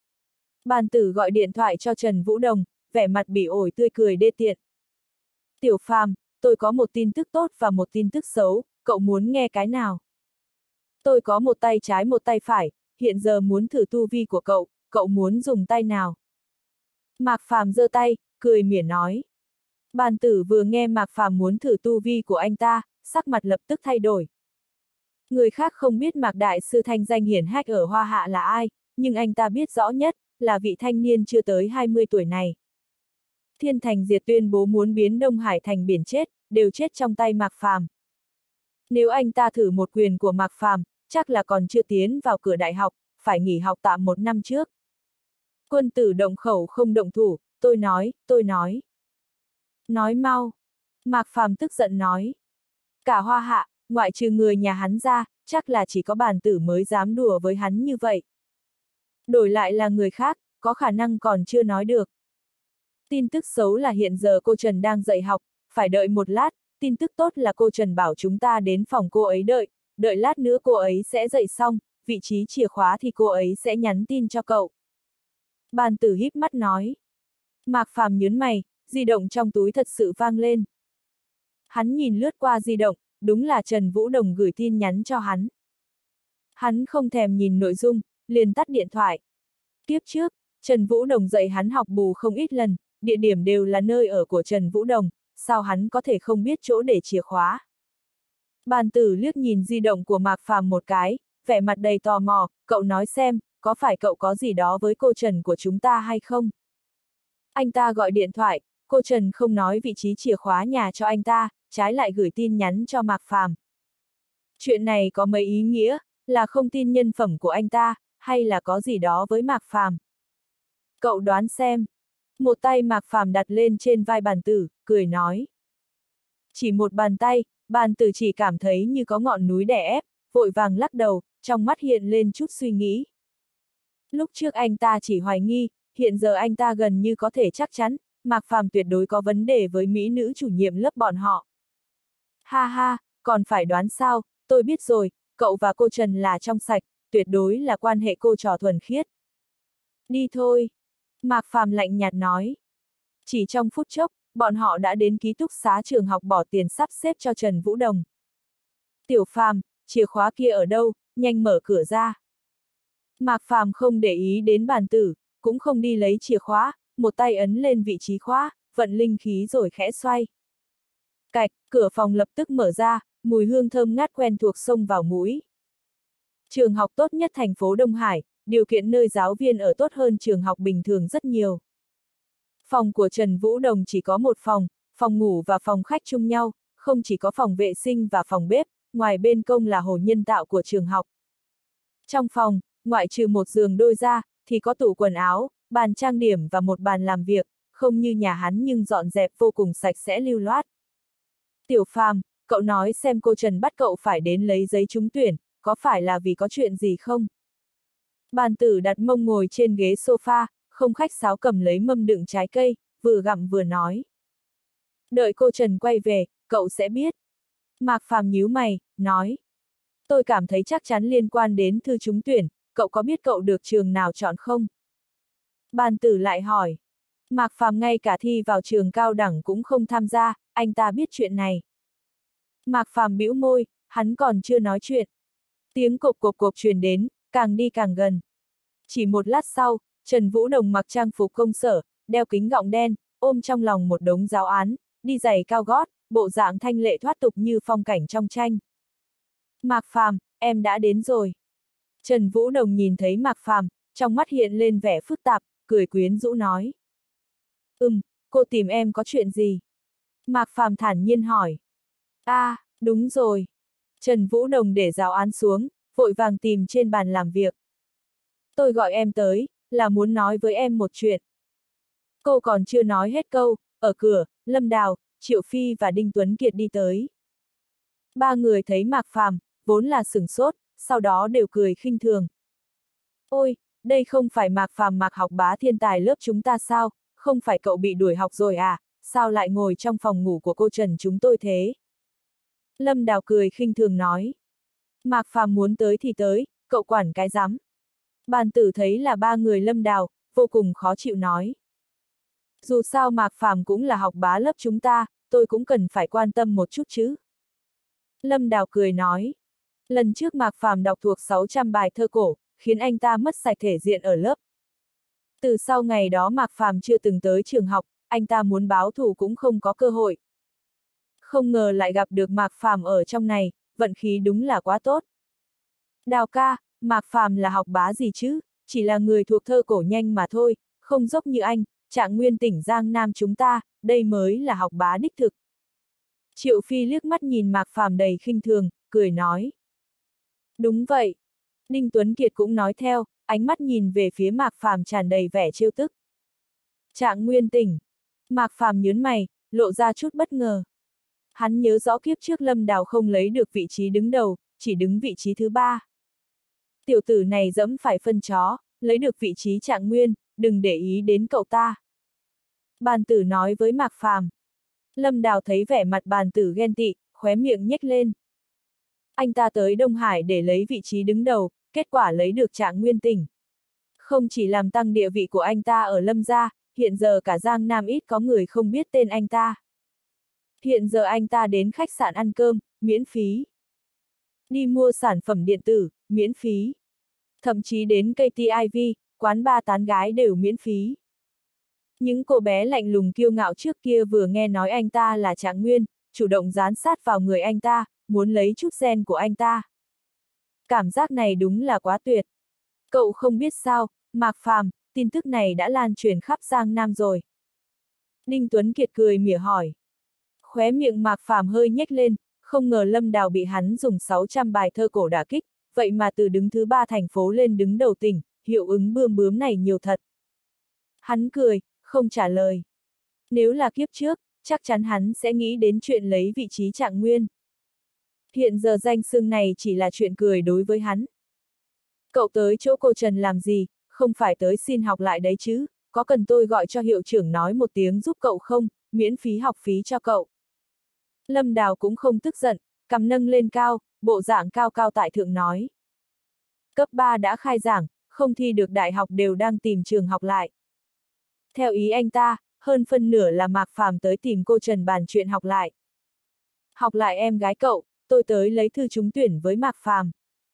Bàn tử gọi điện thoại cho Trần Vũ Đồng, vẻ mặt bỉ ổi tươi cười đê tiện. Tiểu Phàm, tôi có một tin tức tốt và một tin tức xấu, cậu muốn nghe cái nào? Tôi có một tay trái một tay phải, hiện giờ muốn thử tu vi của cậu, cậu muốn dùng tay nào? Mạc Phàm giơ tay, cười mỉa nói. Bàn tử vừa nghe Mạc Phàm muốn thử tu vi của anh ta, sắc mặt lập tức thay đổi. Người khác không biết Mạc Đại Sư thanh danh hiển hách ở Hoa Hạ là ai, nhưng anh ta biết rõ nhất, là vị thanh niên chưa tới hai mươi tuổi này. Thiên Thành Diệt tuyên bố muốn biến Đông Hải thành biển chết, đều chết trong tay Mạc Phàm. Nếu anh ta thử một quyền của Mạc Phàm, chắc là còn chưa tiến vào cửa đại học, phải nghỉ học tạm một năm trước. Quân tử động khẩu không động thủ, tôi nói, tôi nói. Nói mau. Mạc Phàm tức giận nói. Cả Hoa Hạ, ngoại trừ người nhà hắn ra, chắc là chỉ có bàn tử mới dám đùa với hắn như vậy. Đổi lại là người khác, có khả năng còn chưa nói được. Tin tức xấu là hiện giờ cô Trần đang dạy học, phải đợi một lát, tin tức tốt là cô Trần bảo chúng ta đến phòng cô ấy đợi, đợi lát nữa cô ấy sẽ dạy xong, vị trí chìa khóa thì cô ấy sẽ nhắn tin cho cậu. Bàn tử híp mắt nói. Mạc Phàm nhớn mày, di động trong túi thật sự vang lên. Hắn nhìn lướt qua di động, đúng là Trần Vũ Đồng gửi tin nhắn cho hắn. Hắn không thèm nhìn nội dung, liền tắt điện thoại. Tiếp trước, Trần Vũ Đồng dạy hắn học bù không ít lần, địa điểm đều là nơi ở của Trần Vũ Đồng, sao hắn có thể không biết chỗ để chìa khóa. Bàn tử liếc nhìn di động của Mạc Phàm một cái, vẻ mặt đầy tò mò, cậu nói xem, có phải cậu có gì đó với cô Trần của chúng ta hay không? Anh ta gọi điện thoại, cô Trần không nói vị trí chìa khóa nhà cho anh ta, trái lại gửi tin nhắn cho Mạc Phàm. Chuyện này có mấy ý nghĩa, là không tin nhân phẩm của anh ta, hay là có gì đó với Mạc Phàm? Cậu đoán xem. Một tay Mạc Phàm đặt lên trên vai bàn tử, cười nói. Chỉ một bàn tay, bàn tử chỉ cảm thấy như có ngọn núi đè ép, vội vàng lắc đầu, trong mắt hiện lên chút suy nghĩ. Lúc trước anh ta chỉ hoài nghi, hiện giờ anh ta gần như có thể chắc chắn, Mạc Phàm tuyệt đối có vấn đề với mỹ nữ chủ nhiệm lớp bọn họ. Ha ha, còn phải đoán sao, tôi biết rồi, cậu và cô Trần là trong sạch, tuyệt đối là quan hệ cô trò thuần khiết. Đi thôi. Mạc Phàm lạnh nhạt nói. Chỉ trong phút chốc, bọn họ đã đến ký túc xá trường học bỏ tiền sắp xếp cho Trần Vũ Đồng. Tiểu Phàm, chìa khóa kia ở đâu, nhanh mở cửa ra. Mạc Phàm không để ý đến bàn tử, cũng không đi lấy chìa khóa, một tay ấn lên vị trí khóa, vận linh khí rồi khẽ xoay. Cạch, cửa phòng lập tức mở ra, mùi hương thơm ngát quen thuộc xông vào mũi. Trường học tốt nhất thành phố Đông Hải, điều kiện nơi giáo viên ở tốt hơn trường học bình thường rất nhiều. Phòng của Trần Vũ Đồng chỉ có một phòng, phòng ngủ và phòng khách chung nhau, không chỉ có phòng vệ sinh và phòng bếp, ngoài bên công là hồ nhân tạo của trường học. Trong phòng, ngoại trừ một giường đôi ra, thì có tủ quần áo, bàn trang điểm và một bàn làm việc, không như nhà hắn nhưng dọn dẹp vô cùng sạch sẽ lưu loát. Tiểu Phàm, cậu nói xem cô Trần bắt cậu phải đến lấy giấy trúng tuyển, có phải là vì có chuyện gì không? Bàn tử đặt mông ngồi trên ghế sofa, không khách sáo cầm lấy mâm đựng trái cây, vừa gặm vừa nói. Đợi cô Trần quay về, cậu sẽ biết. Mạc Phàm nhíu mày, nói. Tôi cảm thấy chắc chắn liên quan đến thư trúng tuyển, cậu có biết cậu được trường nào chọn không? Bàn tử lại hỏi. Mạc Phàm ngay cả thi vào trường cao đẳng cũng không tham gia, anh ta biết chuyện này. Mạc Phàm bĩu môi, hắn còn chưa nói chuyện. Tiếng cộp cộp cộp truyền đến, càng đi càng gần. Chỉ một lát sau, Trần Vũ Đồng mặc trang phục công sở, đeo kính gọng đen, ôm trong lòng một đống giáo án, đi giày cao gót, bộ dạng thanh lệ thoát tục như phong cảnh trong tranh. Mạc Phàm, em đã đến rồi. Trần Vũ Đồng nhìn thấy Mạc Phàm, trong mắt hiện lên vẻ phức tạp, cười quyến rũ nói. Ừm, cô tìm em có chuyện gì? Mạc Phàm thản nhiên hỏi. A, à, đúng rồi. Trần Vũ Đồng để giáo án xuống, vội vàng tìm trên bàn làm việc. Tôi gọi em tới, là muốn nói với em một chuyện. Cô còn chưa nói hết câu, ở cửa, Lâm Đào, Triệu Phi và Đinh Tuấn Kiệt đi tới. Ba người thấy Mạc Phàm, vốn là sửng sốt, sau đó đều cười khinh thường. Ôi, đây không phải Mạc Phàm Mạc học bá thiên tài lớp chúng ta sao, không phải cậu bị đuổi học rồi à, sao lại ngồi trong phòng ngủ của cô Trần chúng tôi thế? Lâm Đào cười khinh thường nói. Mạc Phàm muốn tới thì tới, cậu quản cái rắm. Bàn tử thấy là ba người Lâm Đào, vô cùng khó chịu nói. Dù sao Mạc Phàm cũng là học bá lớp chúng ta, tôi cũng cần phải quan tâm một chút chứ. Lâm Đào cười nói. Lần trước Mạc Phàm đọc thuộc sáu trăm bài thơ cổ, khiến anh ta mất sạch thể diện ở lớp. Từ sau ngày đó Mạc Phàm chưa từng tới trường học, anh ta muốn báo thù cũng không có cơ hội. Không ngờ lại gặp được Mạc Phàm ở trong này, vận khí đúng là quá tốt. Đào ca, Mạc Phàm là học bá gì chứ, chỉ là người thuộc thơ cổ nhanh mà thôi, không dốc như anh, Trạng Nguyên tỉnh Giang Nam chúng ta, đây mới là học bá đích thực. Triệu Phi liếc mắt nhìn Mạc Phàm đầy khinh thường, cười nói. Đúng vậy. Đinh Tuấn Kiệt cũng nói theo, ánh mắt nhìn về phía Mạc Phàm tràn đầy vẻ trêu tức. Trạng Nguyên tỉnh. Mạc Phàm nhớn mày, lộ ra chút bất ngờ. Hắn nhớ rõ kiếp trước Lâm Đào không lấy được vị trí đứng đầu, chỉ đứng vị trí thứ ba. Tiểu tử này dẫm phải phân chó, lấy được vị trí Trạng Nguyên, đừng để ý đến cậu ta. Bàn tử nói với Mạc Phàm. Lâm Đào thấy vẻ mặt bàn tử ghen tị, khóe miệng nhếch lên. Anh ta tới Đông Hải để lấy vị trí đứng đầu, kết quả lấy được Trạng Nguyên tỉnh. Không chỉ làm tăng địa vị của anh ta ở Lâm gia, hiện giờ cả Giang Nam ít có người không biết tên anh ta. Hiện giờ anh ta đến khách sạn ăn cơm, miễn phí. Đi mua sản phẩm điện tử, miễn phí. Thậm chí đến ca tê i vê, quán bar tán gái đều miễn phí. Những cô bé lạnh lùng kiêu ngạo trước kia vừa nghe nói anh ta là Trạng Nguyên, chủ động dán sát vào người anh ta, muốn lấy chút gen của anh ta. Cảm giác này đúng là quá tuyệt. Cậu không biết sao, Mạc Phàm, tin tức này đã lan truyền khắp Giang Nam rồi. Đinh Tuấn Kiệt cười mỉa hỏi. Khóe miệng Mạc Phàm hơi nhếch lên, không ngờ Lâm Đào bị hắn dùng sáu trăm bài thơ cổ đả kích, vậy mà từ đứng thứ ba thành phố lên đứng đầu tỉnh, hiệu ứng bươm bướm này nhiều thật. Hắn cười, không trả lời. Nếu là kiếp trước, chắc chắn hắn sẽ nghĩ đến chuyện lấy vị trí Trạng Nguyên. Hiện giờ danh xưng này chỉ là chuyện cười đối với hắn. Cậu tới chỗ cô Trần làm gì, không phải tới xin học lại đấy chứ, có cần tôi gọi cho hiệu trưởng nói một tiếng giúp cậu không, miễn phí học phí cho cậu. Lâm Đào cũng không tức giận, cằm nâng lên cao, bộ dạng cao cao tại thượng nói. Cấp ba đã khai giảng, không thi được đại học đều đang tìm trường học lại. Theo ý anh ta, hơn phân nửa là Mạc Phàm tới tìm cô Trần bàn chuyện học lại. Học lại em gái cậu, tôi tới lấy thư trúng tuyển với Mạc Phàm.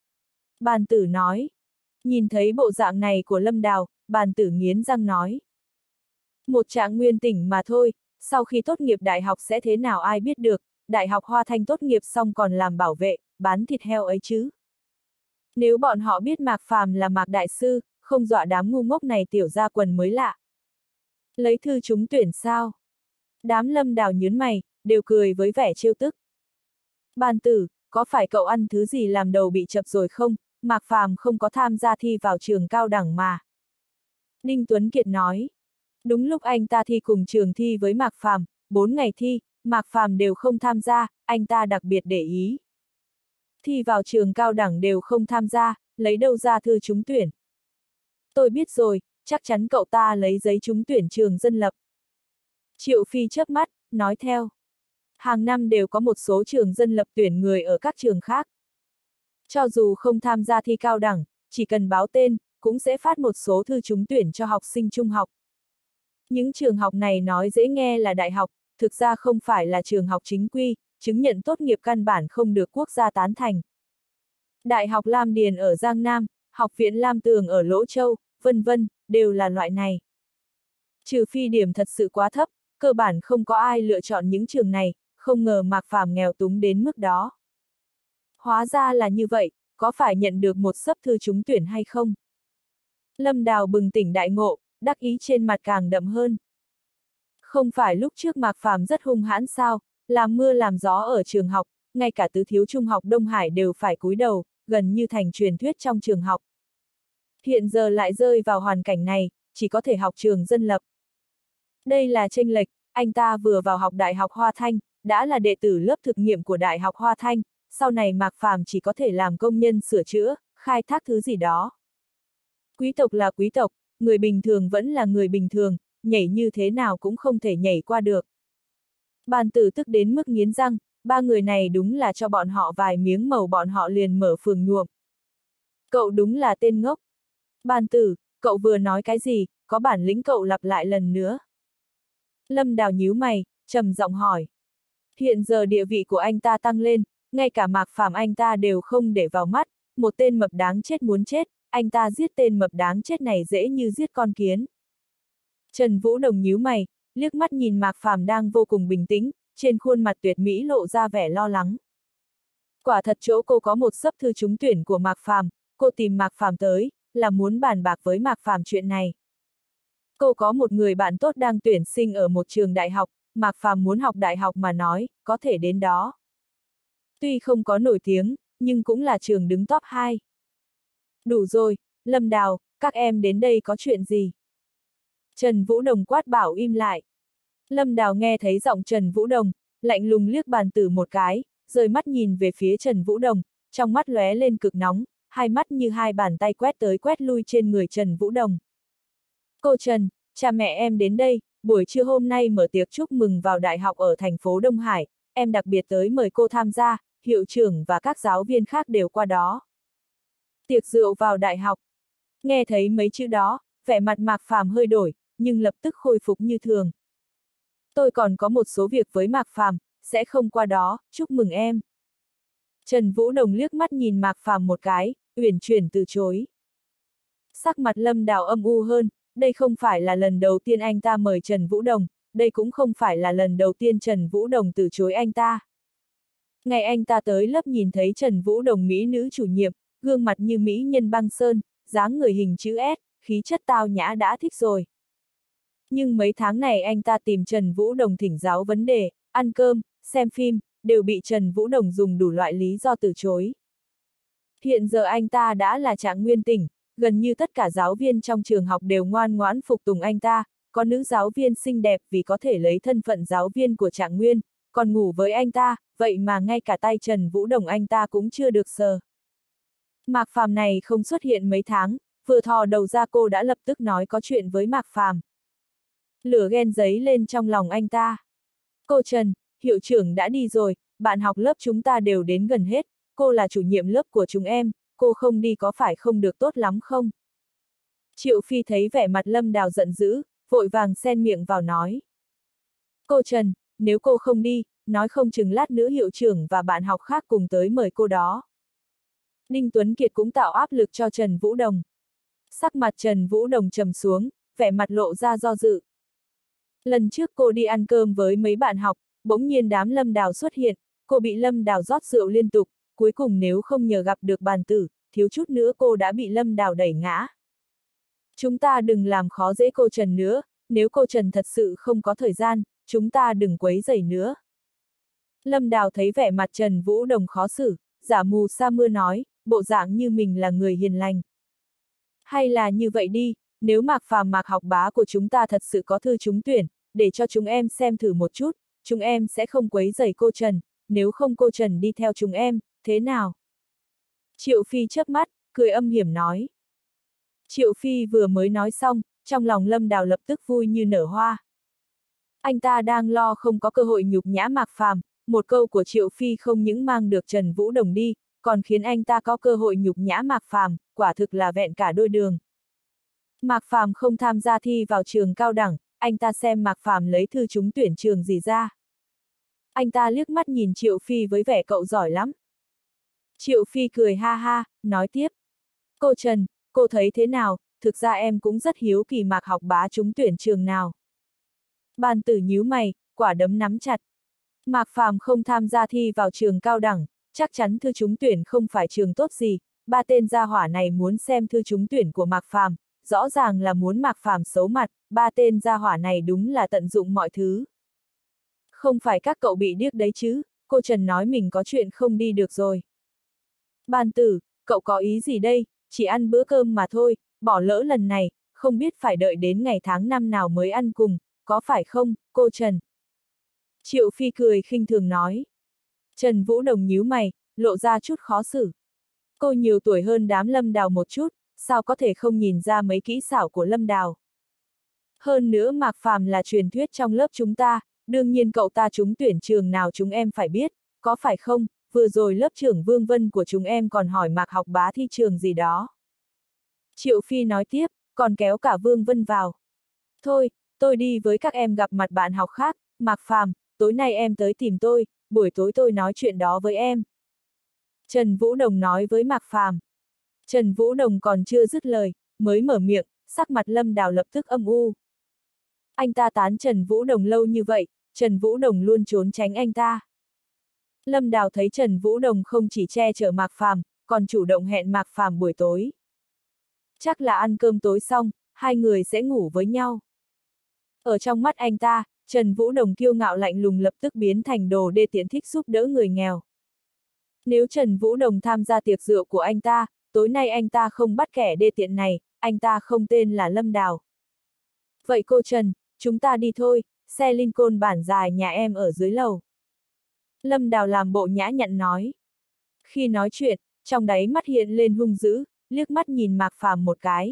Bàn tử nói. Nhìn thấy bộ dạng này của Lâm Đào, bàn tử nghiến răng nói. Một Trạng Nguyên tỉnh mà thôi, sau khi tốt nghiệp đại học sẽ thế nào ai biết được, đại học Hoa Thanh tốt nghiệp xong còn làm bảo vệ, bán thịt heo ấy chứ. Nếu bọn họ biết Mạc Phàm là Mạc Đại Sư, không dọa đám ngu ngốc này tiểu ra quần mới lạ. Lấy thư trúng tuyển sao? Đám Lâm Đào nhớn mày, đều cười với vẻ trêu tức. Bàn tử, có phải cậu ăn thứ gì làm đầu bị chập rồi không? Mạc Phàm không có tham gia thi vào trường cao đẳng mà. Đinh Tuấn Kiệt nói. Đúng lúc anh ta thi cùng trường thi với Mạc Phàm, bốn ngày thi, Mạc Phàm đều không tham gia, anh ta đặc biệt để ý. Thi vào trường cao đẳng đều không tham gia, lấy đâu ra thư trúng tuyển. Tôi biết rồi, chắc chắn cậu ta lấy giấy trúng tuyển trường dân lập. Triệu Phi chớp mắt, nói theo. Hàng năm đều có một số trường dân lập tuyển người ở các trường khác. Cho dù không tham gia thi cao đẳng, chỉ cần báo tên, cũng sẽ phát một số thư trúng tuyển cho học sinh trung học. Những trường học này nói dễ nghe là đại học, thực ra không phải là trường học chính quy, chứng nhận tốt nghiệp căn bản không được quốc gia tán thành. Đại học Lam Điền ở Giang Nam, học viện Lam Tường ở Lỗ Châu, vân vân, đều là loại này. Trừ phi điểm thật sự quá thấp, cơ bản không có ai lựa chọn những trường này, không ngờ Mạc Phàm nghèo túng đến mức đó. Hóa ra là như vậy, có phải nhận được một xấp thư trúng tuyển hay không? Lâm Đào bừng tỉnh đại ngộ, đắc ý trên mặt càng đậm hơn. Không phải lúc trước Mạc Phàm rất hung hãn sao, làm mưa làm gió ở trường học, ngay cả tứ thiếu trung học Đông Hải đều phải cúi đầu, gần như thành truyền thuyết trong trường học. Hiện giờ lại rơi vào hoàn cảnh này, chỉ có thể học trường dân lập. Đây là chênh lệch, anh ta vừa vào học Đại học Hoa Thanh, đã là đệ tử lớp thực nghiệm của Đại học Hoa Thanh, sau này Mạc Phàm chỉ có thể làm công nhân sửa chữa, khai thác thứ gì đó. Quý tộc là quý tộc, người bình thường vẫn là người bình thường, nhảy như thế nào cũng không thể nhảy qua được. Bàn tử tức đến mức nghiến răng, ba người này đúng là cho bọn họ vài miếng màu bọn họ liền mở phường nhuộm. Cậu đúng là tên ngốc. Bàn tử, cậu vừa nói cái gì, có bản lĩnh cậu lặp lại lần nữa. Lâm Đào nhíu mày, trầm giọng hỏi. Hiện giờ địa vị của anh ta tăng lên, ngay cả Mạc Phàm anh ta đều không để vào mắt, một tên mập đáng chết muốn chết, anh ta giết tên mập đáng chết này dễ như giết con kiến. Trần Vũ Đồng nhíu mày, liếc mắt nhìn Mạc Phàm đang vô cùng bình tĩnh, trên khuôn mặt tuyệt mỹ lộ ra vẻ lo lắng. Quả thật chỗ cô có một xấp thư trúng tuyển của Mạc Phàm, cô tìm Mạc Phàm tới, là muốn bàn bạc với Mạc Phàm chuyện này. Cô có một người bạn tốt đang tuyển sinh ở một trường đại học, Mạc Phàm muốn học đại học mà nói, có thể đến đó. Tuy không có nổi tiếng, nhưng cũng là trường đứng top hai. Đủ rồi, Lâm Đào, các em đến đây có chuyện gì? Trần Vũ Đồng quát bảo im lại. Lâm Đào nghe thấy giọng Trần Vũ Đồng, lạnh lùng liếc bàn tử một cái, rời mắt nhìn về phía Trần Vũ Đồng, trong mắt lóe lên cực nóng, hai mắt như hai bàn tay quét tới quét lui trên người Trần Vũ Đồng. Cô Trần, cha mẹ em đến đây, buổi trưa hôm nay mở tiệc chúc mừng vào đại học ở thành phố Đông Hải, em đặc biệt tới mời cô tham gia, hiệu trưởng và các giáo viên khác đều qua đó. Tiệc rượu vào đại học. Nghe thấy mấy chữ đó, vẻ mặt Mạc Phàm hơi đổi, nhưng lập tức khôi phục như thường. Tôi còn có một số việc với Mạc Phàm, sẽ không qua đó, chúc mừng em. Trần Vũ Đồng liếc mắt nhìn Mạc Phàm một cái, uyển chuyển từ chối. Sắc mặt Lâm Đào âm u hơn, đây không phải là lần đầu tiên anh ta mời Trần Vũ Đồng, đây cũng không phải là lần đầu tiên Trần Vũ Đồng từ chối anh ta. Ngày anh ta tới lớp nhìn thấy Trần Vũ Đồng mỹ nữ chủ nhiệm, gương mặt như mỹ nhân băng sơn, dáng người hình chữ S, khí chất tao nhã đã thích rồi. Nhưng mấy tháng này anh ta tìm Trần Vũ Đồng thỉnh giáo vấn đề, ăn cơm, xem phim, đều bị Trần Vũ Đồng dùng đủ loại lý do từ chối. Hiện giờ anh ta đã là trạng nguyên tỉnh, gần như tất cả giáo viên trong trường học đều ngoan ngoãn phục tùng anh ta, có nữ giáo viên xinh đẹp vì có thể lấy thân phận giáo viên của trạng nguyên, còn ngủ với anh ta, vậy mà ngay cả tay Trần Vũ Đồng anh ta cũng chưa được sờ. Mạc Phàm này không xuất hiện mấy tháng, vừa thò đầu ra cô đã lập tức nói có chuyện với Mạc Phàm. Lửa ghen giấy lên trong lòng anh ta. Cô Trần, hiệu trưởng đã đi rồi, bạn học lớp chúng ta đều đến gần hết, cô là chủ nhiệm lớp của chúng em, cô không đi có phải không được tốt lắm không? Triệu Phi thấy vẻ mặt Lâm Đào giận dữ, vội vàng xen miệng vào nói. Cô Trần, nếu cô không đi, nói không chừng lát nữa hiệu trưởng và bạn học khác cùng tới mời cô đó. Đinh Tuấn Kiệt cũng tạo áp lực cho Trần Vũ Đồng. Sắc mặt Trần Vũ Đồng trầm xuống, vẻ mặt lộ ra do dự. Lần trước cô đi ăn cơm với mấy bạn học, bỗng nhiên đám Lâm Đào xuất hiện, cô bị Lâm Đào rót rượu liên tục, cuối cùng nếu không nhờ gặp được bàn tử, thiếu chút nữa cô đã bị Lâm Đào đẩy ngã. Chúng ta đừng làm khó dễ cô Trần nữa, nếu cô Trần thật sự không có thời gian, chúng ta đừng quấy rầy nữa. Lâm Đào thấy vẻ mặt Trần Vũ Đồng khó xử, giả mù sa mưa nói, bộ dạng như mình là người hiền lành. Hay là như vậy đi, nếu Mạc Phàm Mạc học bá của chúng ta thật sự có thư trúng tuyển, để cho chúng em xem thử một chút, chúng em sẽ không quấy rầy cô Trần, nếu không cô Trần đi theo chúng em, thế nào? Triệu Phi chớp mắt, cười âm hiểm nói. Triệu Phi vừa mới nói xong, trong lòng Lâm Đào lập tức vui như nở hoa. Anh ta đang lo không có cơ hội nhục nhã Mạc Phàm, một câu của Triệu Phi không những mang được Trần Vũ Đồng đi, còn khiến anh ta có cơ hội nhục nhã Mạc Phàm, quả thực là vẹn cả đôi đường. Mạc Phàm không tham gia thi vào trường cao đẳng, anh ta xem Mạc Phàm lấy thư trúng tuyển trường gì ra. Anh ta liếc mắt nhìn Triệu Phi với vẻ cậu giỏi lắm. Triệu Phi cười ha ha, nói tiếp. Cô Trần, cô thấy thế nào, thực ra em cũng rất hiếu kỳ Mạc học bá trúng tuyển trường nào. Bàn tử nhíu mày, quả đấm nắm chặt. Mạc Phàm không tham gia thi vào trường cao đẳng, chắc chắn thư trúng tuyển không phải trường tốt gì, ba tên gia hỏa này muốn xem thư trúng tuyển của Mạc Phàm, rõ ràng là muốn Mạc Phàm xấu mặt, ba tên gia hỏa này đúng là tận dụng mọi thứ. Không phải các cậu bị điếc đấy chứ, cô Trần nói mình có chuyện không đi được rồi. Bàn tử, cậu có ý gì đây, chỉ ăn bữa cơm mà thôi, bỏ lỡ lần này, không biết phải đợi đến ngày tháng năm nào mới ăn cùng, có phải không, cô Trần? Triệu Phi cười khinh thường nói. Trần Vũ Đồng nhíu mày, lộ ra chút khó xử. Cô nhiều tuổi hơn đám Lâm Đào một chút, sao có thể không nhìn ra mấy kỹ xảo của Lâm Đào. Hơn nữa Mạc Phàm là truyền thuyết trong lớp chúng ta, đương nhiên cậu ta trúng tuyển trường nào chúng em phải biết, có phải không, vừa rồi lớp trưởng Vương Vân của chúng em còn hỏi Mạc học bá thi trường gì đó. Triệu Phi nói tiếp, còn kéo cả Vương Vân vào. Thôi, tôi đi với các em gặp mặt bạn học khác, Mạc Phàm, tối nay em tới tìm tôi, buổi tối tôi nói chuyện đó với em. Trần Vũ Đồng nói với Mạc Phàm. Trần Vũ Đồng còn chưa dứt lời, mới mở miệng, sắc mặt Lâm Đào lập tức âm u. Anh ta tán Trần Vũ Đồng lâu như vậy, Trần Vũ Đồng luôn trốn tránh anh ta. Lâm Đào thấy Trần Vũ Đồng không chỉ che chở Mạc Phàm, còn chủ động hẹn Mạc Phàm buổi tối. Chắc là ăn cơm tối xong, hai người sẽ ngủ với nhau. Ở trong mắt anh ta, Trần Vũ Đồng kiêu ngạo lạnh lùng lập tức biến thành đồ đê tiện thích giúp đỡ người nghèo. Nếu Trần Vũ Đồng tham gia tiệc rượu của anh ta, tối nay anh ta không bắt kẻ đê tiện này, anh ta không tên là Lâm Đào. Vậy cô Trần, chúng ta đi thôi, xe Lincoln bản dài nhà em ở dưới lầu. Lâm Đào làm bộ nhã nhặn nói. Khi nói chuyện, trong đáy mắt hiện lên hung dữ, liếc mắt nhìn Mạc Phàm một cái.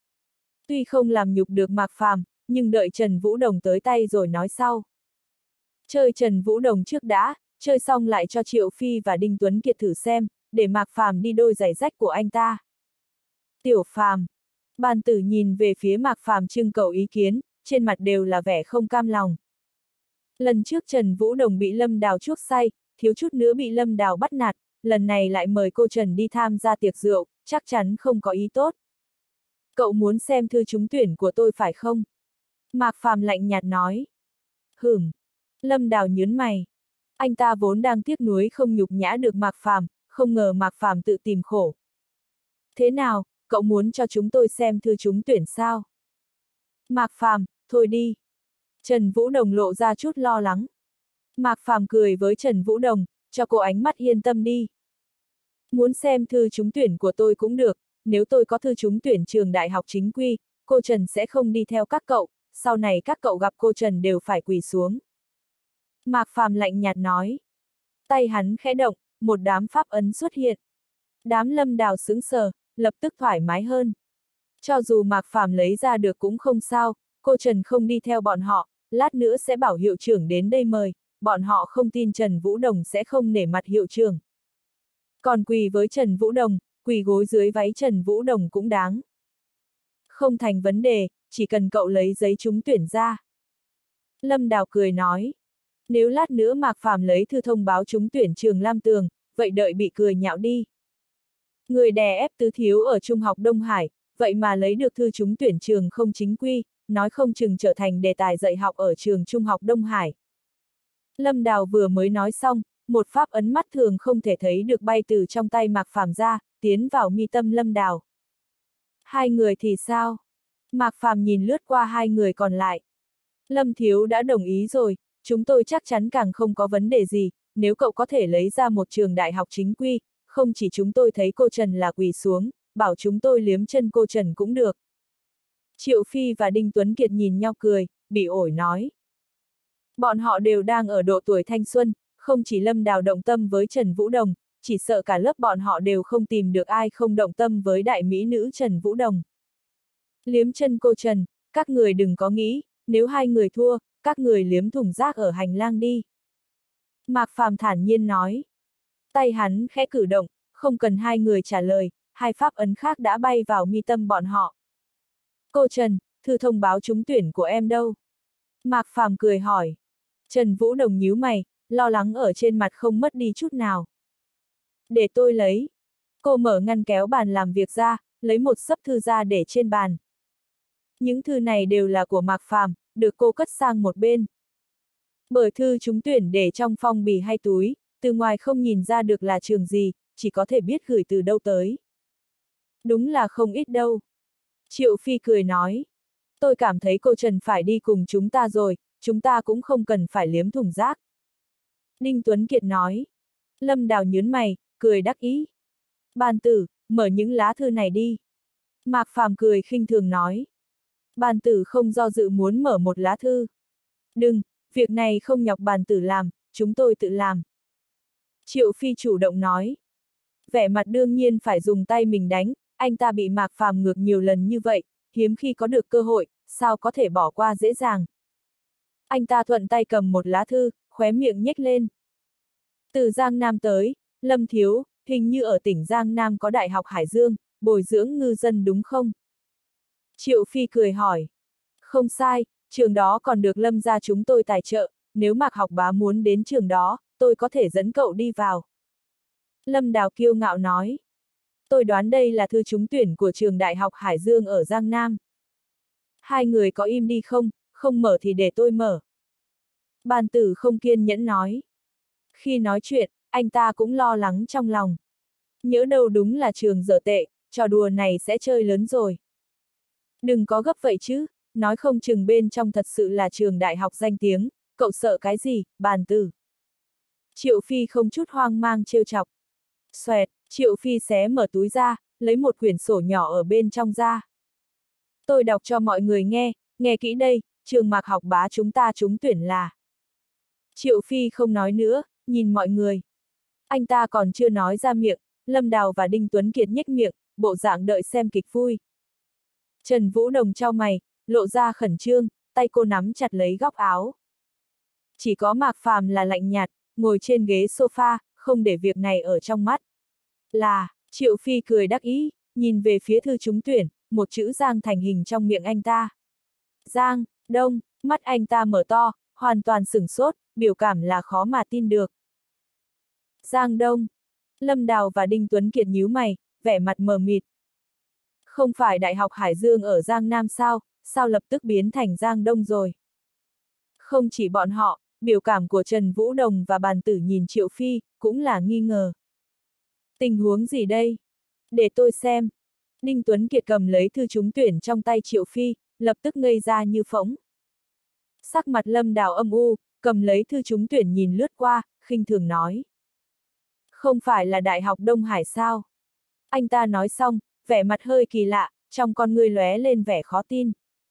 Tuy không làm nhục được Mạc Phàm, nhưng đợi Trần Vũ Đồng tới tay rồi nói sau. Chơi Trần Vũ Đồng trước đã, chơi xong lại cho Triệu Phi và Đinh Tuấn Kiệt thử xem, để Mạc Phàm đi đôi giày rách của anh ta. Tiểu Phàm. Bàn tử nhìn về phía Mạc Phàm trưng cầu ý kiến, trên mặt đều là vẻ không cam lòng. Lần trước Trần Vũ Đồng bị Lâm Đào chuốc say, thiếu chút nữa bị Lâm Đào bắt nạt, lần này lại mời cô Trần đi tham gia tiệc rượu, chắc chắn không có ý tốt. Cậu muốn xem thư trúng tuyển của tôi phải không? Mạc Phàm lạnh nhạt nói. Hửm. Lâm Đào nhớn mày. Anh ta vốn đang tiếc nuối không nhục nhã được Mạc Phàm, không ngờ Mạc Phàm tự tìm khổ. Thế nào, cậu muốn cho chúng tôi xem thư trúng tuyển sao? Mạc Phàm, thôi đi. Trần Vũ Đồng lộ ra chút lo lắng. Mạc Phàm cười với Trần Vũ Đồng, cho cô ánh mắt yên tâm đi. Muốn xem thư trúng tuyển của tôi cũng được, nếu tôi có thư trúng tuyển trường đại học chính quy, cô Trần sẽ không đi theo các cậu, sau này các cậu gặp cô Trần đều phải quỳ xuống. Mạc Phàm lạnh nhạt nói. Tay hắn khẽ động, một đám pháp ấn xuất hiện. Đám Lâm Đào sững sờ, lập tức thoải mái hơn. Cho dù Mạc Phàm lấy ra được cũng không sao, cô Trần không đi theo bọn họ, lát nữa sẽ bảo hiệu trưởng đến đây mời, bọn họ không tin Trần Vũ Đồng sẽ không nể mặt hiệu trưởng. Còn quỳ với Trần Vũ Đồng, quỳ gối dưới váy Trần Vũ Đồng cũng đáng. Không thành vấn đề, chỉ cần cậu lấy giấy trúng tuyển ra. Lâm Đào cười nói. Nếu lát nữa Mạc Phàm lấy thư thông báo trúng tuyển trường Lam Tường, vậy đợi bị cười nhạo đi. Người đè ép tứ thiếu ở Trung học Đông Hải, vậy mà lấy được thư trúng tuyển trường không chính quy, nói không chừng trở thành đề tài dạy học ở trường Trung học Đông Hải. Lâm Đào vừa mới nói xong, một pháp ấn mắt thường không thể thấy được bay từ trong tay Mạc Phàm ra, tiến vào mi tâm Lâm Đào. Hai người thì sao? Mạc Phàm nhìn lướt qua hai người còn lại. Lâm thiếu đã đồng ý rồi, chúng tôi chắc chắn càng không có vấn đề gì, nếu cậu có thể lấy ra một trường đại học chính quy, không chỉ chúng tôi thấy cô Trần là quỳ xuống, bảo chúng tôi liếm chân cô Trần cũng được. Triệu Phi và Đinh Tuấn Kiệt nhìn nhau cười, bị ổi nói. Bọn họ đều đang ở độ tuổi thanh xuân, không chỉ Lâm Đào động tâm với Trần Vũ Đồng, chỉ sợ cả lớp bọn họ đều không tìm được ai không động tâm với đại mỹ nữ Trần Vũ Đồng. Liếm chân cô Trần, các người đừng có nghĩ, nếu hai người thua, các người liếm thùng rác ở hành lang đi. Mạc Phàm thản nhiên nói. Tay hắn khẽ cử động, không cần hai người trả lời, hai pháp ấn khác đã bay vào mi tâm bọn họ. Cô Trần, thư thông báo trúng tuyển của em đâu? Mạc Phàm cười hỏi. Trần Vũ Đồng nhíu mày, lo lắng ở trên mặt không mất đi chút nào. Để tôi lấy. Cô mở ngăn kéo bàn làm việc ra, lấy một xấp thư ra để trên bàn. Những thư này đều là của Mạc Phàm, được cô cất sang một bên. Bởi thư trúng tuyển để trong phong bì hay túi, từ ngoài không nhìn ra được là trường gì, chỉ có thể biết gửi từ đâu tới. Đúng là không ít đâu. Triệu Phi cười nói. Tôi cảm thấy cô Trần phải đi cùng chúng ta rồi, chúng ta cũng không cần phải liếm thùng rác. Đinh Tuấn Kiệt nói. Lâm Đào nhớn mày, cười đắc ý. Bàn tử, mở những lá thư này đi. Mạc Phàm cười khinh thường nói. Bàn tử không do dự muốn mở một lá thư. Đừng, việc này không nhọc bàn tử làm, chúng tôi tự làm. Triệu Phi chủ động nói. Vẻ mặt đương nhiên phải dùng tay mình đánh, anh ta bị Mạc Phàm ngược nhiều lần như vậy, hiếm khi có được cơ hội, sao có thể bỏ qua dễ dàng. Anh ta thuận tay cầm một lá thư, khóe miệng nhếch lên. Từ Giang Nam tới, Lâm thiếu, hình như ở tỉnh Giang Nam có Đại học Hải Dương, bồi dưỡng ngư dân đúng không? Triệu Phi cười hỏi. Không sai, trường đó còn được Lâm gia chúng tôi tài trợ, nếu Mạc học bá muốn đến trường đó, tôi có thể dẫn cậu đi vào. Lâm Đào kiêu ngạo nói. Tôi đoán đây là thư trúng tuyển của trường Đại học Hải Dương ở Giang Nam. Hai người có im đi không, không mở thì để tôi mở. Bàn tử không kiên nhẫn nói. Khi nói chuyện, anh ta cũng lo lắng trong lòng. Nhỡ đâu đúng là trường dở tệ, trò đùa này sẽ chơi lớn rồi. Đừng có gấp vậy chứ, nói không chừng bên trong thật sự là trường đại học danh tiếng, cậu sợ cái gì, bàn tử. Triệu Phi không chút hoang mang trêu chọc. Xoẹt, Triệu Phi xé mở túi ra, lấy một quyển sổ nhỏ ở bên trong ra. Tôi đọc cho mọi người nghe, nghe kỹ đây, trường Mạc Học Bá chúng ta trúng tuyển là. Triệu Phi không nói nữa, nhìn mọi người. Anh ta còn chưa nói ra miệng, Lâm Đào và Đinh Tuấn Kiệt nhếch miệng, bộ dạng đợi xem kịch vui. Trần Vũ Đồng chau mày, lộ ra khẩn trương, tay cô nắm chặt lấy góc áo. Chỉ có Mạc Phàm là lạnh nhạt, ngồi trên ghế sofa, không để việc này ở trong mắt. Là, Triệu Phi cười đắc ý, nhìn về phía thư trúng tuyển, một chữ Giang thành hình trong miệng anh ta. Giang, Đông, mắt anh ta mở to, hoàn toàn sửng sốt, biểu cảm là khó mà tin được. Giang Đông. Lâm Đào và Đinh Tuấn Kiệt nhíu mày, vẻ mặt mờ mịt. Không phải Đại học Hải Dương ở Giang Nam sao, sao lập tức biến thành Giang Đông rồi? Không chỉ bọn họ, biểu cảm của Trần Vũ Đồng và bàn tử nhìn Triệu Phi, cũng là nghi ngờ. Tình huống gì đây? Để tôi xem. Đinh Tuấn Kiệt cầm lấy thư trúng tuyển trong tay Triệu Phi, lập tức ngây ra như phỗng. Sắc mặt Lâm Đào âm u, cầm lấy thư trúng tuyển nhìn lướt qua, khinh thường nói. Không phải là Đại học Đông Hải sao? Anh ta nói xong, vẻ mặt hơi kỳ lạ, trong con ngươi lóe lên vẻ khó tin.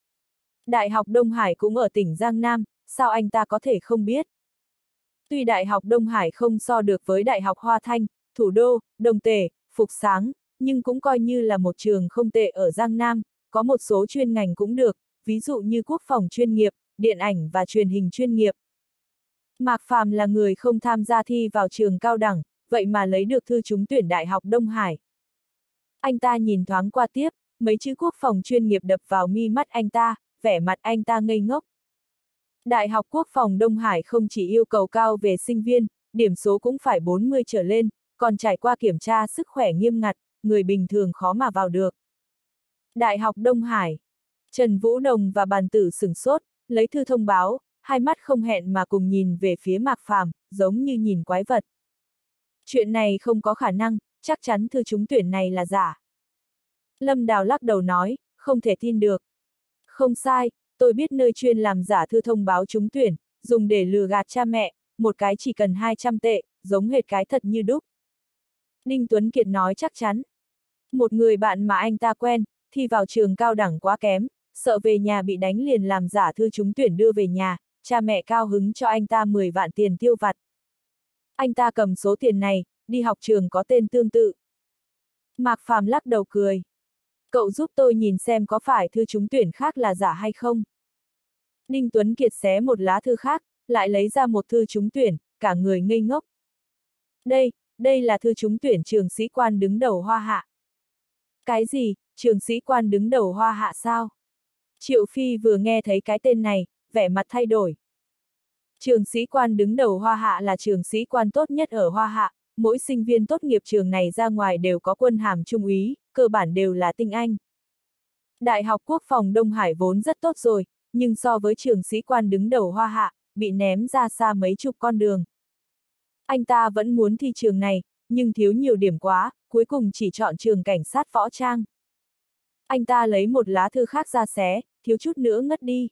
Đại học Đông Hải cũng ở tỉnh Giang Nam, sao anh ta có thể không biết? Tuy Đại học Đông Hải không so được với Đại học Hoa Thanh, Thủ Đô, Đồng Tề, Phục Sáng, nhưng cũng coi như là một trường không tệ ở Giang Nam, có một số chuyên ngành cũng được, ví dụ như quốc phòng chuyên nghiệp, điện ảnh và truyền hình chuyên nghiệp. Mạc Phàm là người không tham gia thi vào trường cao đẳng, vậy mà lấy được thư trúng tuyển Đại học Đông Hải. Anh ta nhìn thoáng qua tiếp, mấy chữ quốc phòng chuyên nghiệp đập vào mi mắt anh ta, vẻ mặt anh ta ngây ngốc. Đại học Quốc phòng Đông Hải không chỉ yêu cầu cao về sinh viên, điểm số cũng phải bốn mươi trở lên, còn trải qua kiểm tra sức khỏe nghiêm ngặt, người bình thường khó mà vào được. Đại học Đông Hải. Trần Vũ Đồng và bàn tử sửng sốt, lấy thư thông báo, hai mắt không hẹn mà cùng nhìn về phía Mạc Phàm, giống như nhìn quái vật. Chuyện này không có khả năng, chắc chắn thư trúng tuyển này là giả. Lâm Đào lắc đầu nói, không thể tin được. Không sai, tôi biết nơi chuyên làm giả thư thông báo trúng tuyển, dùng để lừa gạt cha mẹ, một cái chỉ cần hai trăm tệ, giống hệt cái thật như đúc. Đinh Tuấn Kiệt nói chắc chắn. Một người bạn mà anh ta quen, thi vào trường cao đẳng quá kém, sợ về nhà bị đánh liền làm giả thư trúng tuyển đưa về nhà, cha mẹ cao hứng cho anh ta mười vạn tiền tiêu vặt. Anh ta cầm số tiền này, đi học trường có tên tương tự. Mạc Phàm lắc đầu cười. Cậu giúp tôi nhìn xem có phải thư trúng tuyển khác là giả hay không. Đinh Tuấn Kiệt xé một lá thư khác, lại lấy ra một thư trúng tuyển, cả người ngây ngốc. Đây, đây là thư trúng tuyển trường sĩ quan đứng đầu Hoa Hạ. Cái gì, trường sĩ quan đứng đầu Hoa Hạ sao? Triệu Phi vừa nghe thấy cái tên này, vẻ mặt thay đổi. Trường sĩ quan đứng đầu Hoa Hạ là trường sĩ quan tốt nhất ở Hoa Hạ, mỗi sinh viên tốt nghiệp trường này ra ngoài đều có quân hàm trung úy, cơ bản đều là tinh anh. Đại học Quốc phòng Đông Hải vốn rất tốt rồi, nhưng so với trường sĩ quan đứng đầu Hoa Hạ, bị ném ra xa mấy chục con đường. Anh ta vẫn muốn thi trường này, nhưng thiếu nhiều điểm quá, cuối cùng chỉ chọn trường cảnh sát võ trang. Anh ta lấy một lá thư khác ra xé, thiếu chút nữa ngất đi.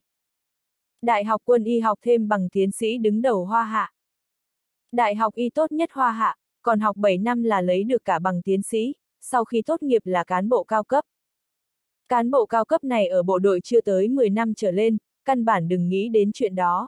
Đại học Quân y học thêm bằng tiến sĩ đứng đầu Hoa Hạ. Đại học y tốt nhất Hoa Hạ, còn học bảy năm là lấy được cả bằng tiến sĩ, sau khi tốt nghiệp là cán bộ cao cấp. Cán bộ cao cấp này ở bộ đội chưa tới mười năm trở lên, căn bản đừng nghĩ đến chuyện đó.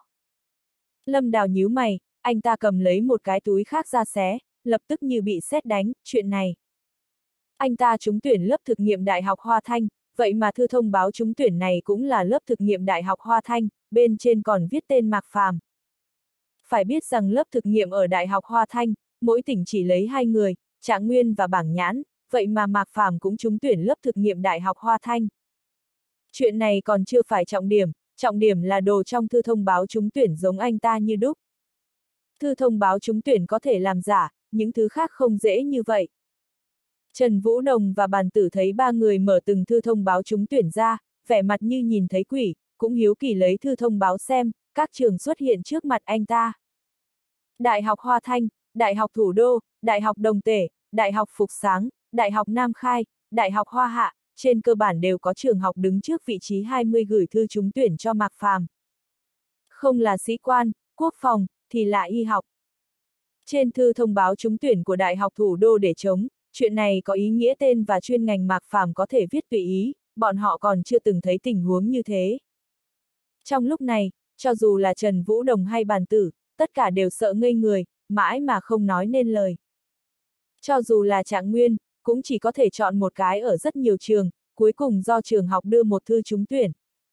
Lâm Đào nhíu mày, anh ta cầm lấy một cái túi khác ra xé, lập tức như bị sét đánh, chuyện này. Anh ta trúng tuyển lớp thực nghiệm Đại học Hoa Thanh, vậy mà thư thông báo trúng tuyển này cũng là lớp thực nghiệm Đại học Hoa Thanh, bên trên còn viết tên Mạc Phàm. Phải biết rằng lớp thực nghiệm ở Đại học Hoa Thanh, mỗi tỉnh chỉ lấy hai người, Trạng Nguyên và Bảng Nhãn, vậy mà Mạc Phàm cũng trúng tuyển lớp thực nghiệm Đại học Hoa Thanh. Chuyện này còn chưa phải trọng điểm, trọng điểm là đồ trong thư thông báo trúng tuyển giống anh ta như đúc. Thư thông báo trúng tuyển có thể làm giả, những thứ khác không dễ như vậy. Trần Vũ Đồng và bàn tử thấy ba người mở từng thư thông báo trúng tuyển ra, vẻ mặt như nhìn thấy quỷ, cũng hiếu kỳ lấy thư thông báo xem, các trường xuất hiện trước mặt anh ta. Đại học Hoa Thanh, Đại học Thủ Đô, Đại học Đồng Tể, Đại học Phục Sáng, Đại học Nam Khai, Đại học Hoa Hạ, trên cơ bản đều có trường học đứng trước vị trí hai mươi gửi thư trúng tuyển cho Mạc Phàm. Không là sĩ quan, quốc phòng, thì là y học. Trên thư thông báo trúng tuyển của Đại học Thủ Đô để trống, chuyện này có ý nghĩa tên và chuyên ngành Mạc Phàm có thể viết tùy ý, bọn họ còn chưa từng thấy tình huống như thế. Trong lúc này, cho dù là Trần Vũ Đồng hay Bàn Tử, tất cả đều sợ ngây người, mãi mà không nói nên lời. Cho dù là Trạng Nguyên, cũng chỉ có thể chọn một cái ở rất nhiều trường, cuối cùng do trường học đưa một thư trúng tuyển.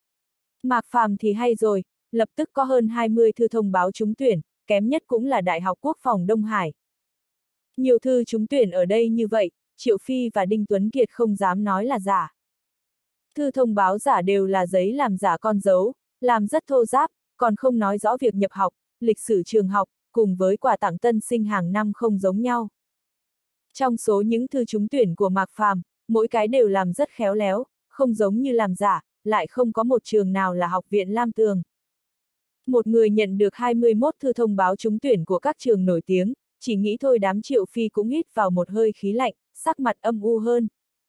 Mạc Phàm thì hay rồi, lập tức có hơn hai mươi thư thông báo trúng tuyển, kém nhất cũng là Đại học Quốc phòng Đông Hải. Nhiều thư trúng tuyển ở đây như vậy, Triệu Phi và Đinh Tuấn Kiệt không dám nói là giả. Thư thông báo giả đều là giấy làm giả con dấu, làm rất thô ráp, còn không nói rõ việc nhập học, lịch sử trường học, cùng với quà tặng tân sinh hàng năm không giống nhau. Trong số những thư trúng tuyển của Mạc Phàm, mỗi cái đều làm rất khéo léo, không giống như làm giả, lại không có một trường nào là Học viện Lam Tường. Một người nhận được hai mươi mốt thư thông báo trúng tuyển của các trường nổi tiếng, chỉ nghĩ thôi đám Triệu Phi cũng hít vào một hơi khí lạnh, sắc mặt âm u hơn.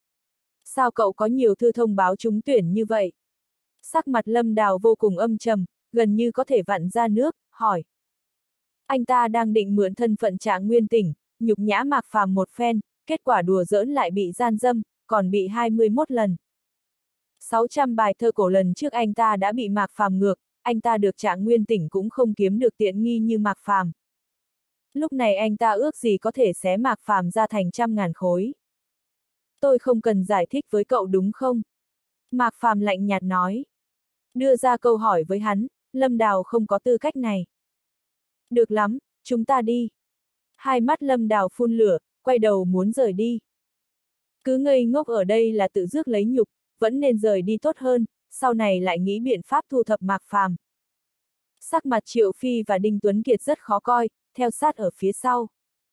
Sao cậu có nhiều thư thông báo trúng tuyển như vậy? Sắc mặt Lâm Đào vô cùng âm trầm, gần như có thể vặn ra nước, hỏi. Anh ta đang định mượn thân phận Trạng Nguyên tỉnh, nhục nhã Mạc Phàm một phen, kết quả đùa giỡn lại bị gian dâm, còn bị hai mươi mốt lần. sáu trăm bài thơ cổ lần trước anh ta đã bị Mạc Phàm ngược, anh ta được Trạng Nguyên tỉnh cũng không kiếm được tiện nghi như Mạc Phàm. Lúc này anh ta ước gì có thể xé Mạc Phàm ra thành trăm ngàn khối. Tôi không cần giải thích với cậu đúng không? Mạc Phàm lạnh nhạt nói. Đưa ra câu hỏi với hắn, Lâm Đào không có tư cách này. Được lắm, chúng ta đi. Hai mắt Lâm Đào phun lửa, quay đầu muốn rời đi. Cứ ngây ngốc ở đây là tự rước lấy nhục, vẫn nên rời đi tốt hơn, sau này lại nghĩ biện pháp thu thập Mạc Phàm. Sắc mặt Triệu Phi và Đinh Tuấn Kiệt rất khó coi, theo sát ở phía sau.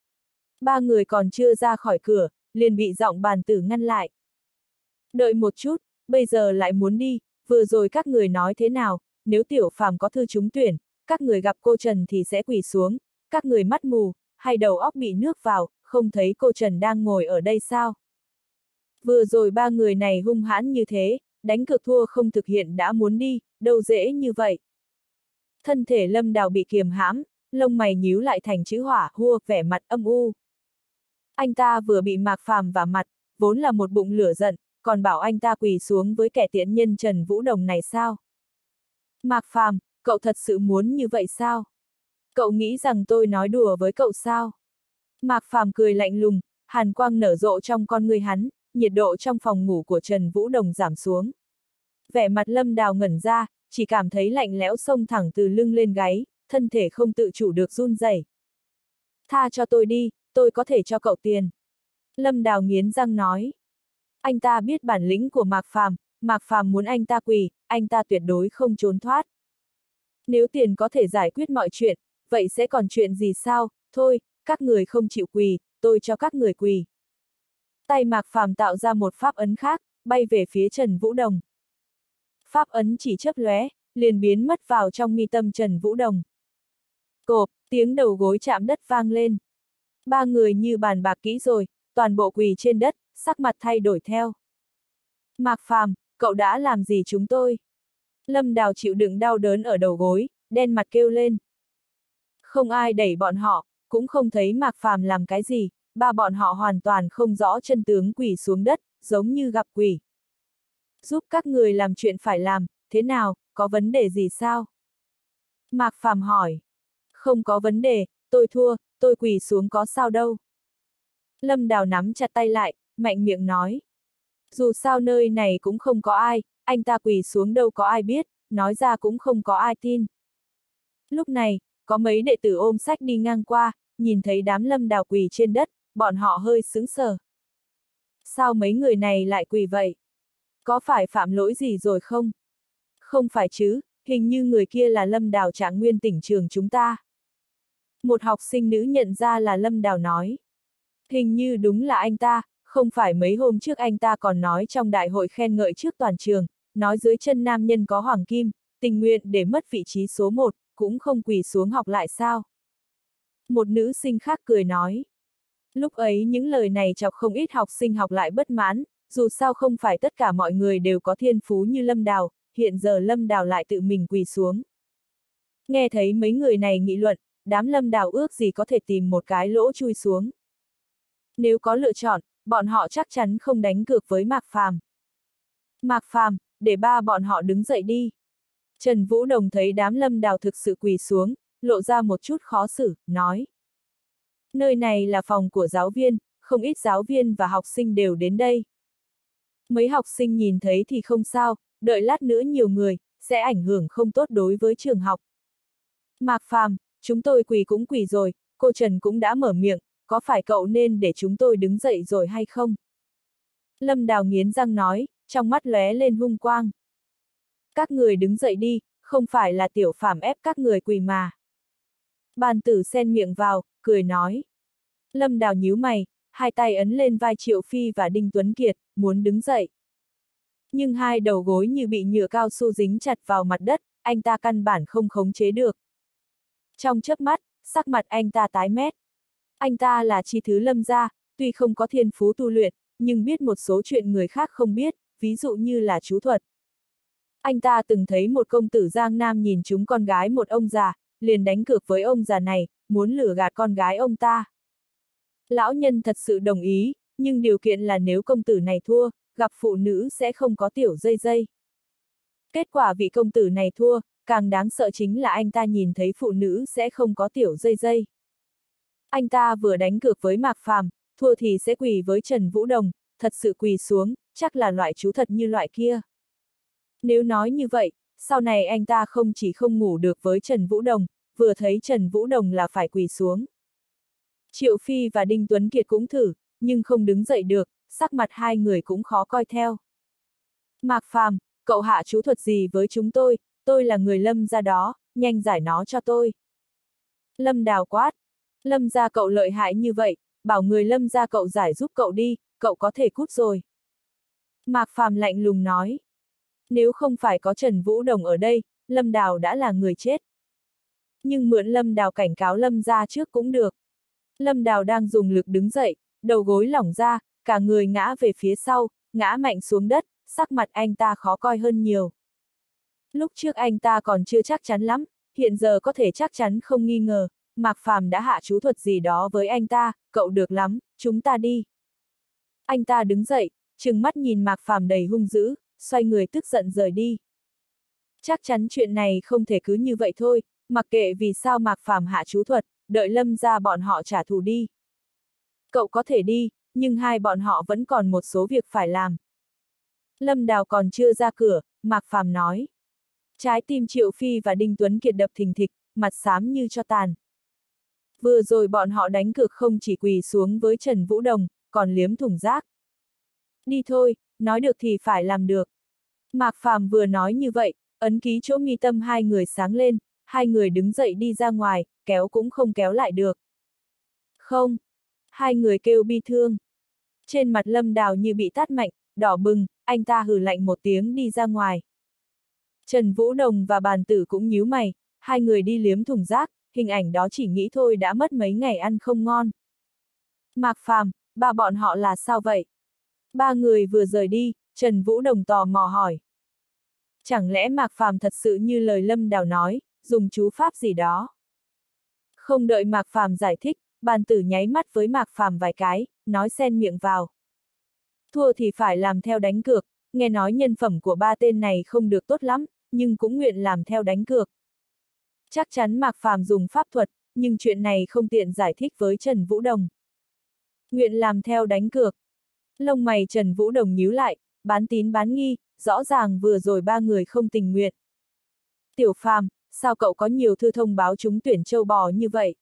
Ba người còn chưa ra khỏi cửa, liền bị giọng Bàn Tử ngăn lại. Đợi một chút, bây giờ lại muốn đi, vừa rồi các người nói thế nào, nếu Tiểu Phàm có thư trúng tuyển, các người gặp cô Trần thì sẽ quỳ xuống, các người mắt mù, hay đầu óc bị nước vào, không thấy cô Trần đang ngồi ở đây sao? Vừa rồi ba người này hung hãn như thế, đánh cược thua không thực hiện đã muốn đi, đâu dễ như vậy. Thân thể Lâm Đào bị kiềm hãm, lông mày nhíu lại thành chữ hỏa, hua, vẻ mặt âm u. Anh ta vừa bị Mạc Phàm vả mặt, vốn là một bụng lửa giận, còn bảo anh ta quỳ xuống với kẻ tiện nhân Trần Vũ Đồng này sao? Mạc Phàm, cậu thật sự muốn như vậy sao? Cậu nghĩ rằng tôi nói đùa với cậu sao? Mạc Phàm cười lạnh lùng, hàn quang nở rộ trong con người hắn, nhiệt độ trong phòng ngủ của Trần Vũ Đồng giảm xuống. Vẻ mặt Lâm Đào ngẩn ra, chỉ cảm thấy lạnh lẽo xông thẳng từ lưng lên gáy, thân thể không tự chủ được run rẩy. Tha cho tôi đi, tôi có thể cho cậu tiền. Lâm Đào nghiến răng nói. Anh ta biết bản lĩnh của Mạc Phàm, Mạc Phàm muốn anh ta quỳ, anh ta tuyệt đối không trốn thoát. Nếu tiền có thể giải quyết mọi chuyện, vậy sẽ còn chuyện gì sao? Thôi, các người không chịu quỳ, tôi cho các người quỳ. Tay Mạc Phàm tạo ra một pháp ấn khác, bay về phía Trần Vũ Đồng. Pháp ấn chỉ chớp lóe, liền biến mất vào trong mi tâm Trần Vũ Đồng. Cộp, tiếng đầu gối chạm đất vang lên. Ba người như bàn bạc kỹ rồi, toàn bộ quỳ trên đất, sắc mặt thay đổi theo. Mạc Phàm, cậu đã làm gì chúng tôi? Lâm Đào chịu đựng đau đớn ở đầu gối, đen mặt kêu lên. Không ai đẩy bọn họ, cũng không thấy Mạc Phàm làm cái gì, ba bọn họ hoàn toàn không rõ chân tướng, quỳ xuống đất, giống như gặp quỷ. Giúp các người làm chuyện phải làm, thế nào, có vấn đề gì sao? Mạc Phàm hỏi. Không có vấn đề, tôi thua, tôi quỳ xuống có sao đâu. Lâm Đào nắm chặt tay lại, mạnh miệng nói. Dù sao nơi này cũng không có ai, anh ta quỳ xuống đâu có ai biết, nói ra cũng không có ai tin. Lúc này, có mấy đệ tử ôm sách đi ngang qua, nhìn thấy đám Lâm Đào quỳ trên đất, bọn họ hơi sững sờ. Sao mấy người này lại quỳ vậy? Có phải phạm lỗi gì rồi không? Không phải chứ, hình như người kia là Lâm Đào Trạng Nguyên tỉnh trường chúng ta. Một học sinh nữ nhận ra là Lâm Đào nói. Hình như đúng là anh ta, không phải mấy hôm trước anh ta còn nói trong đại hội khen ngợi trước toàn trường, nói dưới chân nam nhân có hoàng kim, tình nguyện để mất vị trí số một, cũng không quỳ xuống học lại sao? Một nữ sinh khác cười nói. Lúc ấy những lời này chọc không ít học sinh học lại bất mãn, dù sao không phải tất cả mọi người đều có thiên phú như Lâm Đào, hiện giờ Lâm Đào lại tự mình quỳ xuống. Nghe thấy mấy người này nghị luận, đám Lâm Đào ước gì có thể tìm một cái lỗ chui xuống. Nếu có lựa chọn, bọn họ chắc chắn không đánh cược với Mạc Phàm. Mạc Phàm, để ba bọn họ đứng dậy đi. Trần Vũ Đồng thấy đám Lâm Đào thực sự quỳ xuống, lộ ra một chút khó xử, nói. Nơi này là phòng của giáo viên, không ít giáo viên và học sinh đều đến đây. Mấy học sinh nhìn thấy thì không sao, đợi lát nữa nhiều người, sẽ ảnh hưởng không tốt đối với trường học. Mạc Phàm, chúng tôi quỳ cũng quỳ rồi, cô Trần cũng đã mở miệng, có phải cậu nên để chúng tôi đứng dậy rồi hay không? Lâm Đào nghiến răng nói, trong mắt lóe lên hung quang. Các người đứng dậy đi, không phải là Tiểu Phàm ép các người quỳ mà. Bàn tử xen miệng vào, cười nói. Lâm Đào nhíu mày, hai tay ấn lên vai Triệu Phi và Đinh Tuấn Kiệt, muốn đứng dậy. Nhưng hai đầu gối như bị nhựa cao su dính chặt vào mặt đất, anh ta căn bản không khống chế được. Trong chớp mắt, sắc mặt anh ta tái mét. Anh ta là chi thứ Lâm gia, tuy không có thiên phú tu luyện, nhưng biết một số chuyện người khác không biết, ví dụ như là chú thuật. Anh ta từng thấy một công tử Giang Nam nhìn trúng con gái một ông già, liền đánh cược với ông già này, muốn lừa gạt con gái ông ta. Lão nhân thật sự đồng ý, nhưng điều kiện là nếu công tử này thua, gặp phụ nữ sẽ không có tiểu dây dây. Kết quả vị công tử này thua, càng đáng sợ chính là anh ta nhìn thấy phụ nữ sẽ không có tiểu dây dây. Anh ta vừa đánh cược với Mạc Phàm, thua thì sẽ quỳ với Trần Vũ Đồng, thật sự quỳ xuống, chắc là loại chú thật như loại kia. Nếu nói như vậy, sau này anh ta không chỉ không ngủ được với Trần Vũ Đồng, vừa thấy Trần Vũ Đồng là phải quỳ xuống. Triệu Phi và Đinh Tuấn Kiệt cũng thử, nhưng không đứng dậy được, sắc mặt hai người cũng khó coi theo. Mạc Phàm, cậu hạ chú thuật gì với chúng tôi, tôi là người Lâm gia đó, nhanh giải nó cho tôi. Lâm Đào quát. Lâm gia cậu lợi hại như vậy, bảo người Lâm gia cậu giải giúp cậu đi, cậu có thể cút rồi. Mạc Phàm lạnh lùng nói. Nếu không phải có Trần Vũ Đồng ở đây, Lâm Đào đã là người chết. Nhưng mượn Lâm Đào cảnh cáo Lâm gia trước cũng được. Lâm Đào đang dùng lực đứng dậy, đầu gối lỏng ra, cả người ngã về phía sau, ngã mạnh xuống đất, sắc mặt anh ta khó coi hơn nhiều. Lúc trước anh ta còn chưa chắc chắn lắm, hiện giờ có thể chắc chắn không nghi ngờ, Mạc Phàm đã hạ chú thuật gì đó với anh ta, cậu được lắm, chúng ta đi. Anh ta đứng dậy, trừng mắt nhìn Mạc Phàm đầy hung dữ, xoay người tức giận rời đi. Chắc chắn chuyện này không thể cứ như vậy thôi, mặc kệ vì sao Mạc Phàm hạ chú thuật, đợi Lâm gia bọn họ trả thù đi. Cậu có thể đi, nhưng hai bọn họ vẫn còn một số việc phải làm. Lâm Đào còn chưa ra cửa, Mạc Phàm nói. Trái tim Triệu Phi và Đinh Tuấn Kiệt đập thình thịch, mặt xám như cho tàn. Vừa rồi bọn họ đánh cược không chỉ quỳ xuống với Trần Vũ Đồng, còn liếm thùng rác. Đi thôi, nói được thì phải làm được. Mạc Phàm vừa nói như vậy, ấn ký chỗ mi tâm hai người sáng lên, hai người đứng dậy đi ra ngoài, kéo cũng không kéo lại được. Không. Hai người kêu bi thương. Trên mặt Lâm Đào như bị tát mạnh, đỏ bừng, anh ta hừ lạnh một tiếng đi ra ngoài. Trần Vũ Đồng và Bàn Tử cũng nhíu mày, hai người đi liếm thùng rác, hình ảnh đó chỉ nghĩ thôi đã mất mấy ngày ăn không ngon. Mạc Phàm, ba bọn họ là sao vậy? Ba người vừa rời đi, Trần Vũ Đồng tò mò hỏi. Chẳng lẽ Mạc Phàm thật sự như lời Lâm Đào nói, dùng chú pháp gì đó? Không đợi Mạc Phàm giải thích, Bàn Tử nháy mắt với Mạc Phàm vài cái, nói xen miệng vào. Thua thì phải làm theo đánh cược, nghe nói nhân phẩm của ba tên này không được tốt lắm, nhưng cũng nguyện làm theo đánh cược. Chắc chắn Mạc Phàm dùng pháp thuật, nhưng chuyện này không tiện giải thích với Trần Vũ Đồng. Nguyện làm theo đánh cược. Lông mày Trần Vũ Đồng nhíu lại, bán tín bán nghi, rõ ràng vừa rồi ba người không tình nguyện. Tiểu Phàm, sao cậu có nhiều thư thông báo trúng tuyển châu bò như vậy?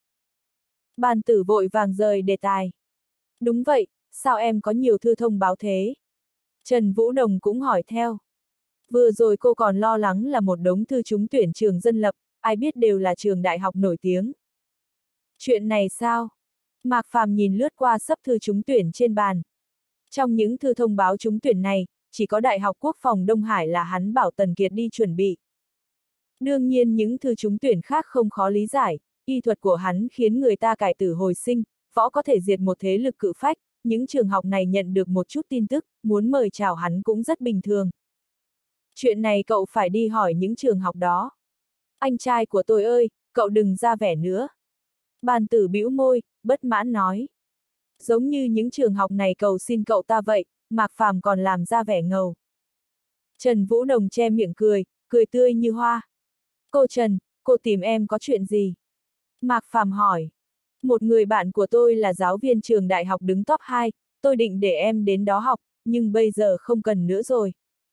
Bàn Tử vội vàng rời đề tài. Đúng vậy, sao em có nhiều thư thông báo thế? Trần Vũ Đồng cũng hỏi theo. Vừa rồi cô còn lo lắng là một đống thư trúng tuyển trường dân lập, ai biết đều là trường đại học nổi tiếng. Chuyện này sao? Mạc Phàm nhìn lướt qua sấp thư trúng tuyển trên bàn. Trong những thư thông báo trúng tuyển này, chỉ có Đại học Quốc phòng Đông Hải là hắn bảo Tần Kiệt đi chuẩn bị. Đương nhiên những thư trúng tuyển khác không khó lý giải, y thuật của hắn khiến người ta cải tử hồi sinh, võ có thể diệt một thế lực cự phách, những trường học này nhận được một chút tin tức, muốn mời chào hắn cũng rất bình thường. Chuyện này cậu phải đi hỏi những trường học đó. Anh trai của tôi ơi, cậu đừng ra vẻ nữa. Bàn tử bĩu môi, bất mãn nói. Giống như những trường học này cầu xin cậu ta vậy, Mạc Phàm còn làm ra vẻ ngầu. Trần Vũ Đồng che miệng cười, cười tươi như hoa. Cô Trần, cô tìm em có chuyện gì? Mạc Phàm hỏi. Một người bạn của tôi là giáo viên trường đại học đứng top hai, tôi định để em đến đó học, nhưng bây giờ không cần nữa rồi.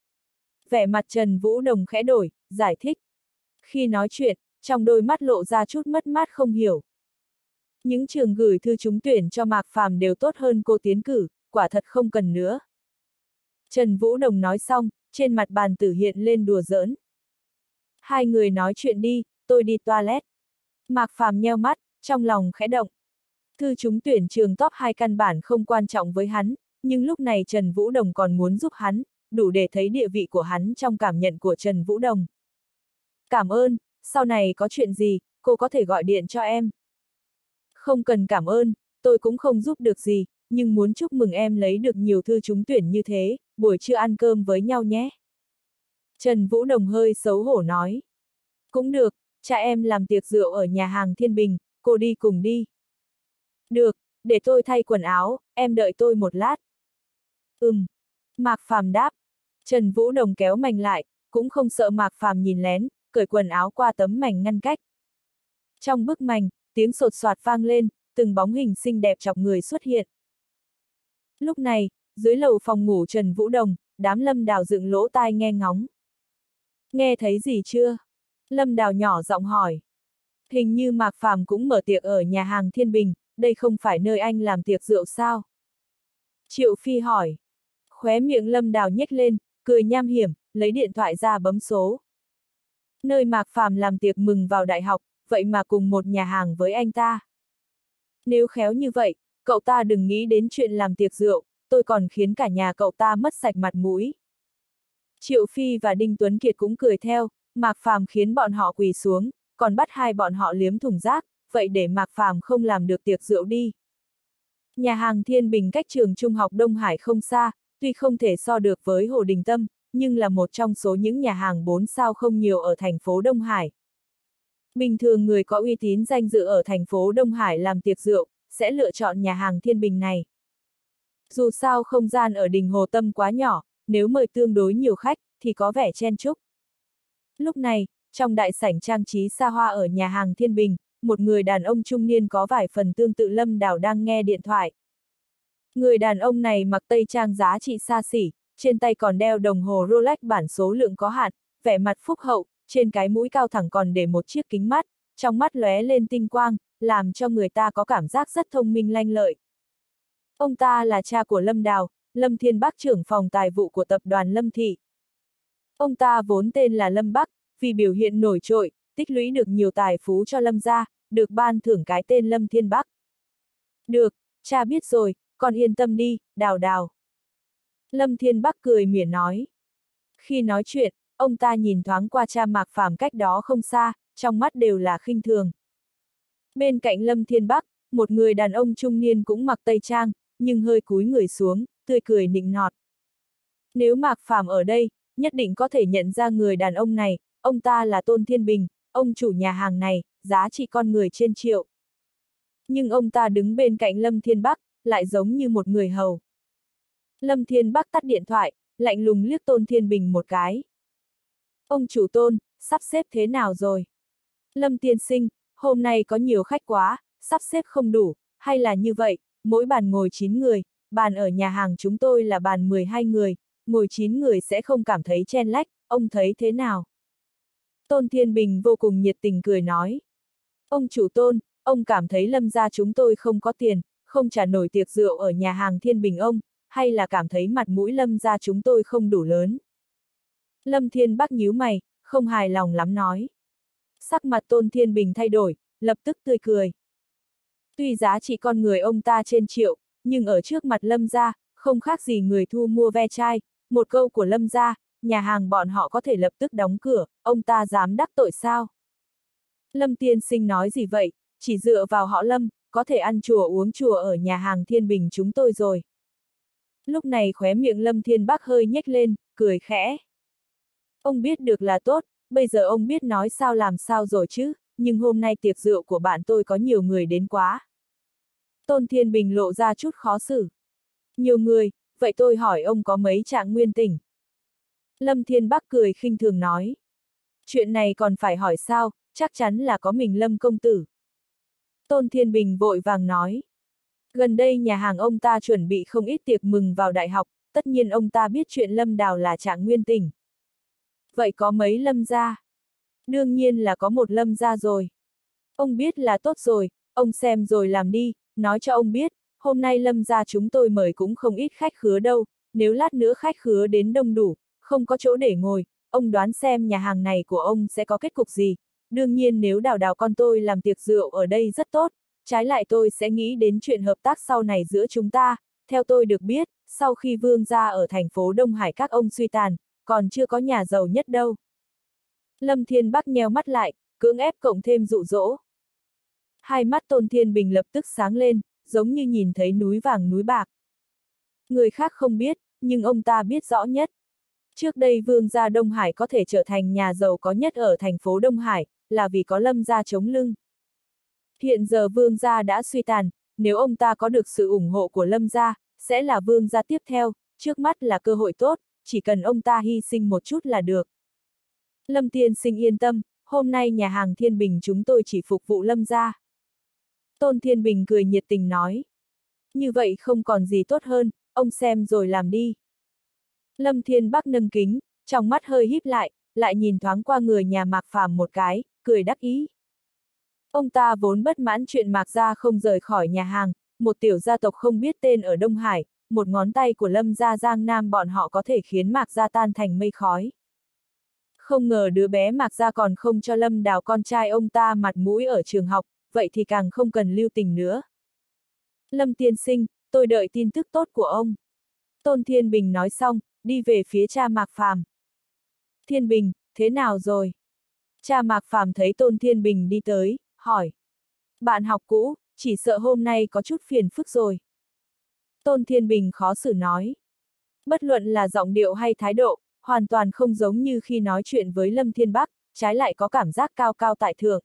Vẻ mặt Trần Vũ Đồng khẽ đổi, giải thích. Khi nói chuyện, trong đôi mắt lộ ra chút mất mát không hiểu. Những trường gửi thư trúng tuyển cho Mạc Phàm đều tốt hơn cô tiến cử, quả thật không cần nữa. Trần Vũ Đồng nói xong, trên mặt Bàn Tử hiện lên đùa giỡn. Hai người nói chuyện đi, tôi đi toilet. Mạc Phàm nheo mắt, trong lòng khẽ động. Thư trúng tuyển trường top hai căn bản không quan trọng với hắn, nhưng lúc này Trần Vũ Đồng còn muốn giúp hắn, đủ để thấy địa vị của hắn trong cảm nhận của Trần Vũ Đồng. Cảm ơn, sau này có chuyện gì, cô có thể gọi điện cho em. Không cần cảm ơn, tôi cũng không giúp được gì, nhưng muốn chúc mừng em lấy được nhiều thư trúng tuyển như thế, buổi trưa ăn cơm với nhau nhé. Trần Vũ Đồng hơi xấu hổ nói. Cũng được, cha em làm tiệc rượu ở nhà hàng Thiên Bình, cô đi cùng đi. Được, để tôi thay quần áo, em đợi tôi một lát. Ừm. Mạc Phàm đáp. Trần Vũ Đồng kéo mành lại, cũng không sợ Mạc Phàm nhìn lén, cởi quần áo qua tấm mành ngăn cách. Trong bức mành, tiếng sột soạt vang lên, từng bóng hình xinh đẹp chọc người xuất hiện. Lúc này, dưới lầu phòng ngủ Trần Vũ Đồng, đám Lâm Đào dựng lỗ tai nghe ngóng. Nghe thấy gì chưa? Lâm Đào nhỏ giọng hỏi. Hình như Mạc Phàm cũng mở tiệc ở nhà hàng Thiên Bình, đây không phải nơi anh làm tiệc rượu sao? Triệu Phi hỏi. Khóe miệng Lâm Đào nhếch lên, cười nham hiểm, lấy điện thoại ra bấm số. Nơi Mạc Phàm làm tiệc mừng vào đại học, vậy mà cùng một nhà hàng với anh ta. Nếu khéo như vậy, cậu ta đừng nghĩ đến chuyện làm tiệc rượu, tôi còn khiến cả nhà cậu ta mất sạch mặt mũi. Triệu Phi và Đinh Tuấn Kiệt cũng cười theo, Mạc Phàm khiến bọn họ quỳ xuống, còn bắt hai bọn họ liếm thùng rác, vậy để Mạc Phàm không làm được tiệc rượu đi. Nhà hàng Thiên Bình cách trường trung học Đông Hải không xa, tuy không thể so được với Hồ Đình Tâm, nhưng là một trong số những nhà hàng bốn sao không nhiều ở thành phố Đông Hải. Bình thường người có uy tín danh dự ở thành phố Đông Hải làm tiệc rượu, sẽ lựa chọn nhà hàng Thiên Bình này. Dù sao không gian ở đình Hồ Tâm quá nhỏ, nếu mời tương đối nhiều khách, thì có vẻ chen chúc. Lúc này, trong đại sảnh trang trí xa hoa ở nhà hàng Thiên Bình, một người đàn ông trung niên có vài phần tương tự Lâm Đào đang nghe điện thoại. Người đàn ông này mặc tây trang giá trị xa xỉ, trên tay còn đeo đồng hồ Rolex bản số lượng có hạn, vẻ mặt phúc hậu, trên cái mũi cao thẳng còn để một chiếc kính mắt, trong mắt lóe lên tinh quang, làm cho người ta có cảm giác rất thông minh lanh lợi. Ông ta là cha của Lâm Đào, Lâm Thiên Bắc, trưởng phòng tài vụ của tập đoàn Lâm Thị. Ông ta vốn tên là Lâm Bắc, vì biểu hiện nổi trội, tích lũy được nhiều tài phú cho Lâm gia, được ban thưởng cái tên Lâm Thiên Bắc. Được, cha biết rồi, con yên tâm đi, Đào Đào. Lâm Thiên Bắc cười mỉa nói. Khi nói chuyện, ông ta nhìn thoáng qua cha Mạc Phàm cách đó không xa, trong mắt đều là khinh thường. Bên cạnh Lâm Thiên Bắc, một người đàn ông trung niên cũng mặc tây trang, nhưng hơi cúi người xuống, tươi cười nịnh nọt. Nếu Mạc Phàm ở đây, nhất định có thể nhận ra người đàn ông này, ông ta là Tôn Thiên Bình, ông chủ nhà hàng này, giá trị con người trên triệu. Nhưng ông ta đứng bên cạnh Lâm Thiên Bắc, lại giống như một người hầu. Lâm Thiên Bắc tắt điện thoại, lạnh lùng liếc Tôn Thiên Bình một cái. Ông chủ Tôn, sắp xếp thế nào rồi? Lâm tiên sinh, hôm nay có nhiều khách quá, sắp xếp không đủ, hay là như vậy, mỗi bàn ngồi chín người, bàn ở nhà hàng chúng tôi là bàn mười hai người, ngồi chín người sẽ không cảm thấy chen lách, ông thấy thế nào? Tôn Thiên Bình vô cùng nhiệt tình cười nói. Ông chủ Tôn, ông cảm thấy Lâm gia chúng tôi không có tiền, không trả nổi tiệc rượu ở nhà hàng Thiên Bình ông, hay là cảm thấy mặt mũi Lâm gia chúng tôi không đủ lớn? Lâm Thiên Bắc nhíu mày, không hài lòng lắm nói. Sắc mặt Tôn Thiên Bình thay đổi, lập tức tươi cười. Tuy giá trị con người ông ta trên triệu, nhưng ở trước mặt Lâm gia, không khác gì người thu mua ve chai, một câu của Lâm gia, nhà hàng bọn họ có thể lập tức đóng cửa, ông ta dám đắc tội sao? Lâm tiên sinh nói gì vậy, chỉ dựa vào họ Lâm, có thể ăn chùa uống chùa ở nhà hàng Thiên Bình chúng tôi rồi. Lúc này khóe miệng Lâm Thiên Bắc hơi nhếch lên, cười khẽ. Ông biết được là tốt, bây giờ ông biết nói sao làm sao rồi chứ, nhưng hôm nay tiệc rượu của bạn tôi có nhiều người đến quá. Tôn Thiên Bình lộ ra chút khó xử. Nhiều người, vậy tôi hỏi ông có mấy trạng nguyên tỉnh? Lâm Thiên Bắc cười khinh thường nói. Chuyện này còn phải hỏi sao, chắc chắn là có mình Lâm công tử. Tôn Thiên Bình vội vàng nói. Gần đây nhà hàng ông ta chuẩn bị không ít tiệc mừng vào đại học, tất nhiên ông ta biết chuyện Lâm Đào là trạng nguyên tỉnh. Vậy có mấy Lâm gia? Đương nhiên là có một Lâm gia rồi. Ông biết là tốt rồi, ông xem rồi làm đi, nói cho ông biết, hôm nay Lâm gia chúng tôi mời cũng không ít khách khứa đâu, nếu lát nữa khách khứa đến đông đủ, không có chỗ để ngồi, ông đoán xem nhà hàng này của ông sẽ có kết cục gì. Đương nhiên nếu Đào Đào con tôi làm tiệc rượu ở đây rất tốt, trái lại tôi sẽ nghĩ đến chuyện hợp tác sau này giữa chúng ta. Theo tôi được biết, sau khi Vương gia ở thành phố Đông Hải các ông suy tàn, còn chưa có nhà giàu nhất đâu. Lâm Thiên Bắc nheo mắt lại, cưỡng ép cộng thêm dụ dỗ. Hai mắt Tôn Thiên Bình lập tức sáng lên, giống như nhìn thấy núi vàng núi bạc. Người khác không biết, nhưng ông ta biết rõ nhất. Trước đây Vương gia Đông Hải có thể trở thành nhà giàu có nhất ở thành phố Đông Hải, là vì có Lâm gia chống lưng. Hiện giờ Vương gia đã suy tàn, nếu ông ta có được sự ủng hộ của Lâm gia, sẽ là Vương gia tiếp theo, trước mắt là cơ hội tốt, chỉ cần ông ta hy sinh một chút là được. Lâm tiên sinh yên tâm, hôm nay nhà hàng Thiên Bình chúng tôi chỉ phục vụ Lâm gia. Tôn Thiên Bình cười nhiệt tình nói. Như vậy không còn gì tốt hơn, ông xem rồi làm đi. Lâm Thiên Bắc nâng kính, trong mắt hơi híp lại, lại nhìn thoáng qua người nhà Mạc Phàm một cái, cười đắc ý. Ông ta vốn bất mãn chuyện Mạc gia không rời khỏi nhà hàng, một tiểu gia tộc không biết tên ở Đông Hải, một ngón tay của Lâm gia Giang Nam bọn họ có thể khiến Mạc gia tan thành mây khói. Không ngờ đứa bé Mạc gia còn không cho Lâm Đào con trai ông ta mặt mũi ở trường học, vậy thì càng không cần lưu tình nữa. Lâm tiên sinh, tôi đợi tin tức tốt của ông. Tôn Thiên Bình nói xong, đi về phía cha Mạc Phàm. Thiên Bình, thế nào rồi? Cha Mạc Phàm thấy Tôn Thiên Bình đi tới, hỏi. Bạn học cũ, chỉ sợ hôm nay có chút phiền phức rồi. Tôn Thiên Bình khó xử nói. Bất luận là giọng điệu hay thái độ, hoàn toàn không giống như khi nói chuyện với Lâm Thiên Bắc, trái lại có cảm giác cao cao tại thượng.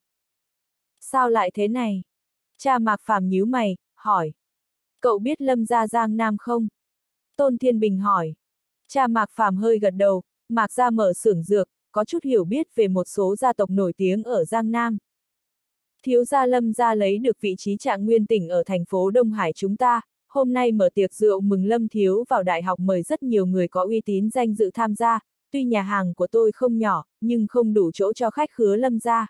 Sao lại thế này? Cha Mạc Phàm nhíu mày, hỏi. Cậu biết Lâm gia Giang Nam không? Tôn Thiên Bình hỏi. Cha Mạc Phàm hơi gật đầu, Mạc gia mở xưởng dược, có chút hiểu biết về một số gia tộc nổi tiếng ở Giang Nam. Thiếu gia Lâm gia lấy được vị trí trạng nguyên tỉnh ở thành phố Đông Hải chúng ta, hôm nay mở tiệc rượu mừng Lâm thiếu vào đại học, mời rất nhiều người có uy tín danh dự tham gia, tuy nhà hàng của tôi không nhỏ, nhưng không đủ chỗ cho khách khứa Lâm gia.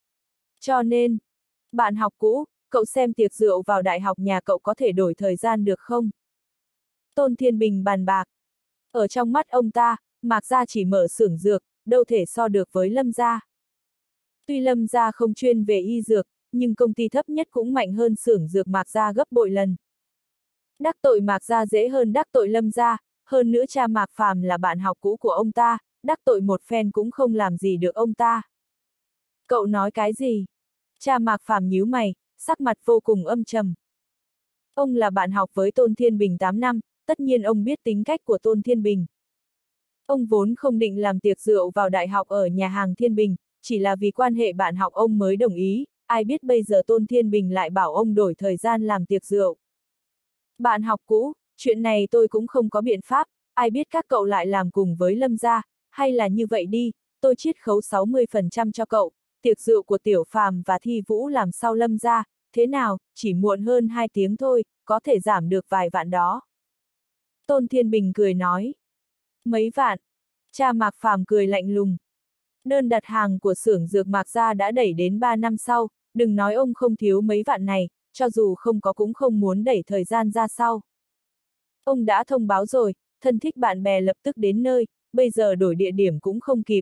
Cho nên, bạn học cũ, cậu xem tiệc rượu vào đại học nhà cậu có thể đổi thời gian được không? Tôn Thiên Bình bàn bạc. Ở trong mắt ông ta, Mạc gia chỉ mở xưởng dược, đâu thể so được với Lâm gia. Tuy Lâm gia không chuyên về y dược, nhưng công ty thấp nhất cũng mạnh hơn xưởng dược Mạc gia gấp bội lần. Đắc tội Mạc gia dễ hơn đắc tội Lâm gia, hơn nữa cha Mạc Phàm là bạn học cũ của ông ta, đắc tội một phen cũng không làm gì được ông ta. Cậu nói cái gì? Cha Mạc Phàm nhíu mày, sắc mặt vô cùng âm trầm. Ông là bạn học với Tôn Thiên Bình tám năm, tất nhiên ông biết tính cách của Tôn Thiên Bình. Ông vốn không định làm tiệc rượu vào đại học ở nhà hàng Thiên Bình, chỉ là vì quan hệ bạn học ông mới đồng ý, ai biết bây giờ Tôn Thiên Bình lại bảo ông đổi thời gian làm tiệc rượu. Bạn học cũ, chuyện này tôi cũng không có biện pháp, ai biết các cậu lại làm cùng với Lâm gia, hay là như vậy đi, tôi chiết khấu sáu mươi phần trăm cho cậu, tiệc rượu của Tiểu Phàm và Thi Vũ làm sau Lâm gia, thế nào, chỉ muộn hơn hai tiếng thôi, có thể giảm được vài vạn đó. Tôn Thiên Bình cười nói. Mấy vạn? Cha Mạc Phàm cười lạnh lùng. Đơn đặt hàng của xưởng dược Mạc gia đã đẩy đến ba năm sau, đừng nói ông không thiếu mấy vạn này, cho dù không có cũng không muốn đẩy thời gian ra sau. Ông đã thông báo rồi, thân thích bạn bè lập tức đến nơi, bây giờ đổi địa điểm cũng không kịp.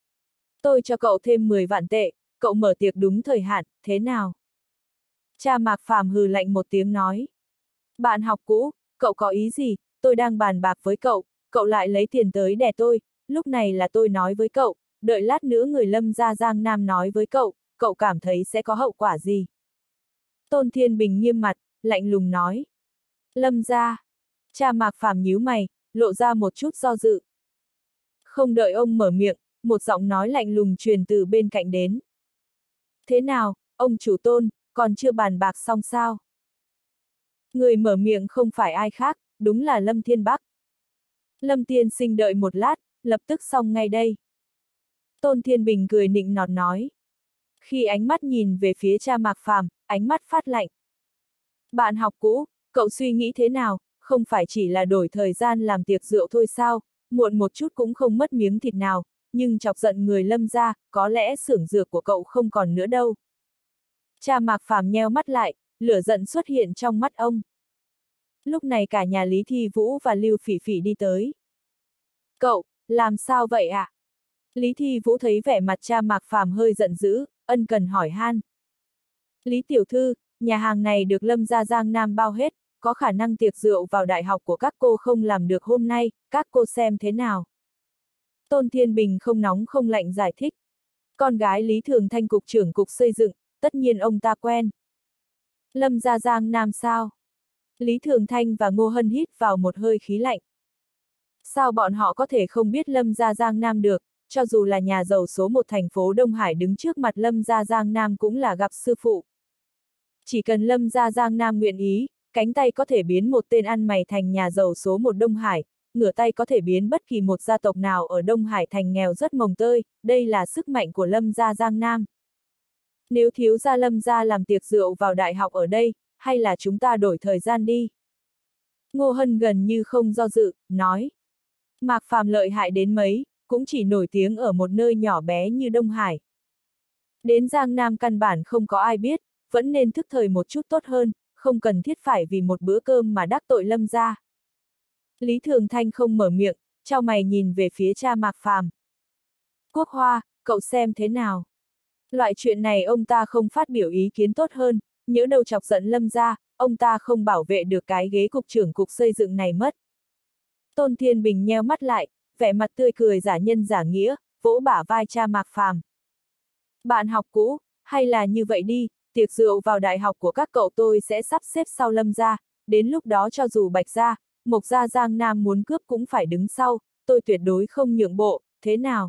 Tôi cho cậu thêm mười vạn tệ, cậu mở tiệc đúng thời hạn, thế nào? Cha Mạc Phàm hừ lạnh một tiếng nói. Bạn học cũ, cậu có ý gì, tôi đang bàn bạc với cậu, cậu lại lấy tiền tới đè tôi, lúc này là tôi nói với cậu, đợi lát nữa người Lâm gia Giang Nam nói với cậu, cậu cảm thấy sẽ có hậu quả gì? Tôn Thiên Bình nghiêm mặt, lạnh lùng nói. Lâm gia. Cha Mạc Phàm nhíu mày, lộ ra một chút do dự. Không đợi ông mở miệng, một giọng nói lạnh lùng truyền từ bên cạnh đến. Thế nào, ông chủ Tôn, còn chưa bàn bạc xong sao? Người mở miệng không phải ai khác, đúng là Lâm Thiên Bắc. Lâm tiên sinh đợi một lát, lập tức xong ngay đây. Tôn Thiên Bình cười nịnh nọt nói. Khi ánh mắt nhìn về phía cha Mạc Phàm, ánh mắt phát lạnh. Bạn học cũ, cậu suy nghĩ thế nào, không phải chỉ là đổi thời gian làm tiệc rượu thôi sao, muộn một chút cũng không mất miếng thịt nào, nhưng chọc giận người Lâm gia, có lẽ xưởng dược của cậu không còn nữa đâu. Cha Mạc Phàm nheo mắt lại, lửa giận xuất hiện trong mắt ông. Lúc này cả nhà Lý Thi Vũ và Lưu Phỉ Phỉ đi tới. Cậu, làm sao vậy ạ? À? Lý Thi Vũ thấy vẻ mặt cha Mạc Phàm hơi giận dữ, ân cần hỏi han. Lý tiểu thư, nhà hàng này được Lâm gia Giang Nam bao hết, có khả năng tiệc rượu vào đại học của các cô không làm được hôm nay, các cô xem thế nào? Tôn Thiên Bình không nóng không lạnh giải thích. Con gái Lý Thường Thanh cục trưởng cục xây dựng, tất nhiên ông ta quen. Lâm gia Giang Nam sao? Lý Thường Thanh và Ngô Hân hít vào một hơi khí lạnh. Sao bọn họ có thể không biết Lâm gia Giang Nam được, cho dù là nhà giàu số một thành phố Đông Hải đứng trước mặt Lâm gia Giang Nam cũng là gặp sư phụ. Chỉ cần Lâm gia Giang Nam nguyện ý, cánh tay có thể biến một tên ăn mày thành nhà giàu số một Đông Hải, ngửa tay có thể biến bất kỳ một gia tộc nào ở Đông Hải thành nghèo rất mồng tơi, đây là sức mạnh của Lâm gia Giang Nam. Nếu thiếu gia Lâm gia làm tiệc rượu vào đại học ở đây, hay là chúng ta đổi thời gian đi? Ngô Hân gần như không do dự, nói. Mạc Phàm lợi hại đến mấy, cũng chỉ nổi tiếng ở một nơi nhỏ bé như Đông Hải. Đến Giang Nam căn bản không có ai biết, vẫn nên thức thời một chút tốt hơn, không cần thiết phải vì một bữa cơm mà đắc tội Lâm gia. Lý Thường Thanh không mở miệng, chau mày nhìn về phía cha Mạc Phàm. Quốc Hoa, cậu xem thế nào? Loại chuyện này ông ta không phát biểu ý kiến tốt hơn, nhỡ đâu chọc giận Lâm gia, ông ta không bảo vệ được cái ghế cục trưởng cục xây dựng này mất. Tôn Thiên Bình nheo mắt lại, vẻ mặt tươi cười giả nhân giả nghĩa, vỗ bả vai cha Mạc Phàm. Bạn học cũ, hay là như vậy đi, tiệc rượu vào đại học của các cậu tôi sẽ sắp xếp sau Lâm gia, đến lúc đó cho dù Bạch gia, Mộc gia Giang Nam muốn cướp cũng phải đứng sau, tôi tuyệt đối không nhượng bộ, thế nào?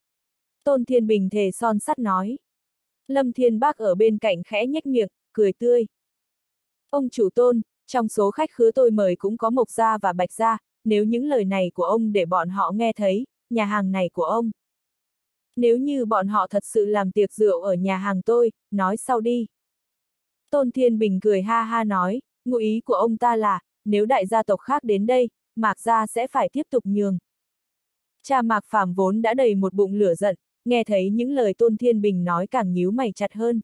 Tôn Thiên Bình thề son sắt nói. Lâm Thiên Bác ở bên cạnh khẽ nhếch miệng, cười tươi. Ông chủ Tôn, trong số khách khứa tôi mời cũng có Mộc gia và Bạch gia, nếu những lời này của ông để bọn họ nghe thấy, nhà hàng này của ông. Nếu như bọn họ thật sự làm tiệc rượu ở nhà hàng tôi, nói sau đi. Tôn Thiên Bình cười ha ha nói, ngụ ý của ông ta là, nếu đại gia tộc khác đến đây, Mạc gia sẽ phải tiếp tục nhường. Cha Mạc Phàm vốn đã đầy một bụng lửa giận, nghe thấy những lời Tôn Thiên Bình nói càng nhíu mày chặt hơn.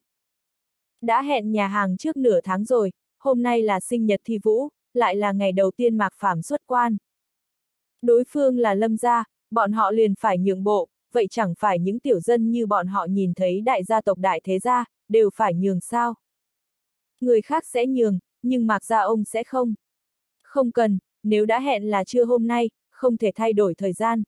Đã hẹn nhà hàng trước nửa tháng rồi, hôm nay là sinh nhật Thi Vũ, lại là ngày đầu tiên Mạc Phàm xuất quan. Đối phương là Lâm gia, bọn họ liền phải nhượng bộ, vậy chẳng phải những tiểu dân như bọn họ nhìn thấy đại gia tộc đại thế gia, đều phải nhường sao? Người khác sẽ nhường, nhưng Mạc gia ông sẽ không. Không cần, nếu đã hẹn là trưa hôm nay, không thể thay đổi thời gian.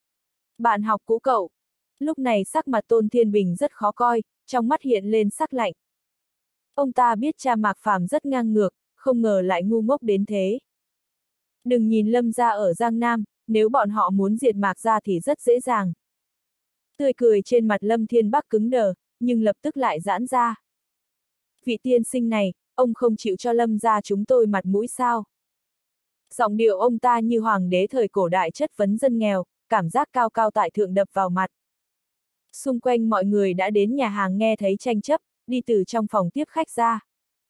Bạn học cũ cậu. Lúc này sắc mặt Tôn Thiên Bình rất khó coi, trong mắt hiện lên sắc lạnh. Ông ta biết cha Mạc Phàm rất ngang ngược, không ngờ lại ngu ngốc đến thế. Đừng nhìn Lâm gia ở Giang Nam, nếu bọn họ muốn diệt Mạc gia thì rất dễ dàng. Tươi cười trên mặt Lâm Thiên Bắc cứng đờ, nhưng lập tức lại giãn ra. Vị tiên sinh này, ông không chịu cho Lâm gia chúng tôi mặt mũi sao? Giọng điệu ông ta như hoàng đế thời cổ đại chất vấn dân nghèo, cảm giác cao cao tại thượng đập vào mặt. Xung quanh mọi người đã đến nhà hàng nghe thấy tranh chấp, đi từ trong phòng tiếp khách ra.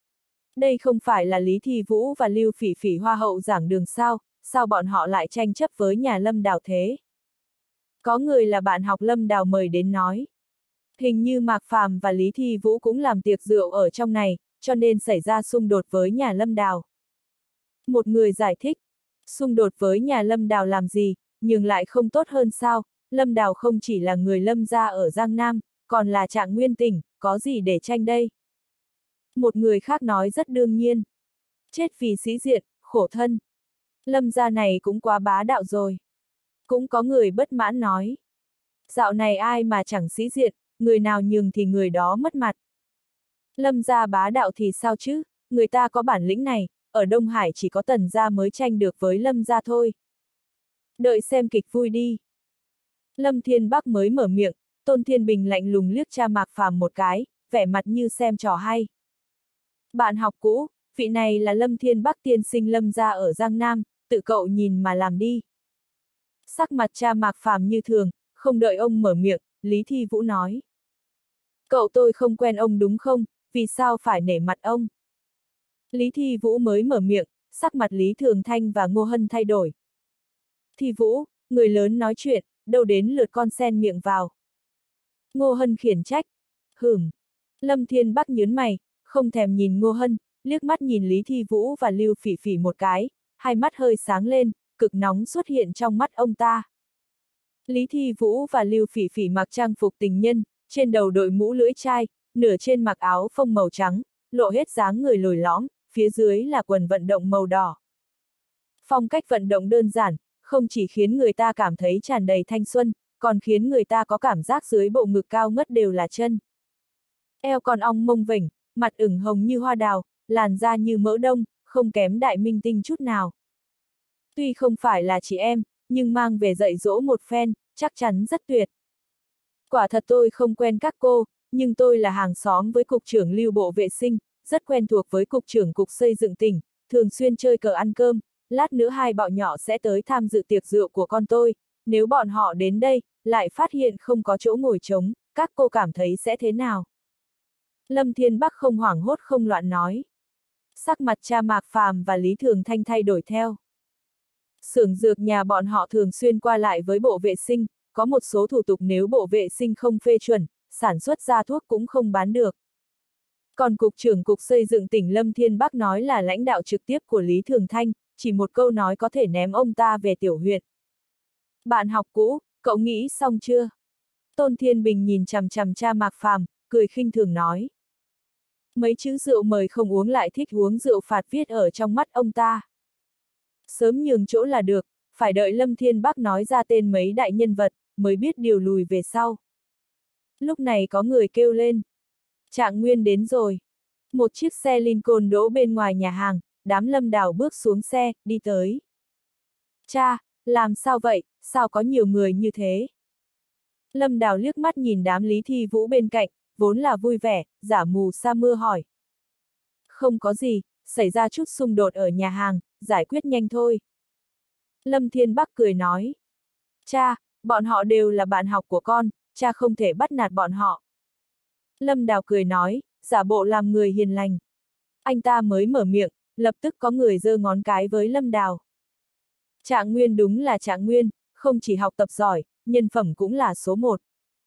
Đây không phải là Lý Thi Vũ và Lưu Phỉ Phỉ hoa hậu giảng đường sao, sao bọn họ lại tranh chấp với nhà Lâm Đào thế? Có người là bạn học Lâm Đào mời đến nói. Hình như Mạc Phàm và Lý Thi Vũ cũng làm tiệc rượu ở trong này, cho nên xảy ra xung đột với nhà Lâm Đào. Một người giải thích, xung đột với nhà Lâm Đào làm gì, nhưng lại không tốt hơn sao, Lâm Đào không chỉ là người Lâm gia ở Giang Nam, còn là Trạng Nguyên tỉnh, có gì để tranh đây? Một người khác nói rất đương nhiên. Chết vì sĩ diện, khổ thân. Lâm gia này cũng quá bá đạo rồi. Cũng có người bất mãn nói. Dạo này ai mà chẳng sĩ diện, người nào nhường thì người đó mất mặt. Lâm gia bá đạo thì sao chứ, người ta có bản lĩnh này, ở Đông Hải chỉ có Tần gia mới tranh được với Lâm gia thôi. Đợi xem kịch vui đi. Lâm Thiên Bắc mới mở miệng, Tôn Thiên Bình lạnh lùng liếc cha Mạc Phàm một cái, vẻ mặt như xem trò hay. Bạn học cũ, vị này là Lâm Thiên Bắc tiên sinh Lâm gia ở Giang Nam, tự cậu nhìn mà làm đi. Sắc mặt cha Mạc Phàm như thường, không đợi ông mở miệng, Lý Thi Vũ nói. Cậu tôi không quen ông đúng không, vì sao phải nể mặt ông? Lý Thi Vũ mới mở miệng, sắc mặt Lý Thường Thanh và Ngô Hân thay đổi. Thi Vũ, người lớn nói chuyện, đâu đến lượt con xen miệng vào. Ngô Hân khiển trách. Hửm. Lâm Thiên Bắc nhớn mày, không thèm nhìn Ngô Hân, liếc mắt nhìn Lý Thi Vũ và Lưu Phỉ Phỉ một cái, hai mắt hơi sáng lên, cực nóng xuất hiện trong mắt ông ta. Lý Thi Vũ và Lưu Phỉ Phỉ mặc trang phục tình nhân, trên đầu đội mũ lưỡi chai, nửa trên mặc áo phông màu trắng, lộ hết dáng người lồi lõm, phía dưới là quần vận động màu đỏ. Phong cách vận động đơn giản, không chỉ khiến người ta cảm thấy tràn đầy thanh xuân, còn khiến người ta có cảm giác dưới bộ ngực cao ngất đều là chân. Eo còn ong mông vểnh, mặt ửng hồng như hoa đào, làn da như mỡ đông, không kém đại minh tinh chút nào. Tuy không phải là chị em, nhưng mang về dạy dỗ một phen, chắc chắn rất tuyệt. Quả thật tôi không quen các cô, nhưng tôi là hàng xóm với cục trưởng Lưu Bộ Vệ sinh, rất quen thuộc với cục trưởng cục xây dựng tỉnh, thường xuyên chơi cờ ăn cơm, lát nữa hai bọn nhỏ sẽ tới tham dự tiệc rượu của con tôi, nếu bọn họ đến đây, lại phát hiện không có chỗ ngồi trống, các cô cảm thấy sẽ thế nào? Lâm Thiên Bắc không hoảng hốt không loạn nói. Sắc mặt cha Mạc Phàm và Lý Thường Thanh thay đổi theo. Xưởng dược nhà bọn họ thường xuyên qua lại với bộ vệ sinh, có một số thủ tục nếu bộ vệ sinh không phê chuẩn, sản xuất ra thuốc cũng không bán được. Còn cục trưởng cục xây dựng tỉnh Lâm Thiên Bắc nói là lãnh đạo trực tiếp của Lý Thường Thanh, chỉ một câu nói có thể ném ông ta về tiểu huyện. Bạn học cũ, cậu nghĩ xong chưa? Tôn Thiên Bình nhìn chằm chằm cha Mạc Phàm, cười khinh thường nói. Mấy chữ rượu mời không uống lại thích uống rượu phạt viết ở trong mắt ông ta. Sớm nhường chỗ là được, phải đợi Lâm Thiên Bắc nói ra tên mấy đại nhân vật, mới biết điều lùi về sau. Lúc này có người kêu lên. Trạng Nguyên đến rồi. Một chiếc xe Lincoln đỗ bên ngoài nhà hàng, đám Lâm Đào bước xuống xe, đi tới. Cha, làm sao vậy, sao có nhiều người như thế? Lâm Đào liếc mắt nhìn đám Lý Thi Vũ bên cạnh, vốn là vui vẻ, giả mù sa mưa hỏi. Không có gì, xảy ra chút xung đột ở nhà hàng, giải quyết nhanh thôi. Lâm Thiên Bắc cười nói. Cha, bọn họ đều là bạn học của con, cha không thể bắt nạt bọn họ. Lâm Đào cười nói, giả bộ làm người hiền lành. Anh ta mới mở miệng, lập tức có người giơ ngón cái với Lâm Đào. Trạng Nguyên đúng là Trạng Nguyên, không chỉ học tập giỏi, nhân phẩm cũng là số một.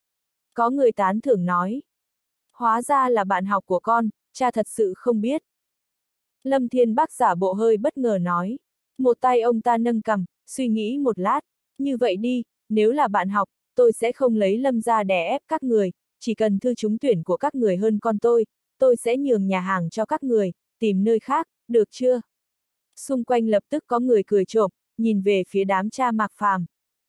Có người tán thưởng nói. Hóa ra là bạn học của con, cha thật sự không biết. Lâm Thiên Bắc giả bộ hơi bất ngờ nói. Một tay ông ta nâng cằm, suy nghĩ một lát. Như vậy đi, nếu là bạn học, tôi sẽ không lấy Lâm ra đè ép các người, chỉ cần thư trúng tuyển của các người hơn con tôi, tôi sẽ nhường nhà hàng cho các người, tìm nơi khác, được chưa? Xung quanh lập tức có người cười trộm, nhìn về phía đám cha Mạc Phàm.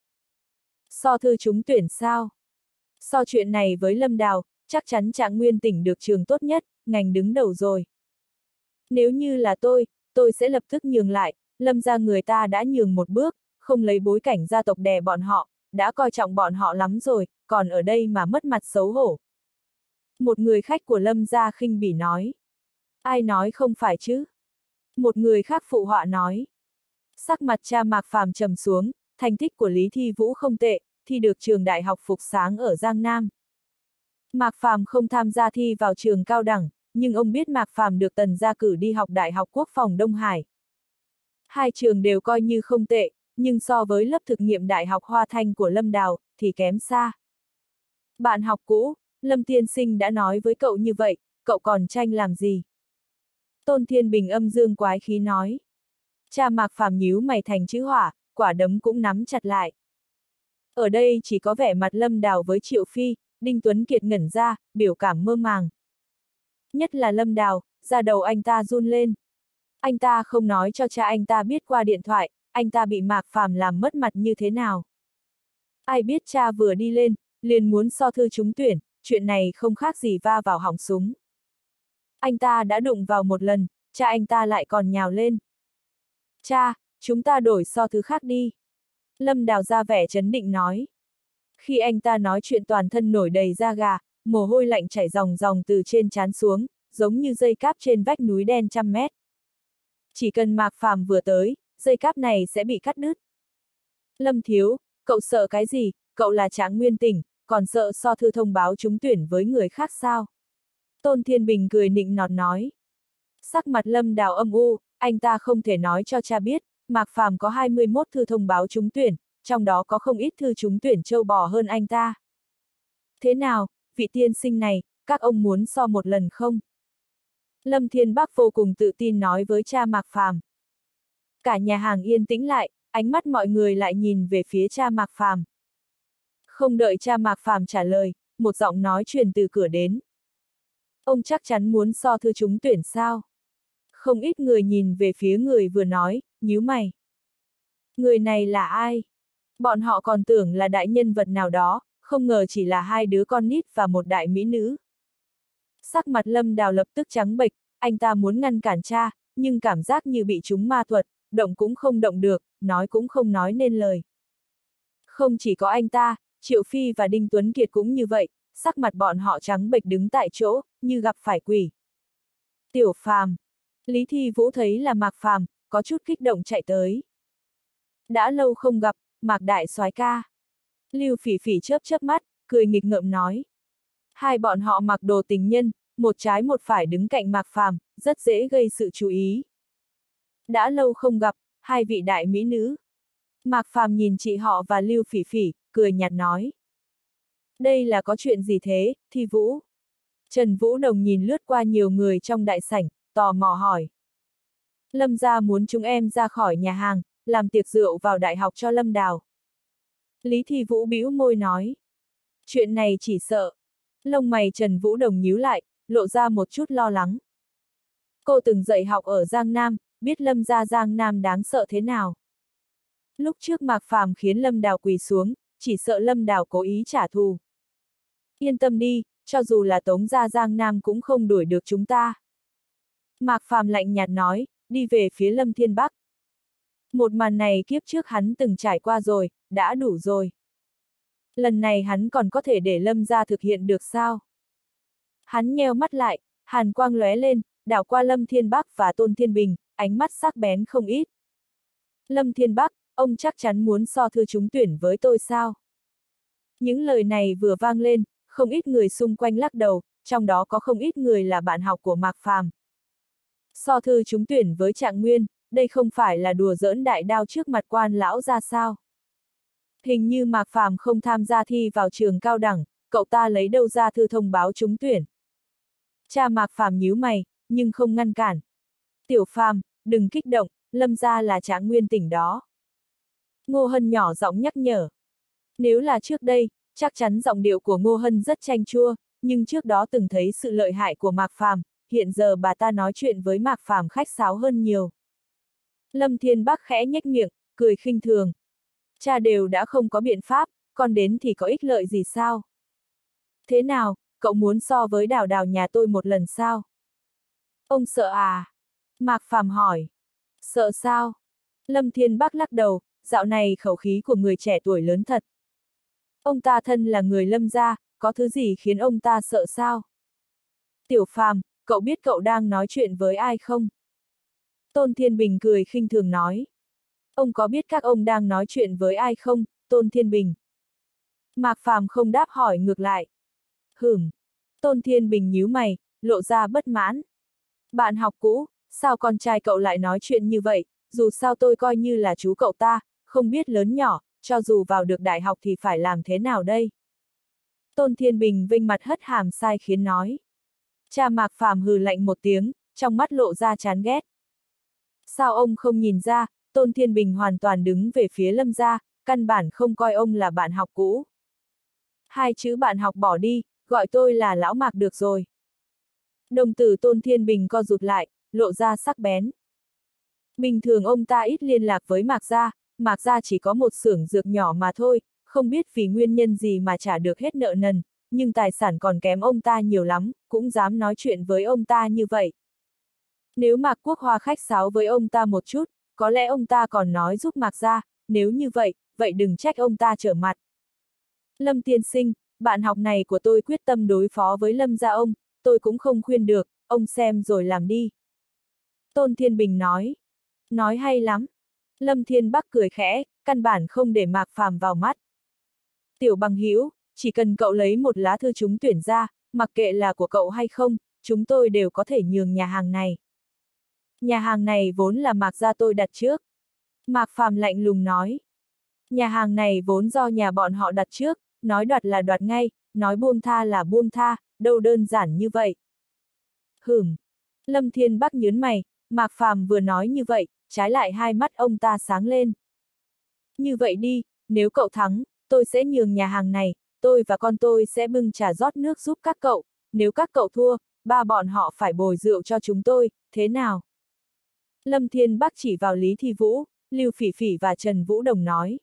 So thư trúng tuyển sao? So chuyện này với Lâm Đào, chắc chắn Trạng Nguyên tỉnh được trường tốt nhất, ngành đứng đầu rồi. Nếu như là tôi, tôi sẽ lập tức nhường lại, Lâm ra người ta đã nhường một bước, không lấy bối cảnh gia tộc đè bọn họ, đã coi trọng bọn họ lắm rồi, còn ở đây mà mất mặt xấu hổ. Một người khách của Lâm gia khinh bỉ nói. Ai nói không phải chứ? Một người khác phụ họa nói. Sắc mặt cha Mạc Phàm trầm xuống, thành tích của Lý Thi Vũ không tệ, thi được trường đại học Phục Sáng ở Giang Nam. Mạc Phàm không tham gia thi vào trường cao đẳng, nhưng ông biết Mạc Phàm được Tần gia cử đi học Đại học Quốc phòng Đông Hải. Hai trường đều coi như không tệ, nhưng so với lớp thực nghiệm Đại học Hoa Thanh của Lâm Đào, thì kém xa. Bạn học cũ, Lâm tiên sinh đã nói với cậu như vậy, cậu còn tranh làm gì? Tôn Thiên Bình âm dương quái khí nói. Cha Mạc Phàm nhíu mày thành chữ hỏa, quả đấm cũng nắm chặt lại. Ở đây chỉ có vẻ mặt Lâm Đào với Triệu Phi, Đinh Tuấn Kiệt ngẩn ra, biểu cảm mơ màng. Nhất là Lâm Đào, da đầu anh ta run lên. Anh ta không nói cho cha anh ta biết qua điện thoại, anh ta bị Mạc Phàm làm mất mặt như thế nào. Ai biết cha vừa đi lên, liền muốn so thư trúng tuyển, chuyện này không khác gì va vào họng súng. Anh ta đã đụng vào một lần, cha anh ta lại còn nhào lên. Cha, chúng ta đổi so thứ khác đi. Lâm Đào ra vẻ trấn định nói. Khi anh ta nói chuyện toàn thân nổi đầy da gà, mồ hôi lạnh chảy ròng ròng từ trên trán xuống, giống như dây cáp trên vách núi đen trăm mét. Chỉ cần Mạc Phàm vừa tới, dây cáp này sẽ bị cắt đứt. Lâm Thiếu, cậu sợ cái gì, cậu là Trạng Nguyên Tỉnh, còn sợ so thư thông báo trúng tuyển với người khác sao? Tôn Thiên Bình cười nịnh nọt nói. Sắc mặt Lâm Đào âm u, anh ta không thể nói cho cha biết, Mạc Phàm có hai mươi mốt thư thông báo trúng tuyển, trong đó có không ít thư trúng tuyển châu bò hơn anh ta. Thế nào, vị tiên sinh này, các ông muốn so một lần không? Lâm Thiên Bắc vô cùng tự tin nói với cha Mạc Phàm. Cả nhà hàng yên tĩnh lại, ánh mắt mọi người lại nhìn về phía cha Mạc Phàm. Không đợi cha Mạc Phàm trả lời, một giọng nói truyền từ cửa đến. Ông chắc chắn muốn so thư trúng tuyển sao? Không ít người nhìn về phía người vừa nói, nhíu mày. Người này là ai? Bọn họ còn tưởng là đại nhân vật nào đó, không ngờ chỉ là hai đứa con nít và một đại mỹ nữ. Sắc mặt Lâm Đào lập tức trắng bệch, anh ta muốn ngăn cản cha, nhưng cảm giác như bị trúng ma thuật, động cũng không động được, nói cũng không nói nên lời. Không chỉ có anh ta, Triệu Phi và Đinh Tuấn Kiệt cũng như vậy, sắc mặt bọn họ trắng bệch đứng tại chỗ, như gặp phải quỷ. Tiểu Phàm. Lý Thi Vũ thấy là Mạc Phàm, có chút kích động chạy tới. Đã lâu không gặp, Mạc đại soái ca. Lưu Phỉ Phỉ chớp chớp mắt, cười nghịch ngợm nói. Hai bọn họ mặc đồ tình nhân, một trái một phải đứng cạnh Mạc Phàm, rất dễ gây sự chú ý. Đã lâu không gặp, hai vị đại mỹ nữ. Mạc Phàm nhìn chị họ và Lưu Phỉ Phỉ, cười nhạt nói. Đây là có chuyện gì thế, Thi Vũ? Trần Vũ Đồng nhìn lướt qua nhiều người trong đại sảnh, tò mò hỏi. Lâm gia muốn chúng em ra khỏi nhà hàng, làm tiệc rượu vào đại học cho Lâm Đào. Lý Thi Vũ bĩu môi nói. Chuyện này chỉ sợ. Lông mày Trần Vũ Đồng nhíu lại, lộ ra một chút lo lắng. Cô từng dạy học ở Giang Nam, biết Lâm gia Giang Nam đáng sợ thế nào. Lúc trước Mạc Phàm khiến Lâm Đào quỳ xuống, chỉ sợ Lâm Đào cố ý trả thù. Yên tâm đi, cho dù là Tống gia Giang Nam cũng không đuổi được chúng ta. Mạc Phàm lạnh nhạt nói, đi về phía Lâm Thiên Bắc. Một màn này kiếp trước hắn từng trải qua rồi, đã đủ rồi. Lần này hắn còn có thể để Lâm gia thực hiện được sao? Hắn nheo mắt lại, hàn quang lóe lên, đảo qua Lâm Thiên Bắc và Tôn Thiên Bình, ánh mắt sắc bén không ít. Lâm Thiên Bắc, ông chắc chắn muốn so thư trúng tuyển với tôi sao? Những lời này vừa vang lên, không ít người xung quanh lắc đầu, trong đó có không ít người là bạn học của Mạc Phàm. So thư trúng tuyển với Trạng Nguyên, đây không phải là đùa giỡn đại đao trước mặt quan lão ra sao? Hình như Mạc Phàm không tham gia thi vào trường cao đẳng, cậu ta lấy đâu ra thư thông báo trúng tuyển? Cha Mạc Phàm nhíu mày, nhưng không ngăn cản. Tiểu Phàm, đừng kích động, Lâm gia là Trạng Nguyên Tỉnh đó. Ngô Hân nhỏ giọng nhắc nhở. Nếu là trước đây, chắc chắn giọng điệu của Ngô Hân rất chanh chua, nhưng trước đó từng thấy sự lợi hại của Mạc Phàm, hiện giờ bà ta nói chuyện với Mạc Phàm khách sáo hơn nhiều. Lâm Thiên Bắc khẽ nhếch miệng, cười khinh thường. Cha đều đã không có biện pháp, con đến thì có ích lợi gì sao? Thế nào, cậu muốn so với Đào Đào nhà tôi một lần sao? Ông sợ à? Mạc Phàm hỏi. Sợ sao? Lâm Thiên Bắc lắc đầu, dạo này khẩu khí của người trẻ tuổi lớn thật. Ông ta thân là người Lâm gia, có thứ gì khiến ông ta sợ sao? Tiểu Phàm, cậu biết cậu đang nói chuyện với ai không? Tôn Thiên Bình cười khinh thường nói. Ông có biết các ông đang nói chuyện với ai không, Tôn Thiên Bình? Mạc Phàm không đáp hỏi ngược lại. Hửm. Tôn Thiên Bình nhíu mày, lộ ra bất mãn. Bạn học cũ, sao con trai cậu lại nói chuyện như vậy, dù sao tôi coi như là chú cậu ta, không biết lớn nhỏ, cho dù vào được đại học thì phải làm thế nào đây? Tôn Thiên Bình vênh mặt hất hàm sai khiến nói. Cha Mạc Phàm hừ lạnh một tiếng, trong mắt lộ ra chán ghét. Sao ông không nhìn ra, Tôn Thiên Bình hoàn toàn đứng về phía Lâm gia, căn bản không coi ông là bạn học cũ. Hai chữ bạn học bỏ đi, gọi tôi là lão Mạc được rồi. Đồng tử Tôn Thiên Bình co rụt lại, lộ ra sắc bén. Bình thường ông ta ít liên lạc với Mạc gia, Mạc gia chỉ có một xưởng dược nhỏ mà thôi, không biết vì nguyên nhân gì mà trả được hết nợ nần, nhưng tài sản còn kém ông ta nhiều lắm, cũng dám nói chuyện với ông ta như vậy. Nếu Mạc Quốc Hoa khách sáo với ông ta một chút, có lẽ ông ta còn nói giúp Mạc gia, nếu như vậy, vậy đừng trách ông ta trở mặt. Lâm tiên sinh, bạn học này của tôi quyết tâm đối phó với Lâm gia ông, tôi cũng không khuyên được, ông xem rồi làm đi. Tôn Thiên Bình nói. Nói hay lắm. Lâm Thiên Bắc cười khẽ, căn bản không để Mạc Phàm vào mắt. Tiểu bằng hữu, chỉ cần cậu lấy một lá thư trúng tuyển ra, mặc kệ là của cậu hay không, chúng tôi đều có thể nhường nhà hàng này. Nhà hàng này vốn là Mạc gia tôi đặt trước. Mạc Phàm lạnh lùng nói. Nhà hàng này vốn do nhà bọn họ đặt trước, nói đoạt là đoạt ngay, nói buông tha là buông tha, đâu đơn giản như vậy. Hửm. Lâm Thiên Bắc nhớn mày, Mạc Phàm vừa nói như vậy, trái lại hai mắt ông ta sáng lên. Như vậy đi, nếu cậu thắng, tôi sẽ nhường nhà hàng này, tôi và con tôi sẽ bưng trà rót nước giúp các cậu, nếu các cậu thua, ba bọn họ phải bồi rượu cho chúng tôi, thế nào? Lâm Thiên Bắc chỉ vào Lý Thi Vũ, Lưu Phỉ Phỉ và Trần Vũ Đồng nói.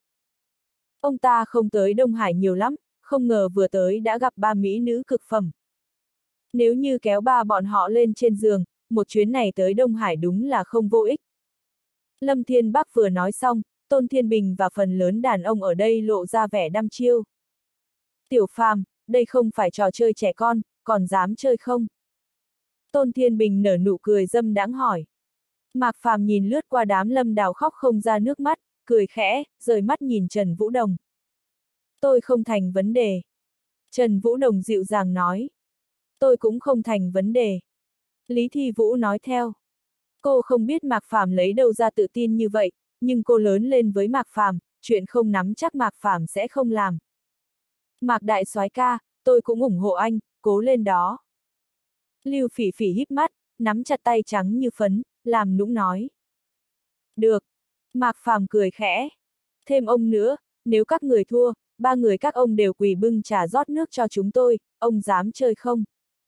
Ông ta không tới Đông Hải nhiều lắm, không ngờ vừa tới đã gặp ba mỹ nữ cực phẩm. Nếu như kéo ba bọn họ lên trên giường, một chuyến này tới Đông Hải đúng là không vô ích. Lâm Thiên Bắc vừa nói xong, Tôn Thiên Bình và phần lớn đàn ông ở đây lộ ra vẻ đăm chiêu. Tiểu Phàm, đây không phải trò chơi trẻ con, còn dám chơi không? Tôn Thiên Bình nở nụ cười dâm đãng hỏi. Mạc Phàm nhìn lướt qua đám Lâm Đào khóc không ra nước mắt, cười khẽ, rời mắt nhìn Trần Vũ Đồng. Tôi không thành vấn đề. Trần Vũ Đồng dịu dàng nói. Tôi cũng không thành vấn đề. Lý Thi Vũ nói theo. Cô không biết Mạc Phàm lấy đâu ra tự tin như vậy, nhưng cô lớn lên với Mạc Phàm, chuyện không nắm chắc Mạc Phàm sẽ không làm. Mạc đại soái ca, tôi cũng ủng hộ anh, cố lên đó. Lưu Phỉ Phỉ híp mắt, nắm chặt tay trắng như phấn, làm nũng nói. Được. Mạc Phàm cười khẽ. Thêm ông nữa, nếu các người thua, ba người các ông đều quỳ bưng trà rót nước cho chúng tôi, ông dám chơi không?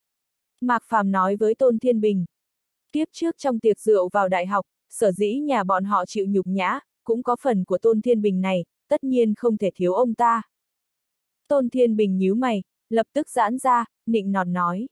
Mạc Phàm nói với Tôn Thiên Bình. Kiếp trước trong tiệc rượu vào đại học, sở dĩ nhà bọn họ chịu nhục nhã, cũng có phần của Tôn Thiên Bình này, tất nhiên không thể thiếu ông ta. Tôn Thiên Bình nhíu mày, lập tức giãn ra, nịnh nọt nói.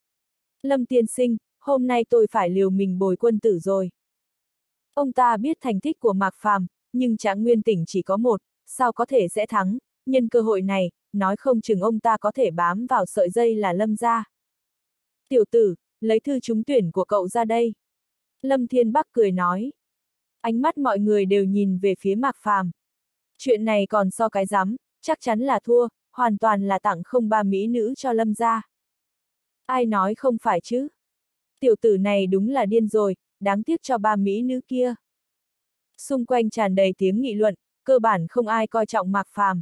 Lâm tiên sinh, hôm nay tôi phải liều mình bồi quân tử rồi. Ông ta biết thành tích của Mạc Phàm, nhưng Trạng Nguyên Tỉnh chỉ có một, sao có thể sẽ thắng, nhân cơ hội này, nói không chừng ông ta có thể bám vào sợi dây là Lâm gia. Tiểu tử, lấy thư trúng tuyển của cậu ra đây. Lâm Thiên Bắc cười nói. Ánh mắt mọi người đều nhìn về phía Mạc Phàm. Chuyện này còn so cái rắm, chắc chắn là thua, hoàn toàn là tặng không ba mỹ nữ cho Lâm gia. Ai nói không phải chứ? Tiểu tử này đúng là điên rồi, đáng tiếc cho ba mỹ nữ kia. Xung quanh tràn đầy tiếng nghị luận, cơ bản không ai coi trọng Mạc Phàm.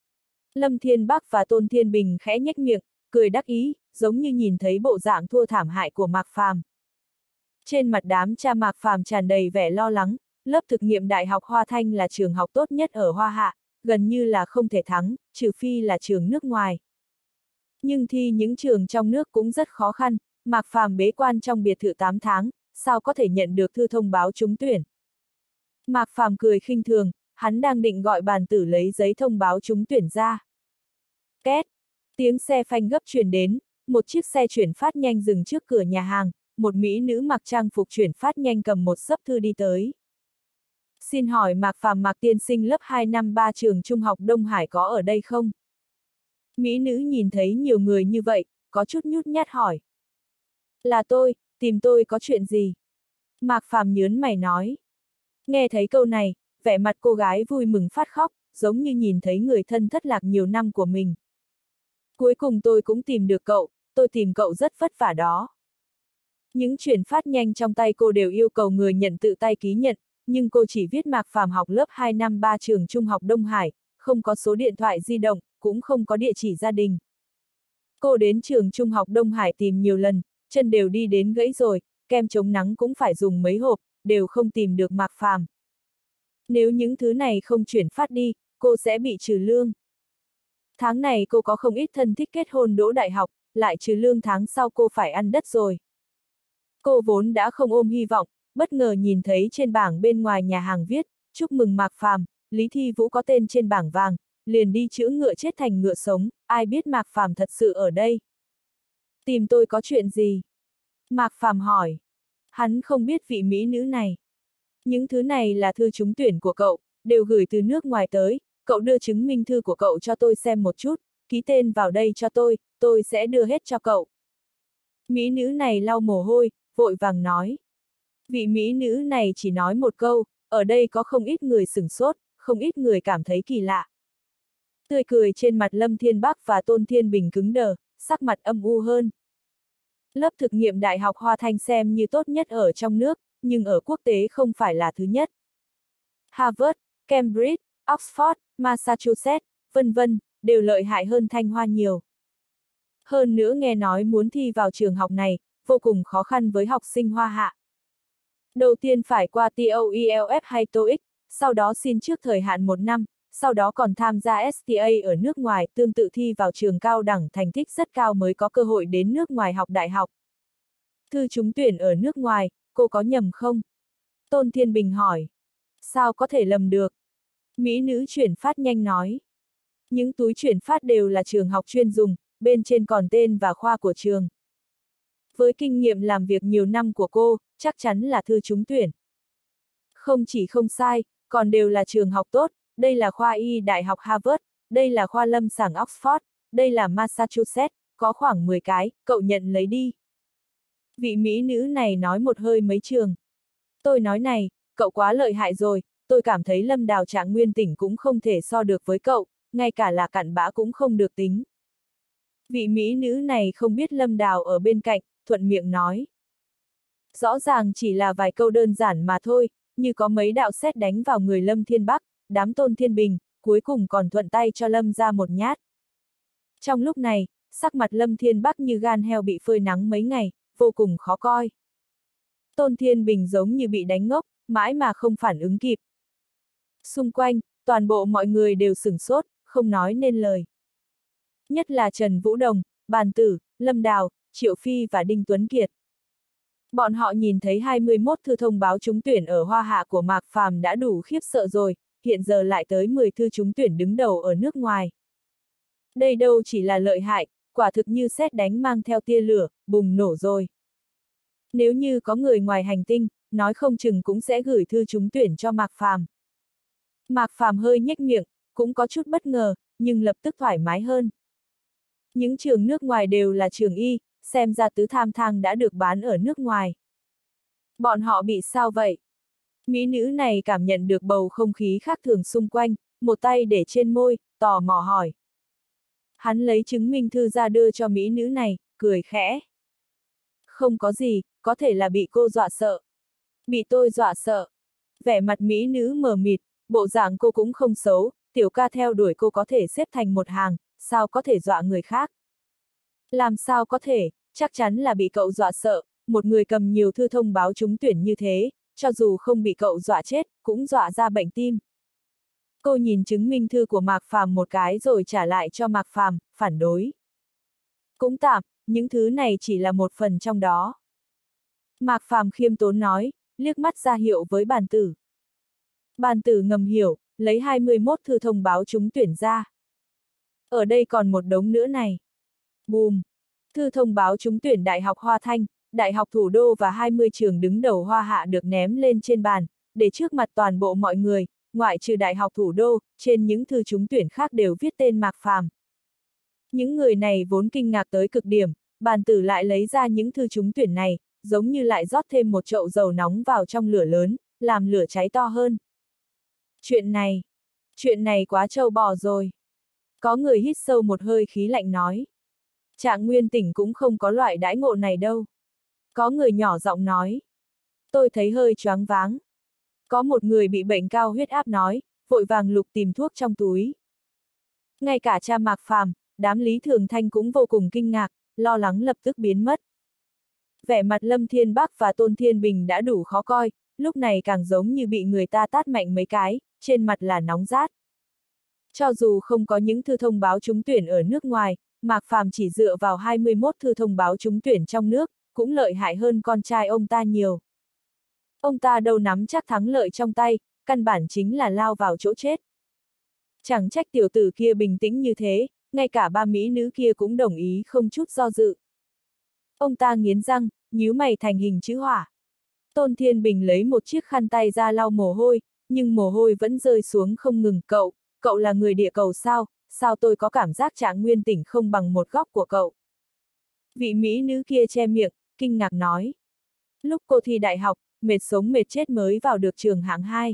Lâm Thiên Bắc và Tôn Thiên Bình khẽ nhếch miệng, cười đắc ý, giống như nhìn thấy bộ dạng thua thảm hại của Mạc Phàm. Trên mặt đám cha Mạc Phàm tràn đầy vẻ lo lắng, lớp thực nghiệm Đại học Hoa Thanh là trường học tốt nhất ở Hoa Hạ, gần như là không thể thắng, trừ phi là trường nước ngoài. Nhưng thi những trường trong nước cũng rất khó khăn, Mạc Phàm bế quan trong biệt thự tám tháng, sao có thể nhận được thư thông báo trúng tuyển. Mạc Phàm cười khinh thường, hắn đang định gọi bàn tử lấy giấy thông báo trúng tuyển ra. Két! Tiếng xe phanh gấp truyền đến, một chiếc xe chuyển phát nhanh dừng trước cửa nhà hàng, một mỹ nữ mặc trang phục chuyển phát nhanh cầm một xấp thư đi tới. Xin hỏi Mạc Phàm Mạc tiên sinh lớp hai năm ba trường Trung học Đông Hải có ở đây không? Mỹ nữ nhìn thấy nhiều người như vậy, có chút nhút nhát hỏi. Là tôi, tìm tôi có chuyện gì? Mạc Phàm nhớn mày nói. Nghe thấy câu này, vẻ mặt cô gái vui mừng phát khóc, giống như nhìn thấy người thân thất lạc nhiều năm của mình. Cuối cùng tôi cũng tìm được cậu, tôi tìm cậu rất vất vả đó. Những chuyển phát nhanh trong tay cô đều yêu cầu người nhận tự tay ký nhận, nhưng cô chỉ viết Mạc Phàm học lớp hai năm ba trường Trung học Đông Hải, không có số điện thoại di động, cũng không có địa chỉ gia đình. Cô đến trường Trung học Đông Hải tìm nhiều lần, chân đều đi đến gãy rồi, kem chống nắng cũng phải dùng mấy hộp, đều không tìm được Mạc Phàm. Nếu những thứ này không chuyển phát đi, cô sẽ bị trừ lương. Tháng này cô có không ít thân thích kết hôn đỗ đại học, lại trừ lương tháng sau cô phải ăn đất rồi. Cô vốn đã không ôm hy vọng, bất ngờ nhìn thấy trên bảng bên ngoài nhà hàng viết, chúc mừng Mạc Phàm, Lý Thi Vũ có tên trên bảng vàng, liền đi chữa ngựa chết thành ngựa sống, ai biết Mạc Phàm thật sự ở đây. Tìm tôi có chuyện gì? Mạc Phàm hỏi. Hắn không biết vị mỹ nữ này. Những thứ này là thư trúng tuyển của cậu, đều gửi từ nước ngoài tới, cậu đưa chứng minh thư của cậu cho tôi xem một chút, ký tên vào đây cho tôi, tôi sẽ đưa hết cho cậu. Mỹ nữ này lau mồ hôi, vội vàng nói. Vị mỹ nữ này chỉ nói một câu, ở đây có không ít người sửng sốt, không ít người cảm thấy kỳ lạ. Tươi cười trên mặt Lâm Thiên Bắc và Tôn Thiên Bình cứng đờ, sắc mặt âm u hơn. Lớp thực nghiệm Đại học Hoa Thanh xem như tốt nhất ở trong nước, nhưng ở quốc tế không phải là thứ nhất. Harvard, Cambridge, Oxford, Massachusetts, vân vân, đều lợi hại hơn Thanh Hoa nhiều. Hơn nữa nghe nói muốn thi vào trường học này, vô cùng khó khăn với học sinh Hoa Hạ. Đầu tiên phải qua TOEFL hay TOEIC, sau đó xin trước thời hạn một năm, sau đó còn tham gia ét tê a ở nước ngoài, tương tự thi vào trường cao đẳng thành tích rất cao mới có cơ hội đến nước ngoài học đại học. Thư trúng tuyển ở nước ngoài, cô có nhầm không? Tôn Thiên Bình hỏi. Sao có thể lầm được? Mỹ nữ chuyển phát nhanh nói. Những túi chuyển phát đều là trường học chuyên dùng, bên trên còn tên và khoa của trường. Với kinh nghiệm làm việc nhiều năm của cô, chắc chắn là thư trúng tuyển. Không chỉ không sai, còn đều là trường học tốt, đây là khoa y Đại học Harvard, đây là khoa lâm sàng Oxford, đây là Massachusetts, có khoảng mười cái, cậu nhận lấy đi. Vị mỹ nữ này nói một hơi mấy trường. Tôi nói này, cậu quá lợi hại rồi, tôi cảm thấy Lâm Đào Trạng Nguyên Tỉnh cũng không thể so được với cậu, ngay cả là cặn bã cũng không được tính. Vị mỹ nữ này không biết Lâm Đào ở bên cạnh, thuận miệng nói. Rõ ràng chỉ là vài câu đơn giản mà thôi, như có mấy đạo sét đánh vào người Lâm Thiên Bắc, đám Tôn Thiên Bình, cuối cùng còn thuận tay cho Lâm ra một nhát. Trong lúc này, sắc mặt Lâm Thiên Bắc như gan heo bị phơi nắng mấy ngày, vô cùng khó coi. Tôn Thiên Bình giống như bị đánh ngốc, mãi mà không phản ứng kịp. Xung quanh, toàn bộ mọi người đều sửng sốt, không nói nên lời. Nhất là Trần Vũ Đồng, Bàn Tử, Lâm Đào, Triệu Phi và Đinh Tuấn Kiệt. Bọn họ nhìn thấy hai mươi mốt thư thông báo trúng tuyển ở Hoa Hạ của Mạc Phàm đã đủ khiếp sợ rồi, hiện giờ lại tới mười thư trúng tuyển đứng đầu ở nước ngoài. Đây đâu chỉ là lợi hại, quả thực như sét đánh mang theo tia lửa, bùng nổ rồi. Nếu như có người ngoài hành tinh, nói không chừng cũng sẽ gửi thư trúng tuyển cho Mạc Phàm. Mạc Phàm hơi nhếch miệng, cũng có chút bất ngờ, nhưng lập tức thoải mái hơn. Những trường nước ngoài đều là trường y, xem ra tứ tham thang đã được bán ở nước ngoài. Bọn họ bị sao vậy? Mỹ nữ này cảm nhận được bầu không khí khác thường xung quanh, một tay để trên môi, tò mò hỏi. Hắn lấy chứng minh thư ra đưa cho mỹ nữ này, cười khẽ. Không có gì, có thể là bị cô dọa sợ. Bị tôi dọa sợ. Vẻ mặt mỹ nữ mờ mịt, bộ dạng cô cũng không xấu, tiểu ca theo đuổi cô có thể xếp thành một hàng, sao có thể dọa người khác? Làm sao có thể, chắc chắn là bị cậu dọa sợ, một người cầm nhiều thư thông báo trúng tuyển như thế, cho dù không bị cậu dọa chết, cũng dọa ra bệnh tim. Cô nhìn chứng minh thư của Mạc Phàm một cái rồi trả lại cho Mạc Phàm, phản đối. Cũng tạm, những thứ này chỉ là một phần trong đó. Mạc Phàm khiêm tốn nói, liếc mắt ra hiệu với Bàn Tử. Bàn Tử ngầm hiểu, lấy hai mươi mốt thư thông báo trúng tuyển ra. Ở đây còn một đống nữa này. Bùm! Thư thông báo trúng tuyển Đại học Hoa Thanh, Đại học Thủ đô và hai mươi trường đứng đầu Hoa Hạ được ném lên trên bàn, để trước mặt toàn bộ mọi người, ngoại trừ Đại học Thủ đô, trên những thư trúng tuyển khác đều viết tên Mạc Phàm. Những người này vốn kinh ngạc tới cực điểm, Bàn Tử lại lấy ra những thư trúng tuyển này, giống như lại rót thêm một chậu dầu nóng vào trong lửa lớn, làm lửa cháy to hơn. Chuyện này, chuyện này quá trâu bò rồi. Có người hít sâu một hơi khí lạnh nói. Trạng Nguyên Tỉnh cũng không có loại đãi ngộ này đâu. Có người nhỏ giọng nói. Tôi thấy hơi choáng váng. Có một người bị bệnh cao huyết áp nói, vội vàng lục tìm thuốc trong túi. Ngay cả cha Mạc Phàm, đám Lý Thường Thanh cũng vô cùng kinh ngạc, lo lắng lập tức biến mất. Vẻ mặt Lâm Thiên Bắc và Tôn Thiên Bình đã đủ khó coi, lúc này càng giống như bị người ta tát mạnh mấy cái, trên mặt là nóng rát. Cho dù không có những thư thông báo trúng tuyển ở nước ngoài, Mạc Phàm chỉ dựa vào hai mươi mốt thư thông báo trúng tuyển trong nước, cũng lợi hại hơn con trai ông ta nhiều. Ông ta đâu nắm chắc thắng lợi trong tay, căn bản chính là lao vào chỗ chết. Chẳng trách tiểu tử kia bình tĩnh như thế, ngay cả ba mỹ nữ kia cũng đồng ý không chút do dự. Ông ta nghiến răng, nhíu mày thành hình chữ hỏa. Tôn Thiên Bình lấy một chiếc khăn tay ra lau mồ hôi, nhưng mồ hôi vẫn rơi xuống không ngừng. Cậu, cậu là người địa cầu sao, sao tôi có cảm giác Trạng Nguyên Tỉnh không bằng một góc của cậu. Vị mỹ nữ kia che miệng, kinh ngạc nói. Lúc cô thi đại học, mệt sống mệt chết mới vào được trường hạng hai.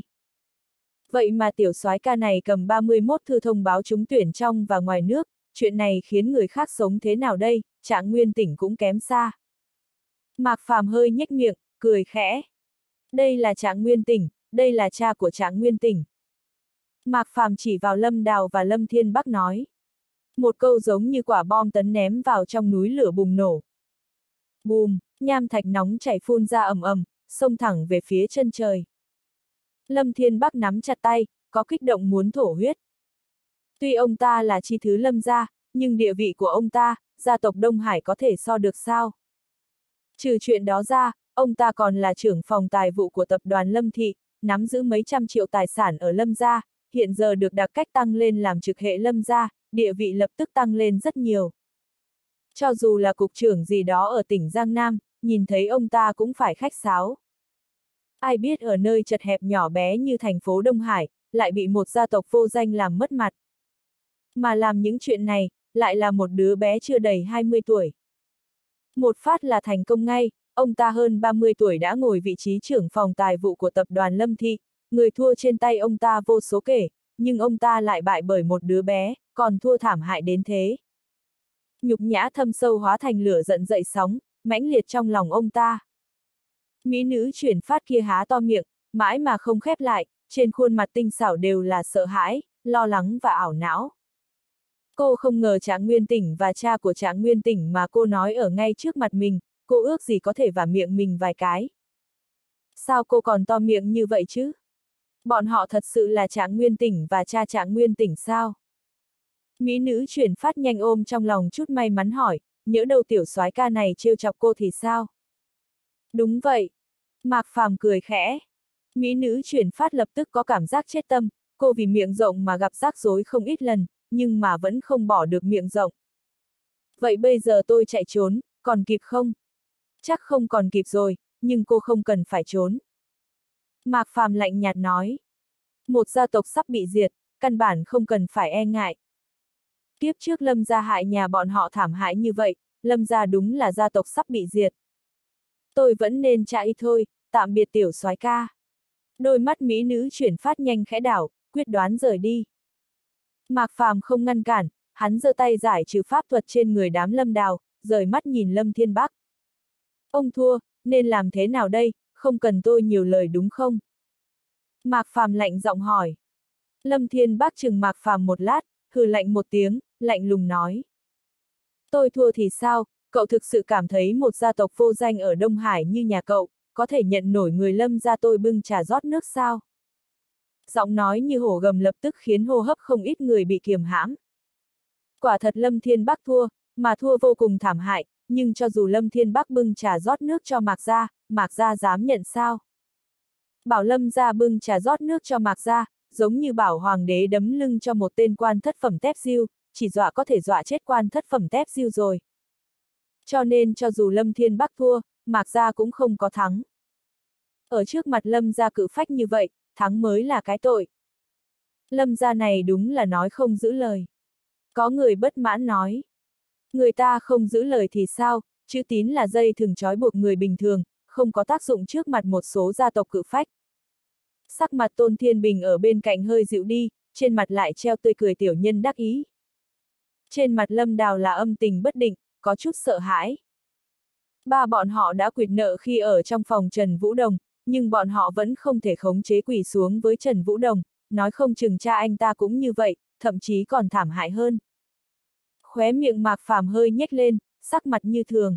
Vậy mà tiểu soái ca này cầm ba mươi mốt thư thông báo trúng tuyển trong và ngoài nước, chuyện này khiến người khác sống thế nào đây, Trạng Nguyên Tỉnh cũng kém xa. Mạc Phàm hơi nhếch miệng, cười khẽ. Đây là Trạng Nguyên Tỉnh, đây là cha của Trạng Nguyên Tỉnh. Mạc Phàm chỉ vào Lâm Đào và Lâm Thiên Bắc nói. Một câu giống như quả bom tấn ném vào trong núi lửa bùng nổ. Bùm, nham thạch nóng chảy phun ra ầm ầm, xông thẳng về phía chân trời. Lâm Thiên Bắc nắm chặt tay, có kích động muốn thổ huyết. Tuy ông ta là chi thứ Lâm gia, nhưng địa vị của ông ta, gia tộc Đông Hải có thể so được sao? Trừ chuyện đó ra, ông ta còn là trưởng phòng tài vụ của tập đoàn Lâm Thị, nắm giữ mấy trăm triệu tài sản ở Lâm gia, hiện giờ được đặc cách tăng lên làm trực hệ Lâm gia, địa vị lập tức tăng lên rất nhiều. Cho dù là cục trưởng gì đó ở tỉnh Giang Nam, nhìn thấy ông ta cũng phải khách sáo. Ai biết ở nơi chật hẹp nhỏ bé như thành phố Đông Hải, lại bị một gia tộc vô danh làm mất mặt. Mà làm những chuyện này, lại là một đứa bé chưa đầy hai mươi tuổi. Một phát là thành công ngay, ông ta hơn ba mươi tuổi đã ngồi vị trí trưởng phòng tài vụ của tập đoàn Lâm Thị, người thua trên tay ông ta vô số kể, nhưng ông ta lại bại bởi một đứa bé, còn thua thảm hại đến thế. Nhục nhã thâm sâu hóa thành lửa giận dậy sóng, mãnh liệt trong lòng ông ta. Mỹ nữ chuyển phát kia há to miệng, mãi mà không khép lại, trên khuôn mặt tinh xảo đều là sợ hãi, lo lắng và ảo não. Cô không ngờ Trạng Nguyên Tỉnh và cha của Trạng Nguyên Tỉnh mà cô nói ở ngay trước mặt mình, cô ước gì có thể vả miệng mình vài cái. Sao cô còn to miệng như vậy chứ? Bọn họ thật sự là Trạng Nguyên Tỉnh và cha Trạng Nguyên Tỉnh sao? Mỹ nữ chuyển phát nhanh ôm trong lòng chút may mắn hỏi, nhỡ đâu tiểu soái ca này trêu chọc cô thì sao? Đúng vậy. Mạc Phàm cười khẽ. Mỹ nữ chuyển phát lập tức có cảm giác chết tâm, cô vì miệng rộng mà gặp rắc rối không ít lần, nhưng mà vẫn không bỏ được miệng rộng. Vậy bây giờ tôi chạy trốn, còn kịp không? Chắc không còn kịp rồi, nhưng cô không cần phải trốn. Mạc Phàm lạnh nhạt nói. Một gia tộc sắp bị diệt, căn bản không cần phải e ngại. Tiếp trước Lâm gia hại nhà bọn họ thảm hại như vậy, Lâm gia đúng là gia tộc sắp bị diệt. Tôi vẫn nên chạy thôi, tạm biệt tiểu soái ca. Đôi mắt mỹ nữ chuyển phát nhanh khẽ đảo, quyết đoán rời đi. Mạc Phàm không ngăn cản, hắn giơ tay giải trừ pháp thuật trên người đám Lâm Đào, rời mắt nhìn Lâm Thiên Bắc. Ông thua, nên làm thế nào đây, không cần tôi nhiều lời đúng không? Mạc Phàm lạnh giọng hỏi. Lâm Thiên Bắc chừng Mạc Phàm một lát, hừ lạnh một tiếng, lạnh lùng nói. Tôi thua thì sao, cậu thực sự cảm thấy một gia tộc vô danh ở Đông Hải như nhà cậu, có thể nhận nổi người Lâm gia tôi bưng trà rót nước sao? Giọng nói như hổ gầm lập tức khiến hô hấp không ít người bị kiềm hãm. Quả thật Lâm Thiên Bắc thua, mà thua vô cùng thảm hại, nhưng cho dù Lâm Thiên Bắc bưng trà rót nước cho Mạc gia, Mạc gia dám nhận sao? Bảo Lâm gia bưng trà rót nước cho Mạc gia, giống như bảo hoàng đế đấm lưng cho một tên quan thất phẩm tép diêu, chỉ dọa có thể dọa chết quan thất phẩm tép diêu rồi. Cho nên cho dù Lâm Thiên Bắc thua, Mạc gia cũng không có thắng. Ở trước mặt Lâm gia cự phách như vậy, thắng mới là cái tội. Lâm gia này đúng là nói không giữ lời. Có người bất mãn nói. Người ta không giữ lời thì sao, chữ tín là dây thừng trói buộc người bình thường, không có tác dụng trước mặt một số gia tộc cự phách. Sắc mặt Tôn Thiên Bình ở bên cạnh hơi dịu đi, trên mặt lại treo tươi cười tiểu nhân đắc ý. Trên mặt Lâm Đào là âm tình bất định, có chút sợ hãi. Ba bọn họ đã quỵt nợ khi ở trong phòng Trần Vũ Đồng, nhưng bọn họ vẫn không thể khống chế quỳ xuống với Trần Vũ Đồng, nói không chừng cha anh ta cũng như vậy, thậm chí còn thảm hại hơn. Khóe miệng Mạc Phàm hơi nhếch lên, sắc mặt như thường.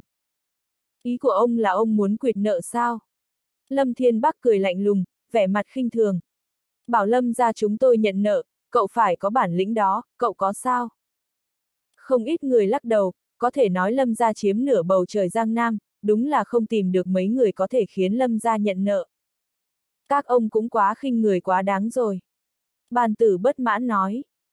Ý của ông là ông muốn quỵt nợ sao? Lâm Thiên Bắc cười lạnh lùng, vẻ mặt khinh thường. Bảo Lâm gia chúng tôi nhận nợ, cậu phải có bản lĩnh đó, cậu có sao? Không ít người lắc đầu, có thể nói Lâm gia chiếm nửa bầu trời Giang Nam, đúng là không tìm được mấy người có thể khiến Lâm gia nhận nợ. Các ông cũng quá khinh người quá đáng rồi. Bàn tử bất mãn nói.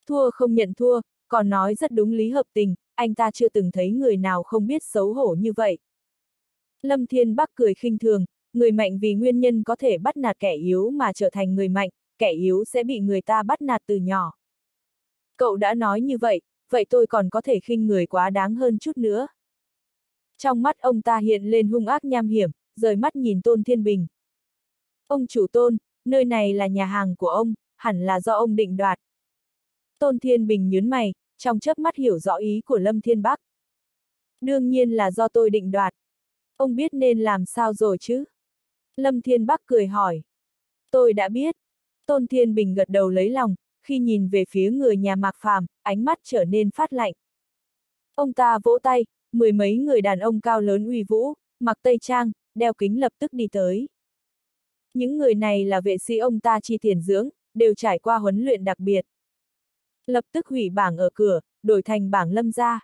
Thua không nhận thua, còn nói rất đúng lý hợp tình, anh ta chưa từng thấy người nào không biết xấu hổ như vậy. Lâm Thiên Bắc cười khinh thường, người mạnh vì nguyên nhân có thể bắt nạt kẻ yếu mà trở thành người mạnh, kẻ yếu sẽ bị người ta bắt nạt từ nhỏ. Cậu đã nói như vậy, vậy tôi còn có thể khinh người quá đáng hơn chút nữa. Trong mắt ông ta hiện lên hung ác nham hiểm, rời mắt nhìn Tôn Thiên Bình. Ông chủ Tôn, nơi này là nhà hàng của ông, hẳn là do ông định đoạt. Tôn Thiên Bình nhướng mày, trong chớp mắt hiểu rõ ý của Lâm Thiên Bắc. Đương nhiên là do tôi định đoạt. Ông biết nên làm sao rồi chứ? Lâm Thiên Bắc cười hỏi. Tôi đã biết. Tôn Thiên Bình gật đầu lấy lòng, khi nhìn về phía người nhà Mạc Phàm, ánh mắt trở nên phát lạnh. Ông ta vỗ tay, mười mấy người đàn ông cao lớn uy vũ, mặc tây trang, đeo kính lập tức đi tới. Những người này là vệ sĩ ông ta chi tiền dưỡng, đều trải qua huấn luyện đặc biệt. Lập tức hủy bảng ở cửa, đổi thành bảng Lâm gia.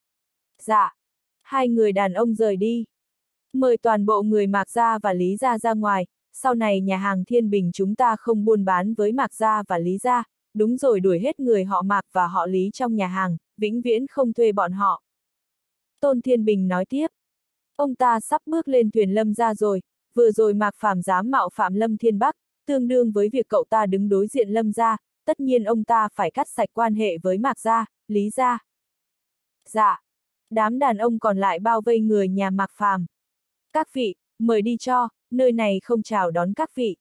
Dạ. Hai người đàn ông rời đi. Mời toàn bộ người Mạc gia và Lý gia ra ngoài, sau này nhà hàng Thiên Bình chúng ta không buôn bán với Mạc gia và Lý gia, đúng rồi, đuổi hết người họ Mạc và họ Lý trong nhà hàng, vĩnh viễn không thuê bọn họ. Tôn Thiên Bình nói tiếp. Ông ta sắp bước lên thuyền Lâm gia rồi, vừa rồi Mạc Phàm dám mạo phạm Lâm Thiên Bắc, tương đương với việc cậu ta đứng đối diện Lâm gia, tất nhiên ông ta phải cắt sạch quan hệ với Mạc gia, Lý gia. Dạ. Đám đàn ông còn lại bao vây người nhà Mạc Phàm. Các vị, mời đi cho, nơi này không chào đón các vị.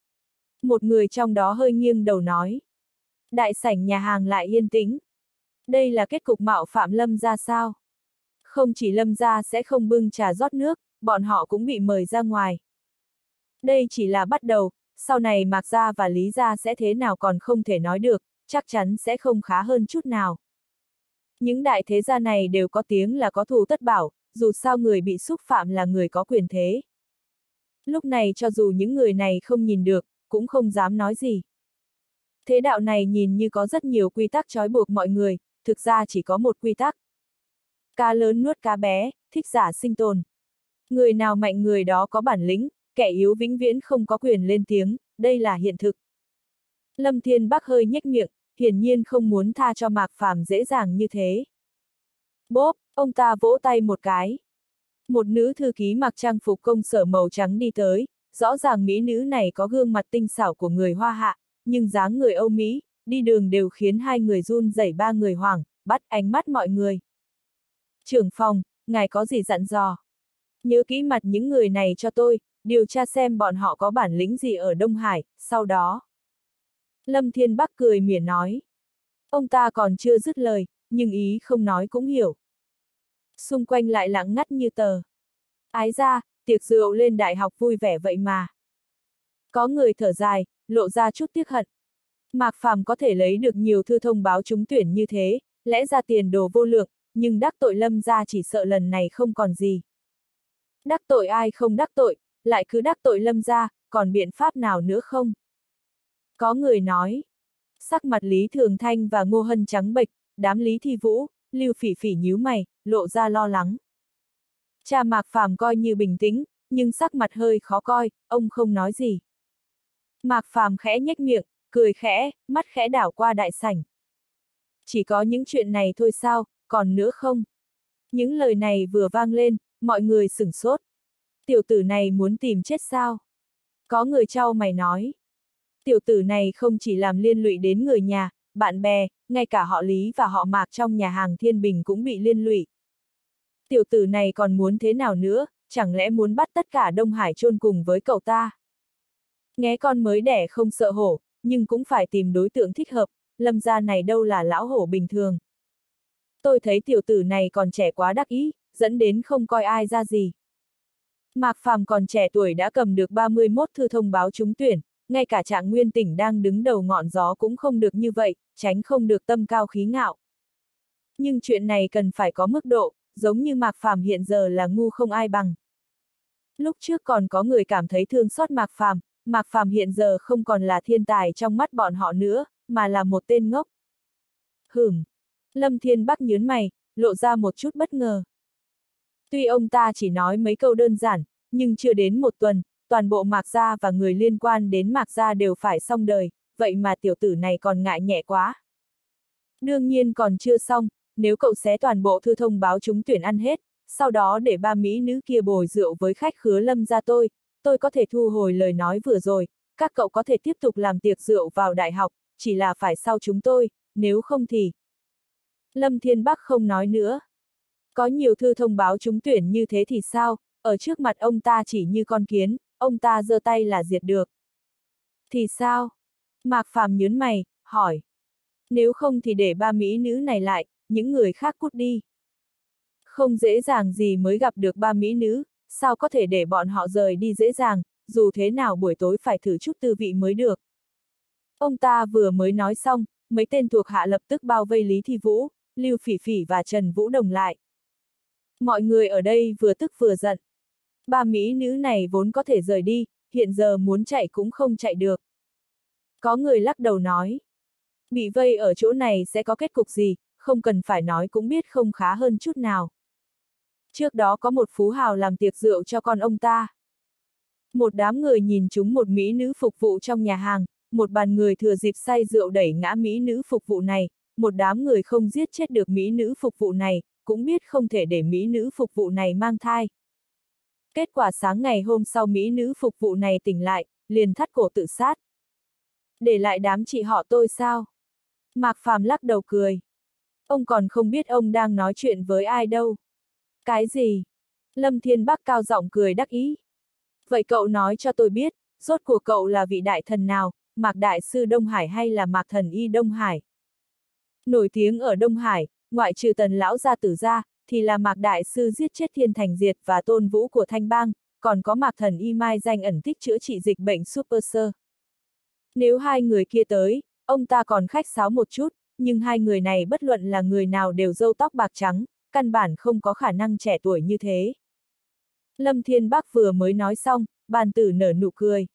Một người trong đó hơi nghiêng đầu nói. Đại sảnh nhà hàng lại yên tĩnh. Đây là kết cục mạo phạm Lâm gia sao? Không chỉ Lâm gia sẽ không bưng trà rót nước, bọn họ cũng bị mời ra ngoài. Đây chỉ là bắt đầu, sau này Mạc gia và Lý gia sẽ thế nào còn không thể nói được, chắc chắn sẽ không khá hơn chút nào. Những đại thế gia này đều có tiếng là có thù tất bảo, dù sao người bị xúc phạm là người có quyền thế. Lúc này cho dù những người này không nhìn được, cũng không dám nói gì. Thế đạo này nhìn như có rất nhiều quy tắc trói buộc mọi người, thực ra chỉ có một quy tắc. Cá lớn nuốt cá bé, thích giả sinh tồn. Người nào mạnh người đó có bản lĩnh, kẻ yếu vĩnh viễn không có quyền lên tiếng, đây là hiện thực. Lâm Thiên Bắc hơi nhếch miệng, hiển nhiên không muốn tha cho Mạc Phàm dễ dàng như thế. Bốp, ông ta vỗ tay một cái. Một nữ thư ký mặc trang phục công sở màu trắng đi tới, rõ ràng mỹ nữ này có gương mặt tinh xảo của người Hoa Hạ, nhưng dáng người Âu Mỹ, đi đường đều khiến hai người run rẩy, ba người hoảng, bắt ánh mắt mọi người. Trưởng phòng, ngài có gì dặn dò? Nhớ kỹ mặt những người này cho tôi, điều tra xem bọn họ có bản lĩnh gì ở Đông Hải, sau đó. Lâm Thiên Bắc cười mỉa nói. Ông ta còn chưa dứt lời, nhưng ý không nói cũng hiểu. Xung quanh lại lặng ngắt như tờ. Ái ra, tiệc rượu lên đại học vui vẻ vậy mà. Có người thở dài, lộ ra chút tiếc hận. Mạc Phàm có thể lấy được nhiều thư thông báo trúng tuyển như thế, lẽ ra tiền đồ vô lượng, nhưng đắc tội Lâm gia chỉ sợ lần này không còn gì. Đắc tội ai không đắc tội, lại cứ đắc tội Lâm gia, còn biện pháp nào nữa không? Có người nói. Sắc mặt Lý Thường Thanh và Ngô Hân trắng bệch, đám Lý Thi Vũ, Lưu Phỉ Phỉ nhíu mày, lộ ra lo lắng. Cha Mạc Phàm coi như bình tĩnh, nhưng sắc mặt hơi khó coi, ông không nói gì. Mạc Phàm khẽ nhếch miệng, cười khẽ, mắt khẽ đảo qua đại sảnh. Chỉ có những chuyện này thôi sao, còn nữa không? Những lời này vừa vang lên, mọi người sửng sốt. Tiểu tử này muốn tìm chết sao? Có người trao mày nói. Tiểu tử này không chỉ làm liên lụy đến người nhà, bạn bè, ngay cả họ Lý và họ Mạc trong nhà hàng Thiên Bình cũng bị liên lụy. Tiểu tử này còn muốn thế nào nữa, chẳng lẽ muốn bắt tất cả Đông Hải chôn cùng với cậu ta? Nghé con mới đẻ không sợ hổ, nhưng cũng phải tìm đối tượng thích hợp, Lâm gia này đâu là lão hổ bình thường. Tôi thấy tiểu tử này còn trẻ quá đắc ý, dẫn đến không coi ai ra gì. Mạc Phàm còn trẻ tuổi đã cầm được ba mươi mốt thư thông báo trúng tuyển, ngay cả Trạng Nguyên Tỉnh đang đứng đầu ngọn gió cũng không được như vậy, tránh không được tâm cao khí ngạo. Nhưng chuyện này cần phải có mức độ, giống như Mạc Phàm hiện giờ là ngu không ai bằng. Lúc trước còn có người cảm thấy thương xót Mạc Phàm, Mạc Phàm hiện giờ không còn là thiên tài trong mắt bọn họ nữa, mà là một tên ngốc. Hửm. Lâm Thiên Bắc nhướng mày, lộ ra một chút bất ngờ. Tuy ông ta chỉ nói mấy câu đơn giản, nhưng chưa đến một tuần, toàn bộ Mạc gia và người liên quan đến Mạc gia đều phải xong đời, vậy mà tiểu tử này còn ngại nhẹ quá. Đương nhiên còn chưa xong, nếu cậu xé toàn bộ thư thông báo trúng tuyển ăn hết, sau đó để ba mỹ nữ kia bồi rượu với khách khứa Lâm gia tôi, tôi có thể thu hồi lời nói vừa rồi, các cậu có thể tiếp tục làm tiệc rượu vào đại học, chỉ là phải sau chúng tôi, nếu không thì... Lâm Thiên Bắc không nói nữa. Có nhiều thư thông báo trúng tuyển như thế thì sao, ở trước mặt ông ta chỉ như con kiến, ông ta giơ tay là diệt được. Thì sao? Mạc Phàm nhớn mày, hỏi. Nếu không thì để ba mỹ nữ này lại, những người khác cút đi. Không dễ dàng gì mới gặp được ba mỹ nữ, sao có thể để bọn họ rời đi dễ dàng, dù thế nào buổi tối phải thử chút tư vị mới được. Ông ta vừa mới nói xong, mấy tên thuộc hạ lập tức bao vây Lý Thi Vũ, Lưu Phỉ Phỉ và Trần Vũ Đồng lại. Mọi người ở đây vừa tức vừa giận. Ba mỹ nữ này vốn có thể rời đi, hiện giờ muốn chạy cũng không chạy được. Có người lắc đầu nói. Bị vây ở chỗ này sẽ có kết cục gì, không cần phải nói cũng biết không khá hơn chút nào. Trước đó có một phú hào làm tiệc rượu cho con ông ta. Một đám người nhìn chúng một mỹ nữ phục vụ trong nhà hàng, một bàn người thừa dịp say rượu đẩy ngã mỹ nữ phục vụ này, một đám người không giết chết được mỹ nữ phục vụ này, cũng biết không thể để mỹ nữ phục vụ này mang thai. Kết quả sáng ngày hôm sau mỹ nữ phục vụ này tỉnh lại, liền thắt cổ tự sát. Để lại đám chị họ tôi sao? Mạc Phàm lắc đầu cười. Ông còn không biết ông đang nói chuyện với ai đâu. Cái gì? Lâm Thiên Bắc cao giọng cười đắc ý. Vậy cậu nói cho tôi biết, rốt cuộc cậu là vị đại thần nào, Mạc Đại Sư Đông Hải hay là Mạc Thần Y Đông Hải? Nổi tiếng ở Đông Hải, ngoại trừ Tần lão gia tử ra, thì là Mạc Đại Sư giết chết Thiên Thành Diệt và Tôn Vũ của Thanh Bang, còn có Mạc Thần Y mai danh ẩn tích chữa trị dịch bệnh Super Sơ. Nếu hai người kia tới, ông ta còn khách sáo một chút, nhưng hai người này bất luận là người nào đều râu tóc bạc trắng, căn bản không có khả năng trẻ tuổi như thế. Lâm Thiên Bắc vừa mới nói xong, bàn tử nở nụ cười.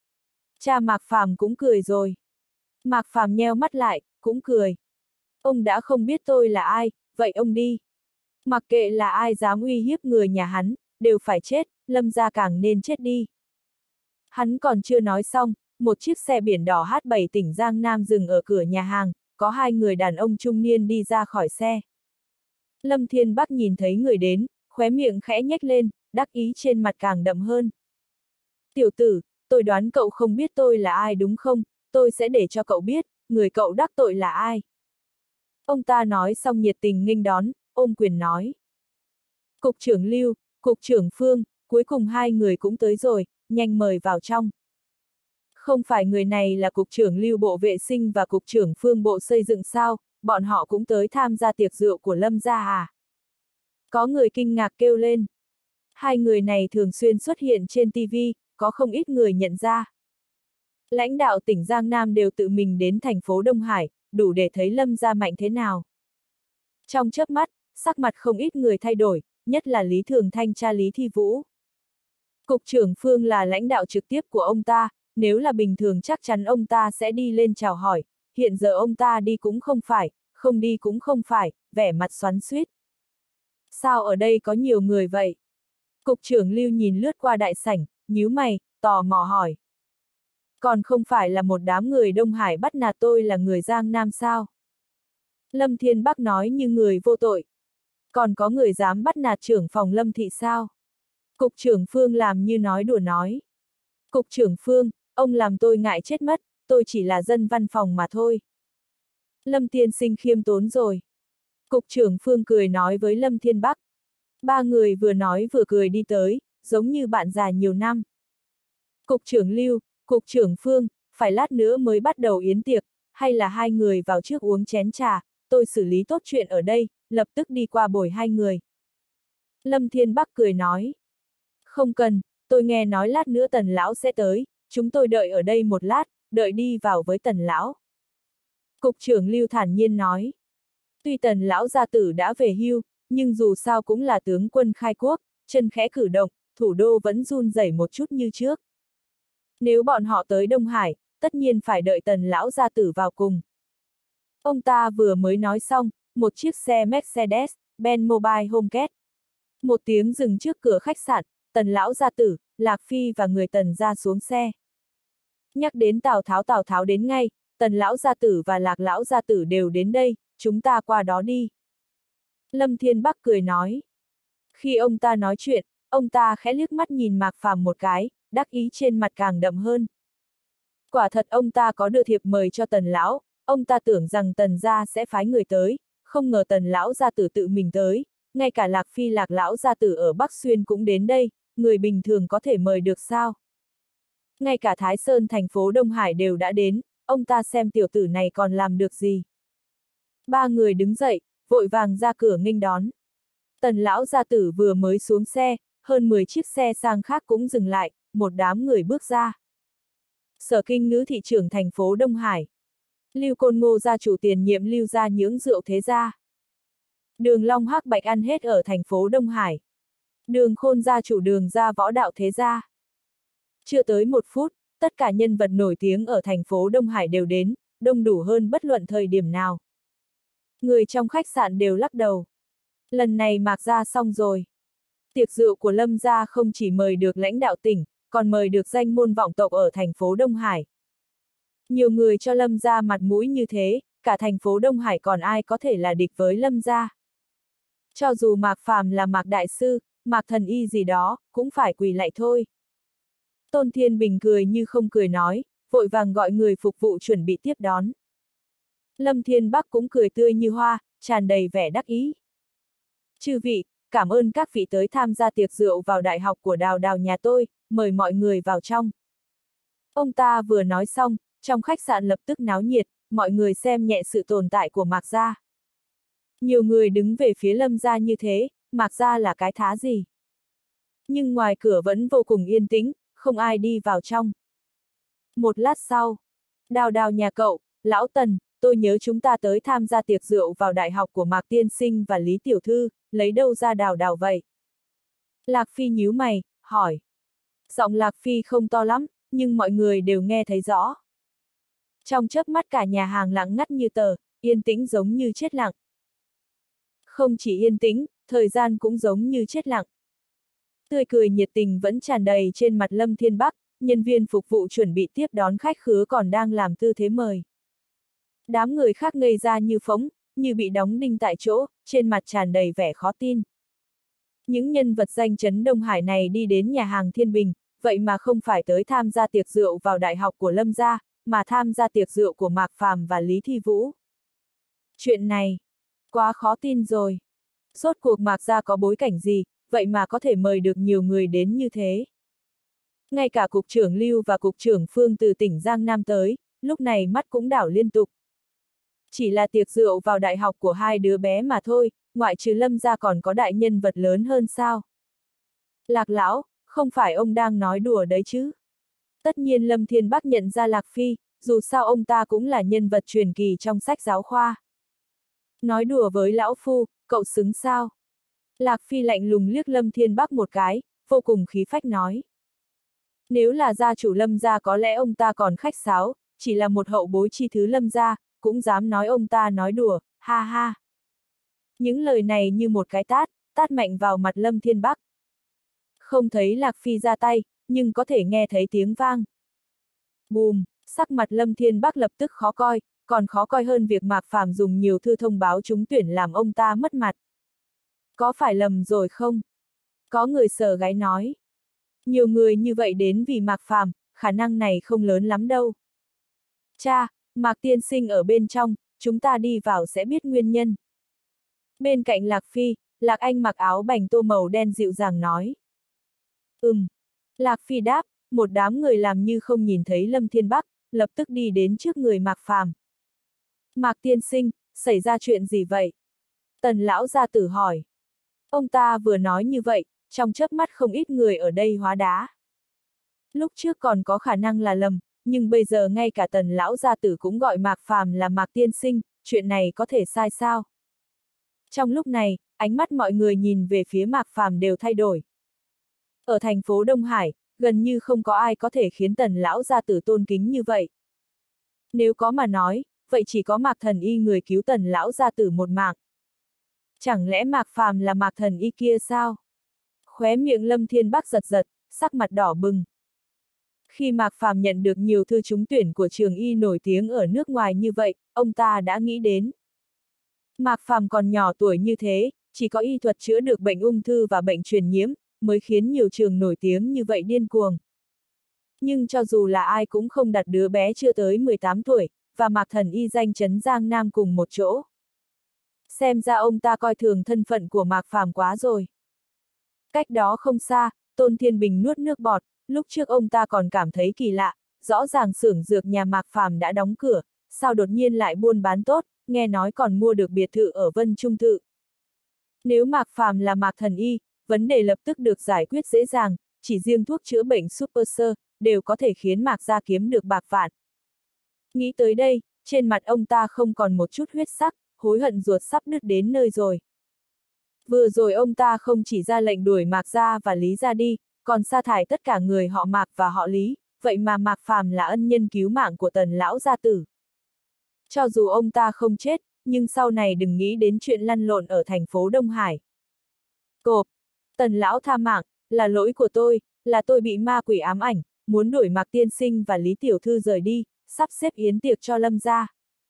Cha Mạc Phàm cũng cười rồi. Mạc Phàm nheo mắt lại, cũng cười. Ông đã không biết tôi là ai, vậy ông đi. Mặc kệ là ai dám uy hiếp người nhà hắn, đều phải chết, Lâm gia càng nên chết đi. Hắn còn chưa nói xong, một chiếc xe biển đỏ H bảy tỉnh Giang Nam dừng ở cửa nhà hàng, có hai người đàn ông trung niên đi ra khỏi xe. Lâm Thiên Bắc nhìn thấy người đến, khóe miệng khẽ nhếch lên, đắc ý trên mặt càng đậm hơn. Tiểu tử, tôi đoán cậu không biết tôi là ai đúng không, tôi sẽ để cho cậu biết, người cậu đắc tội là ai. Ông ta nói xong nhiệt tình nghênh đón, ôm quyền nói. Cục trưởng Lưu, Cục trưởng Phương, cuối cùng hai người cũng tới rồi, nhanh mời vào trong. Không phải người này là Cục trưởng Lưu Bộ Vệ sinh và Cục trưởng Phương Bộ Xây dựng sao, bọn họ cũng tới tham gia tiệc rượu của Lâm gia à? Có người kinh ngạc kêu lên. Hai người này thường xuyên xuất hiện trên ti vi, có không ít người nhận ra. Lãnh đạo tỉnh Giang Nam đều tự mình đến thành phố Đông Hải, đủ để thấy Lâm gia mạnh thế nào. Trong chớp mắt, sắc mặt không ít người thay đổi, nhất là Lý Thường Thanh cha Lý Thi Vũ. Cục trưởng Phương là lãnh đạo trực tiếp của ông ta, nếu là bình thường chắc chắn ông ta sẽ đi lên chào hỏi, hiện giờ ông ta đi cũng không phải, không đi cũng không phải, vẻ mặt xoắn xuýt. Sao ở đây có nhiều người vậy? Cục trưởng Lưu nhìn lướt qua đại sảnh, nhíu mày, tò mò hỏi. Còn không phải là một đám người Đông Hải bắt nạt tôi là người Giang Nam sao? Lâm Thiên Bắc nói như người vô tội. Còn có người dám bắt nạt trưởng phòng Lâm thị sao? Cục trưởng Phương làm như nói đùa nói. Cục trưởng Phương, ông làm tôi ngại chết mất, tôi chỉ là dân văn phòng mà thôi. Lâm tiên sinh khiêm tốn rồi. Cục trưởng Phương cười nói với Lâm Thiên Bắc. Ba người vừa nói vừa cười đi tới, giống như bạn già nhiều năm. Cục trưởng Lưu, Cục trưởng Phương, phải lát nữa mới bắt đầu yến tiệc, hay là hai người vào trước uống chén trà, tôi xử lý tốt chuyện ở đây, lập tức đi qua bồi hai người. Lâm Thiên Bắc cười nói. Không cần, tôi nghe nói lát nữa Tần lão sẽ tới, chúng tôi đợi ở đây một lát, đợi đi vào với Tần lão. Cục trưởng Lưu thản nhiên nói. Tuy Tần lão gia tử đã về hưu, nhưng dù sao cũng là tướng quân khai quốc, chân khẽ cử động, thủ đô vẫn run rẩy một chút như trước. Nếu bọn họ tới Đông Hải, tất nhiên phải đợi Tần lão gia tử vào cùng. Ông ta vừa mới nói xong, một chiếc xe Mercedes-Benz Mobile Homecat. Một tiếng dừng trước cửa khách sạn, Tần lão gia tử, Lạc Phi và người Tần ra xuống xe. Nhắc đến Tào Tháo Tào Tháo đến ngay, Tần lão gia tử và Lạc lão gia tử đều đến đây, chúng ta qua đó đi. Lâm Thiên Bắc cười nói. Khi ông ta nói chuyện, ông ta khẽ liếc mắt nhìn Mạc Phàm một cái, đắc ý trên mặt càng đậm hơn. Quả thật ông ta có đưa thiệp mời cho Tần lão, ông ta tưởng rằng Tần gia sẽ phái người tới, không ngờ Tần lão gia tử tự mình tới, ngay cả Lạc Phi Lạc lão gia tử ở Bắc Xuyên cũng đến đây, người bình thường có thể mời được sao? Ngay cả Thái Sơn thành phố Đông Hải đều đã đến, ông ta xem tiểu tử này còn làm được gì? Ba người đứng dậy, vội vàng ra cửa nghênh đón. Tần lão gia tử vừa mới xuống xe, hơn mười chiếc xe sang khác cũng dừng lại, một đám người bước ra. Sở Kinh Ngữ thị trưởng thành phố Đông Hải. Lưu Côn Ngô gia chủ tiền nhiệm Lưu gia nhưỡng rượu thế gia. Đường Long Hắc Bạch ăn hết ở thành phố Đông Hải. Đường Khôn gia chủ Đường gia võ đạo thế gia. Chưa tới một phút, tất cả nhân vật nổi tiếng ở thành phố Đông Hải đều đến, đông đủ hơn bất luận thời điểm nào. Người trong khách sạn đều lắc đầu. Lần này Mạc gia xong rồi. Tiệc rượu của Lâm gia không chỉ mời được lãnh đạo tỉnh, còn mời được danh môn vọng tộc ở thành phố Đông Hải. Nhiều người cho Lâm gia mặt mũi như thế, cả thành phố Đông Hải còn ai có thể là địch với Lâm gia. Cho dù Mạc Phàm là Mạc Đại Sư, Mạc Thần Y gì đó, cũng phải quỳ lại thôi. Tôn Thiên Bình cười như không cười nói, vội vàng gọi người phục vụ chuẩn bị tiếp đón. Lâm Thiên Bắc cũng cười tươi như hoa, tràn đầy vẻ đắc ý. Chư vị, cảm ơn các vị tới tham gia tiệc rượu vào đại học của Đào Đào nhà tôi, mời mọi người vào trong. Ông ta vừa nói xong, trong khách sạn lập tức náo nhiệt, mọi người xem nhẹ sự tồn tại của Mạc gia. Nhiều người đứng về phía Lâm gia như thế, Mạc gia là cái thá gì? Nhưng ngoài cửa vẫn vô cùng yên tĩnh, không ai đi vào trong. Một lát sau, Đào Đào nhà cậu, lão Tần, tôi nhớ chúng ta tới tham gia tiệc rượu vào đại học của Mạc Tiên Sinh và Lý Tiểu Thư, lấy đâu ra Đào Đào vậy? Lạc Phi nhíu mày, hỏi. Giọng Lạc Phi không to lắm, nhưng mọi người đều nghe thấy rõ. Trong chớp mắt cả nhà hàng lặng ngắt như tờ, yên tĩnh giống như chết lặng. Không chỉ yên tĩnh, thời gian cũng giống như chết lặng. Tươi cười nhiệt tình vẫn tràn đầy trên mặt Lâm Thiên Bắc, nhân viên phục vụ chuẩn bị tiếp đón khách khứa còn đang làm tư thế mời. Đám người khác ngây ra như phỗng, như bị đóng đinh tại chỗ, trên mặt tràn đầy vẻ khó tin. Những nhân vật danh chấn Đông Hải này đi đến nhà hàng Thiên Bình, vậy mà không phải tới tham gia tiệc rượu vào đại học của Lâm gia, mà tham gia tiệc rượu của Mạc Phàm và Lý Thi Vũ. Chuyện này, quá khó tin rồi. Rốt cuộc Mạc gia có bối cảnh gì, vậy mà có thể mời được nhiều người đến như thế. Ngay cả cục trưởng Lưu và cục trưởng Phương từ tỉnh Giang Nam tới, lúc này mắt cũng đảo liên tục. Chỉ là tiệc rượu vào đại học của hai đứa bé mà thôi, ngoại trừ Lâm gia còn có đại nhân vật lớn hơn sao? Lạc lão, không phải ông đang nói đùa đấy chứ? Tất nhiên Lâm Thiên Bắc nhận ra Lạc Phi, dù sao ông ta cũng là nhân vật truyền kỳ trong sách giáo khoa. Nói đùa với lão phu, cậu xứng sao? Lạc Phi lạnh lùng liếc Lâm Thiên Bắc một cái, vô cùng khí phách nói. Nếu là gia chủ Lâm gia có lẽ ông ta còn khách sáo, chỉ là một hậu bối chi thứ Lâm gia, cũng dám nói ông ta nói đùa, ha ha. Những lời này như một cái tát, tát mạnh vào mặt Lâm Thiên Bắc. Không thấy Lạc Phi ra tay, nhưng có thể nghe thấy tiếng vang. Bùm, sắc mặt Lâm Thiên Bắc lập tức khó coi, còn khó coi hơn việc Mạc Phàm dùng nhiều thư thông báo trúng tuyển làm ông ta mất mặt. Có phải lầm rồi không? Có người sờ gáy nói. Nhiều người như vậy đến vì Mạc Phàm, khả năng này không lớn lắm đâu. Cha, Mạc tiên sinh ở bên trong, chúng ta đi vào sẽ biết nguyên nhân. Bên cạnh Lạc Phi, Lạc Anh mặc áo bành tô màu đen dịu dàng nói. Ừm. Lạc Phi đáp, một đám người làm như không nhìn thấy Lâm Thiên Bắc, lập tức đi đến trước người Mạc Phàm. Mạc tiên sinh, xảy ra chuyện gì vậy? Tần lão gia tử hỏi. Ông ta vừa nói như vậy, trong chớp mắt không ít người ở đây hóa đá. Lúc trước còn có khả năng là lầm, nhưng bây giờ ngay cả Tần lão gia tử cũng gọi Mạc Phàm là Mạc tiên sinh, chuyện này có thể sai sao? Trong lúc này, ánh mắt mọi người nhìn về phía Mạc Phàm đều thay đổi. Ở thành phố Đông Hải, gần như không có ai có thể khiến Tần lão gia tử tôn kính như vậy. Nếu có mà nói, vậy chỉ có Mạc Thần Y người cứu Tần lão gia tử một mạng. Chẳng lẽ Mạc Phàm là Mạc Thần Y kia sao? Khóe miệng Lâm Thiên Bắc giật giật, sắc mặt đỏ bừng. Khi Mạc Phàm nhận được nhiều thư trúng tuyển của trường y nổi tiếng ở nước ngoài như vậy, ông ta đã nghĩ đến. Mạc Phàm còn nhỏ tuổi như thế, chỉ có y thuật chữa được bệnh ung thư và bệnh truyền nhiễm, mới khiến nhiều trường nổi tiếng như vậy điên cuồng. Nhưng cho dù là ai cũng không đặt đứa bé chưa tới mười tám tuổi, và Mạc Thần Y danh chấn Giang Nam cùng một chỗ. Xem ra ông ta coi thường thân phận của Mạc Phàm quá rồi. Cách đó không xa, Tôn Thiên Bình nuốt nước bọt, lúc trước ông ta còn cảm thấy kỳ lạ, rõ ràng xưởng dược nhà Mạc Phàm đã đóng cửa, sao đột nhiên lại buôn bán tốt, nghe nói còn mua được biệt thự ở Vân Trung Thự. Nếu Mạc Phàm là Mạc Thần Y, vấn đề lập tức được giải quyết dễ dàng, chỉ riêng thuốc chữa bệnh Super Sơ, đều có thể khiến Mạc gia kiếm được bạc vạn. Nghĩ tới đây, trên mặt ông ta không còn một chút huyết sắc, hối hận ruột sắp đứt đến nơi rồi. Vừa rồi ông ta không chỉ ra lệnh đuổi Mạc gia và Lý gia đi, còn sa thải tất cả người họ Mạc và họ Lý, vậy mà Mạc Phàm là ân nhân cứu mạng của Tần lão gia tử. Cho dù ông ta không chết, nhưng sau này đừng nghĩ đến chuyện lăn lộn ở thành phố Đông Hải. Cộp! Tần lão tha mạng, là lỗi của tôi, là tôi bị ma quỷ ám ảnh, muốn đuổi Mạc tiên sinh và Lý tiểu thư rời đi, sắp xếp yến tiệc cho Lâm gia.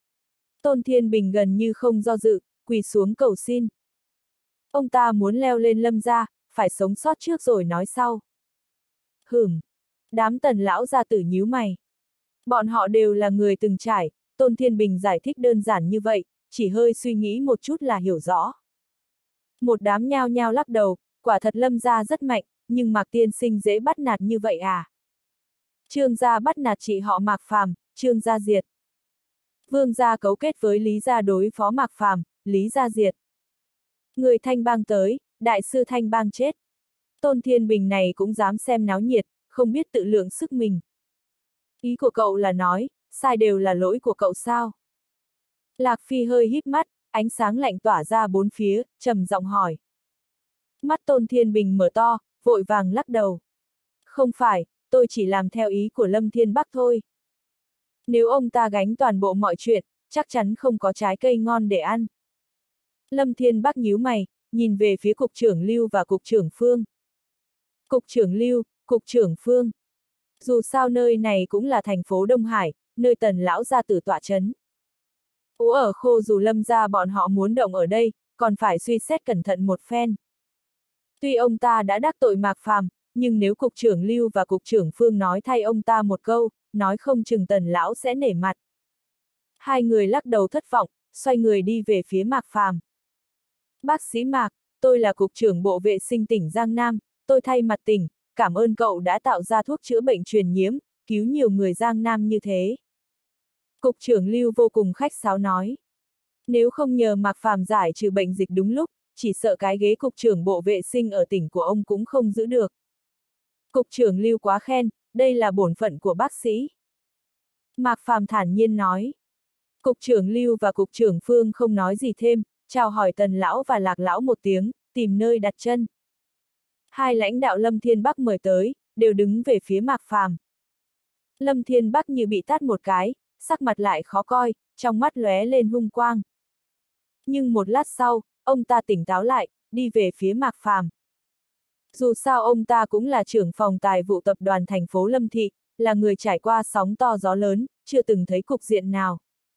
Tôn Thiên Bình gần như không do dự, quỳ xuống cầu xin. Ông ta muốn leo lên Lâm gia, phải sống sót trước rồi nói sau. Hửm! Đám Tần lão gia tử nhíu mày. Bọn họ đều là người từng trải, Tôn Thiên Bình giải thích đơn giản như vậy, chỉ hơi suy nghĩ một chút là hiểu rõ. Một đám nhao nhao lắc đầu, quả thật Lâm gia rất mạnh, nhưng Mạc tiên sinh dễ bắt nạt như vậy à? Trương gia bắt nạt chị họ Mạc Phàm, Trương gia diệt. Vương gia cấu kết với Lý gia đối phó Mạc Phàm, Lý gia diệt. Người Thanh Bang tới, đại sư Thanh Bang chết. Tôn Thiên Bình này cũng dám xem náo nhiệt, không biết tự lượng sức mình. Ý của cậu là nói, sai đều là lỗi của cậu sao? Lạc Phi hơi híp mắt, ánh sáng lạnh tỏa ra bốn phía, trầm giọng hỏi. Mắt Tôn Thiên Bình mở to, vội vàng lắc đầu. Không phải, tôi chỉ làm theo ý của Lâm Thiên Bắc thôi. Nếu ông ta gánh toàn bộ mọi chuyện, chắc chắn không có trái cây ngon để ăn. Lâm Thiên Bắc nhíu mày, nhìn về phía Cục trưởng Lưu và Cục trưởng Phương. Cục trưởng Lưu, Cục trưởng Phương. Dù sao nơi này cũng là thành phố Đông Hải, nơi Tần lão gia tử tọa chấn. Ú ở khô dù Lâm gia bọn họ muốn động ở đây, còn phải suy xét cẩn thận một phen. Tuy ông ta đã đắc tội Mạc Phàm, nhưng nếu Cục trưởng Lưu và Cục trưởng Phương nói thay ông ta một câu, nói không chừng Tần lão sẽ nể mặt. Hai người lắc đầu thất vọng, xoay người đi về phía Mạc Phàm. Bác sĩ Mạc, tôi là Cục trưởng Bộ Vệ sinh tỉnh Giang Nam, tôi thay mặt tỉnh, cảm ơn cậu đã tạo ra thuốc chữa bệnh truyền nhiễm, cứu nhiều người Giang Nam như thế. Cục trưởng Lưu vô cùng khách sáo nói. Nếu không nhờ Mạc Phàm giải trừ bệnh dịch đúng lúc, chỉ sợ cái ghế Cục trưởng Bộ Vệ sinh ở tỉnh của ông cũng không giữ được. Cục trưởng Lưu quá khen, đây là bổn phận của bác sĩ. Mạc Phàm thản nhiên nói. Cục trưởng Lưu và Cục trưởng Phương không nói gì thêm, chào hỏi Tần lão và Lạc lão một tiếng, tìm nơi đặt chân. Hai lãnh đạo Lâm Thiên Bắc mời tới, đều đứng về phía Mạc Phàm. Lâm Thiên Bắc như bị tát một cái, sắc mặt lại khó coi, trong mắt lóe lên hung quang. Nhưng một lát sau, ông ta tỉnh táo lại, đi về phía Mạc Phàm. Dù sao ông ta cũng là trưởng phòng tài vụ tập đoàn thành phố Lâm Thị, là người trải qua sóng to gió lớn, chưa từng thấy cục diện nào.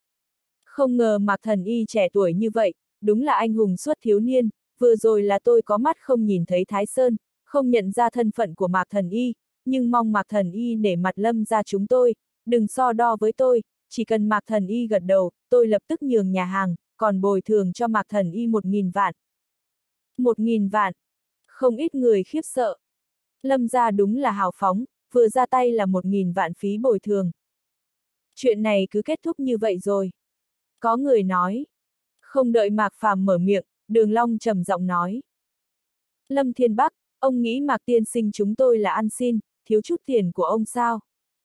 Không ngờ Mạc Thần Y trẻ tuổi như vậy, đúng là anh hùng suốt thiếu niên, vừa rồi là tôi có mắt không nhìn thấy Thái Sơn, không nhận ra thân phận của Mạc Thần Y, nhưng mong Mạc Thần Y nể mặt Lâm ra chúng tôi, đừng so đo với tôi, chỉ cần Mạc Thần Y gật đầu, tôi lập tức nhường nhà hàng, còn bồi thường cho Mạc Thần Y một nghìn vạn. Một nghìn vạn. Không ít người khiếp sợ. Lâm ra đúng là hào phóng, vừa ra tay là một nghìn vạn phí bồi thường. Chuyện này cứ kết thúc như vậy rồi. Có người nói. Không đợi Mạc Phàm mở miệng, Đường Long trầm giọng nói. Lâm Thiên Bắc, ông nghĩ Mạc tiên sinh chúng tôi là ăn xin, thiếu chút tiền của ông sao?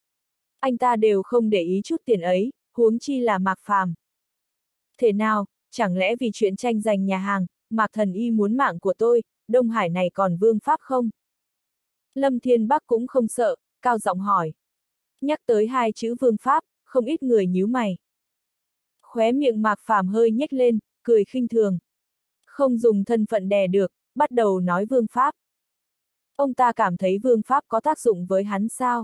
Anh ta đều không để ý chút tiền ấy, huống chi là Mạc Phàm. Thế nào, chẳng lẽ vì chuyện tranh giành nhà hàng, Mạc Thần Y muốn mạng của tôi, Đông Hải này còn vương pháp không? Lâm Thiên Bắc cũng không sợ, cao giọng hỏi. Nhắc tới hai chữ vương pháp, không ít người nhíu mày. Khóe miệng Mạc Phàm hơi nhếch lên, cười khinh thường. Không dùng thân phận đè được, bắt đầu nói vương pháp. Ông ta cảm thấy vương pháp có tác dụng với hắn sao?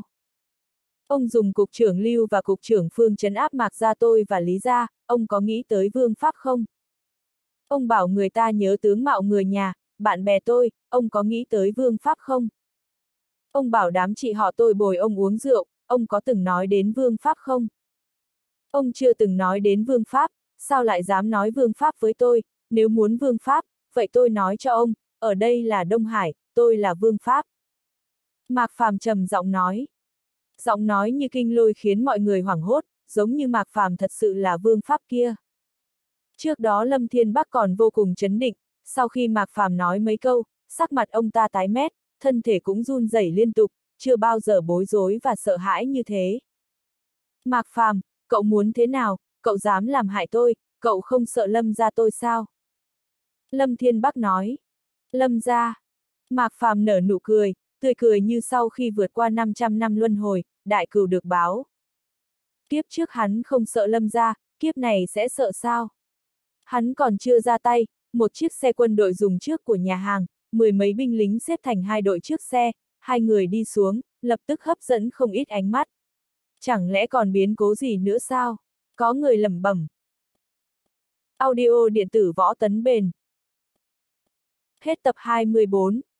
Ông dùng Cục trưởng Lưu và Cục trưởng Phương trấn áp Mạc gia tôi và Lý gia, ông có nghĩ tới vương pháp không? Ông bảo người ta nhớ tướng mạo người nhà, bạn bè tôi, ông có nghĩ tới vương pháp không? Ông bảo đám chị họ tôi bồi ông uống rượu, ông có từng nói đến vương pháp không? Ông chưa từng nói đến vương pháp, sao lại dám nói vương pháp với tôi, nếu muốn vương pháp, vậy tôi nói cho ông, ở đây là Đông Hải, tôi là vương pháp. Mạc Phàm trầm giọng nói. Giọng nói như kinh lôi khiến mọi người hoảng hốt, giống như Mạc Phàm thật sự là vương pháp kia. Trước đó Lâm Thiên Bắc còn vô cùng chấn định, sau khi Mạc Phàm nói mấy câu, sắc mặt ông ta tái mét, thân thể cũng run rẩy liên tục, chưa bao giờ bối rối và sợ hãi như thế. Mạc Phàm, cậu muốn thế nào, cậu dám làm hại tôi, cậu không sợ Lâm gia tôi sao? Lâm Thiên Bắc nói. Lâm gia. Mạc Phàm nở nụ cười, tươi cười như sau khi vượt qua năm trăm năm luân hồi, đại cừu được báo. Kiếp trước hắn không sợ Lâm gia, kiếp này sẽ sợ sao? Hắn còn chưa ra tay, một chiếc xe quân đội dùng trước của nhà hàng, mười mấy binh lính xếp thành hai đội trước xe, hai người đi xuống, lập tức hấp dẫn không ít ánh mắt. Chẳng lẽ còn biến cố gì nữa sao? Có người lẩm bẩm. Audio điện tử Võ Tấn Bền. Hết tập hai mươi bốn.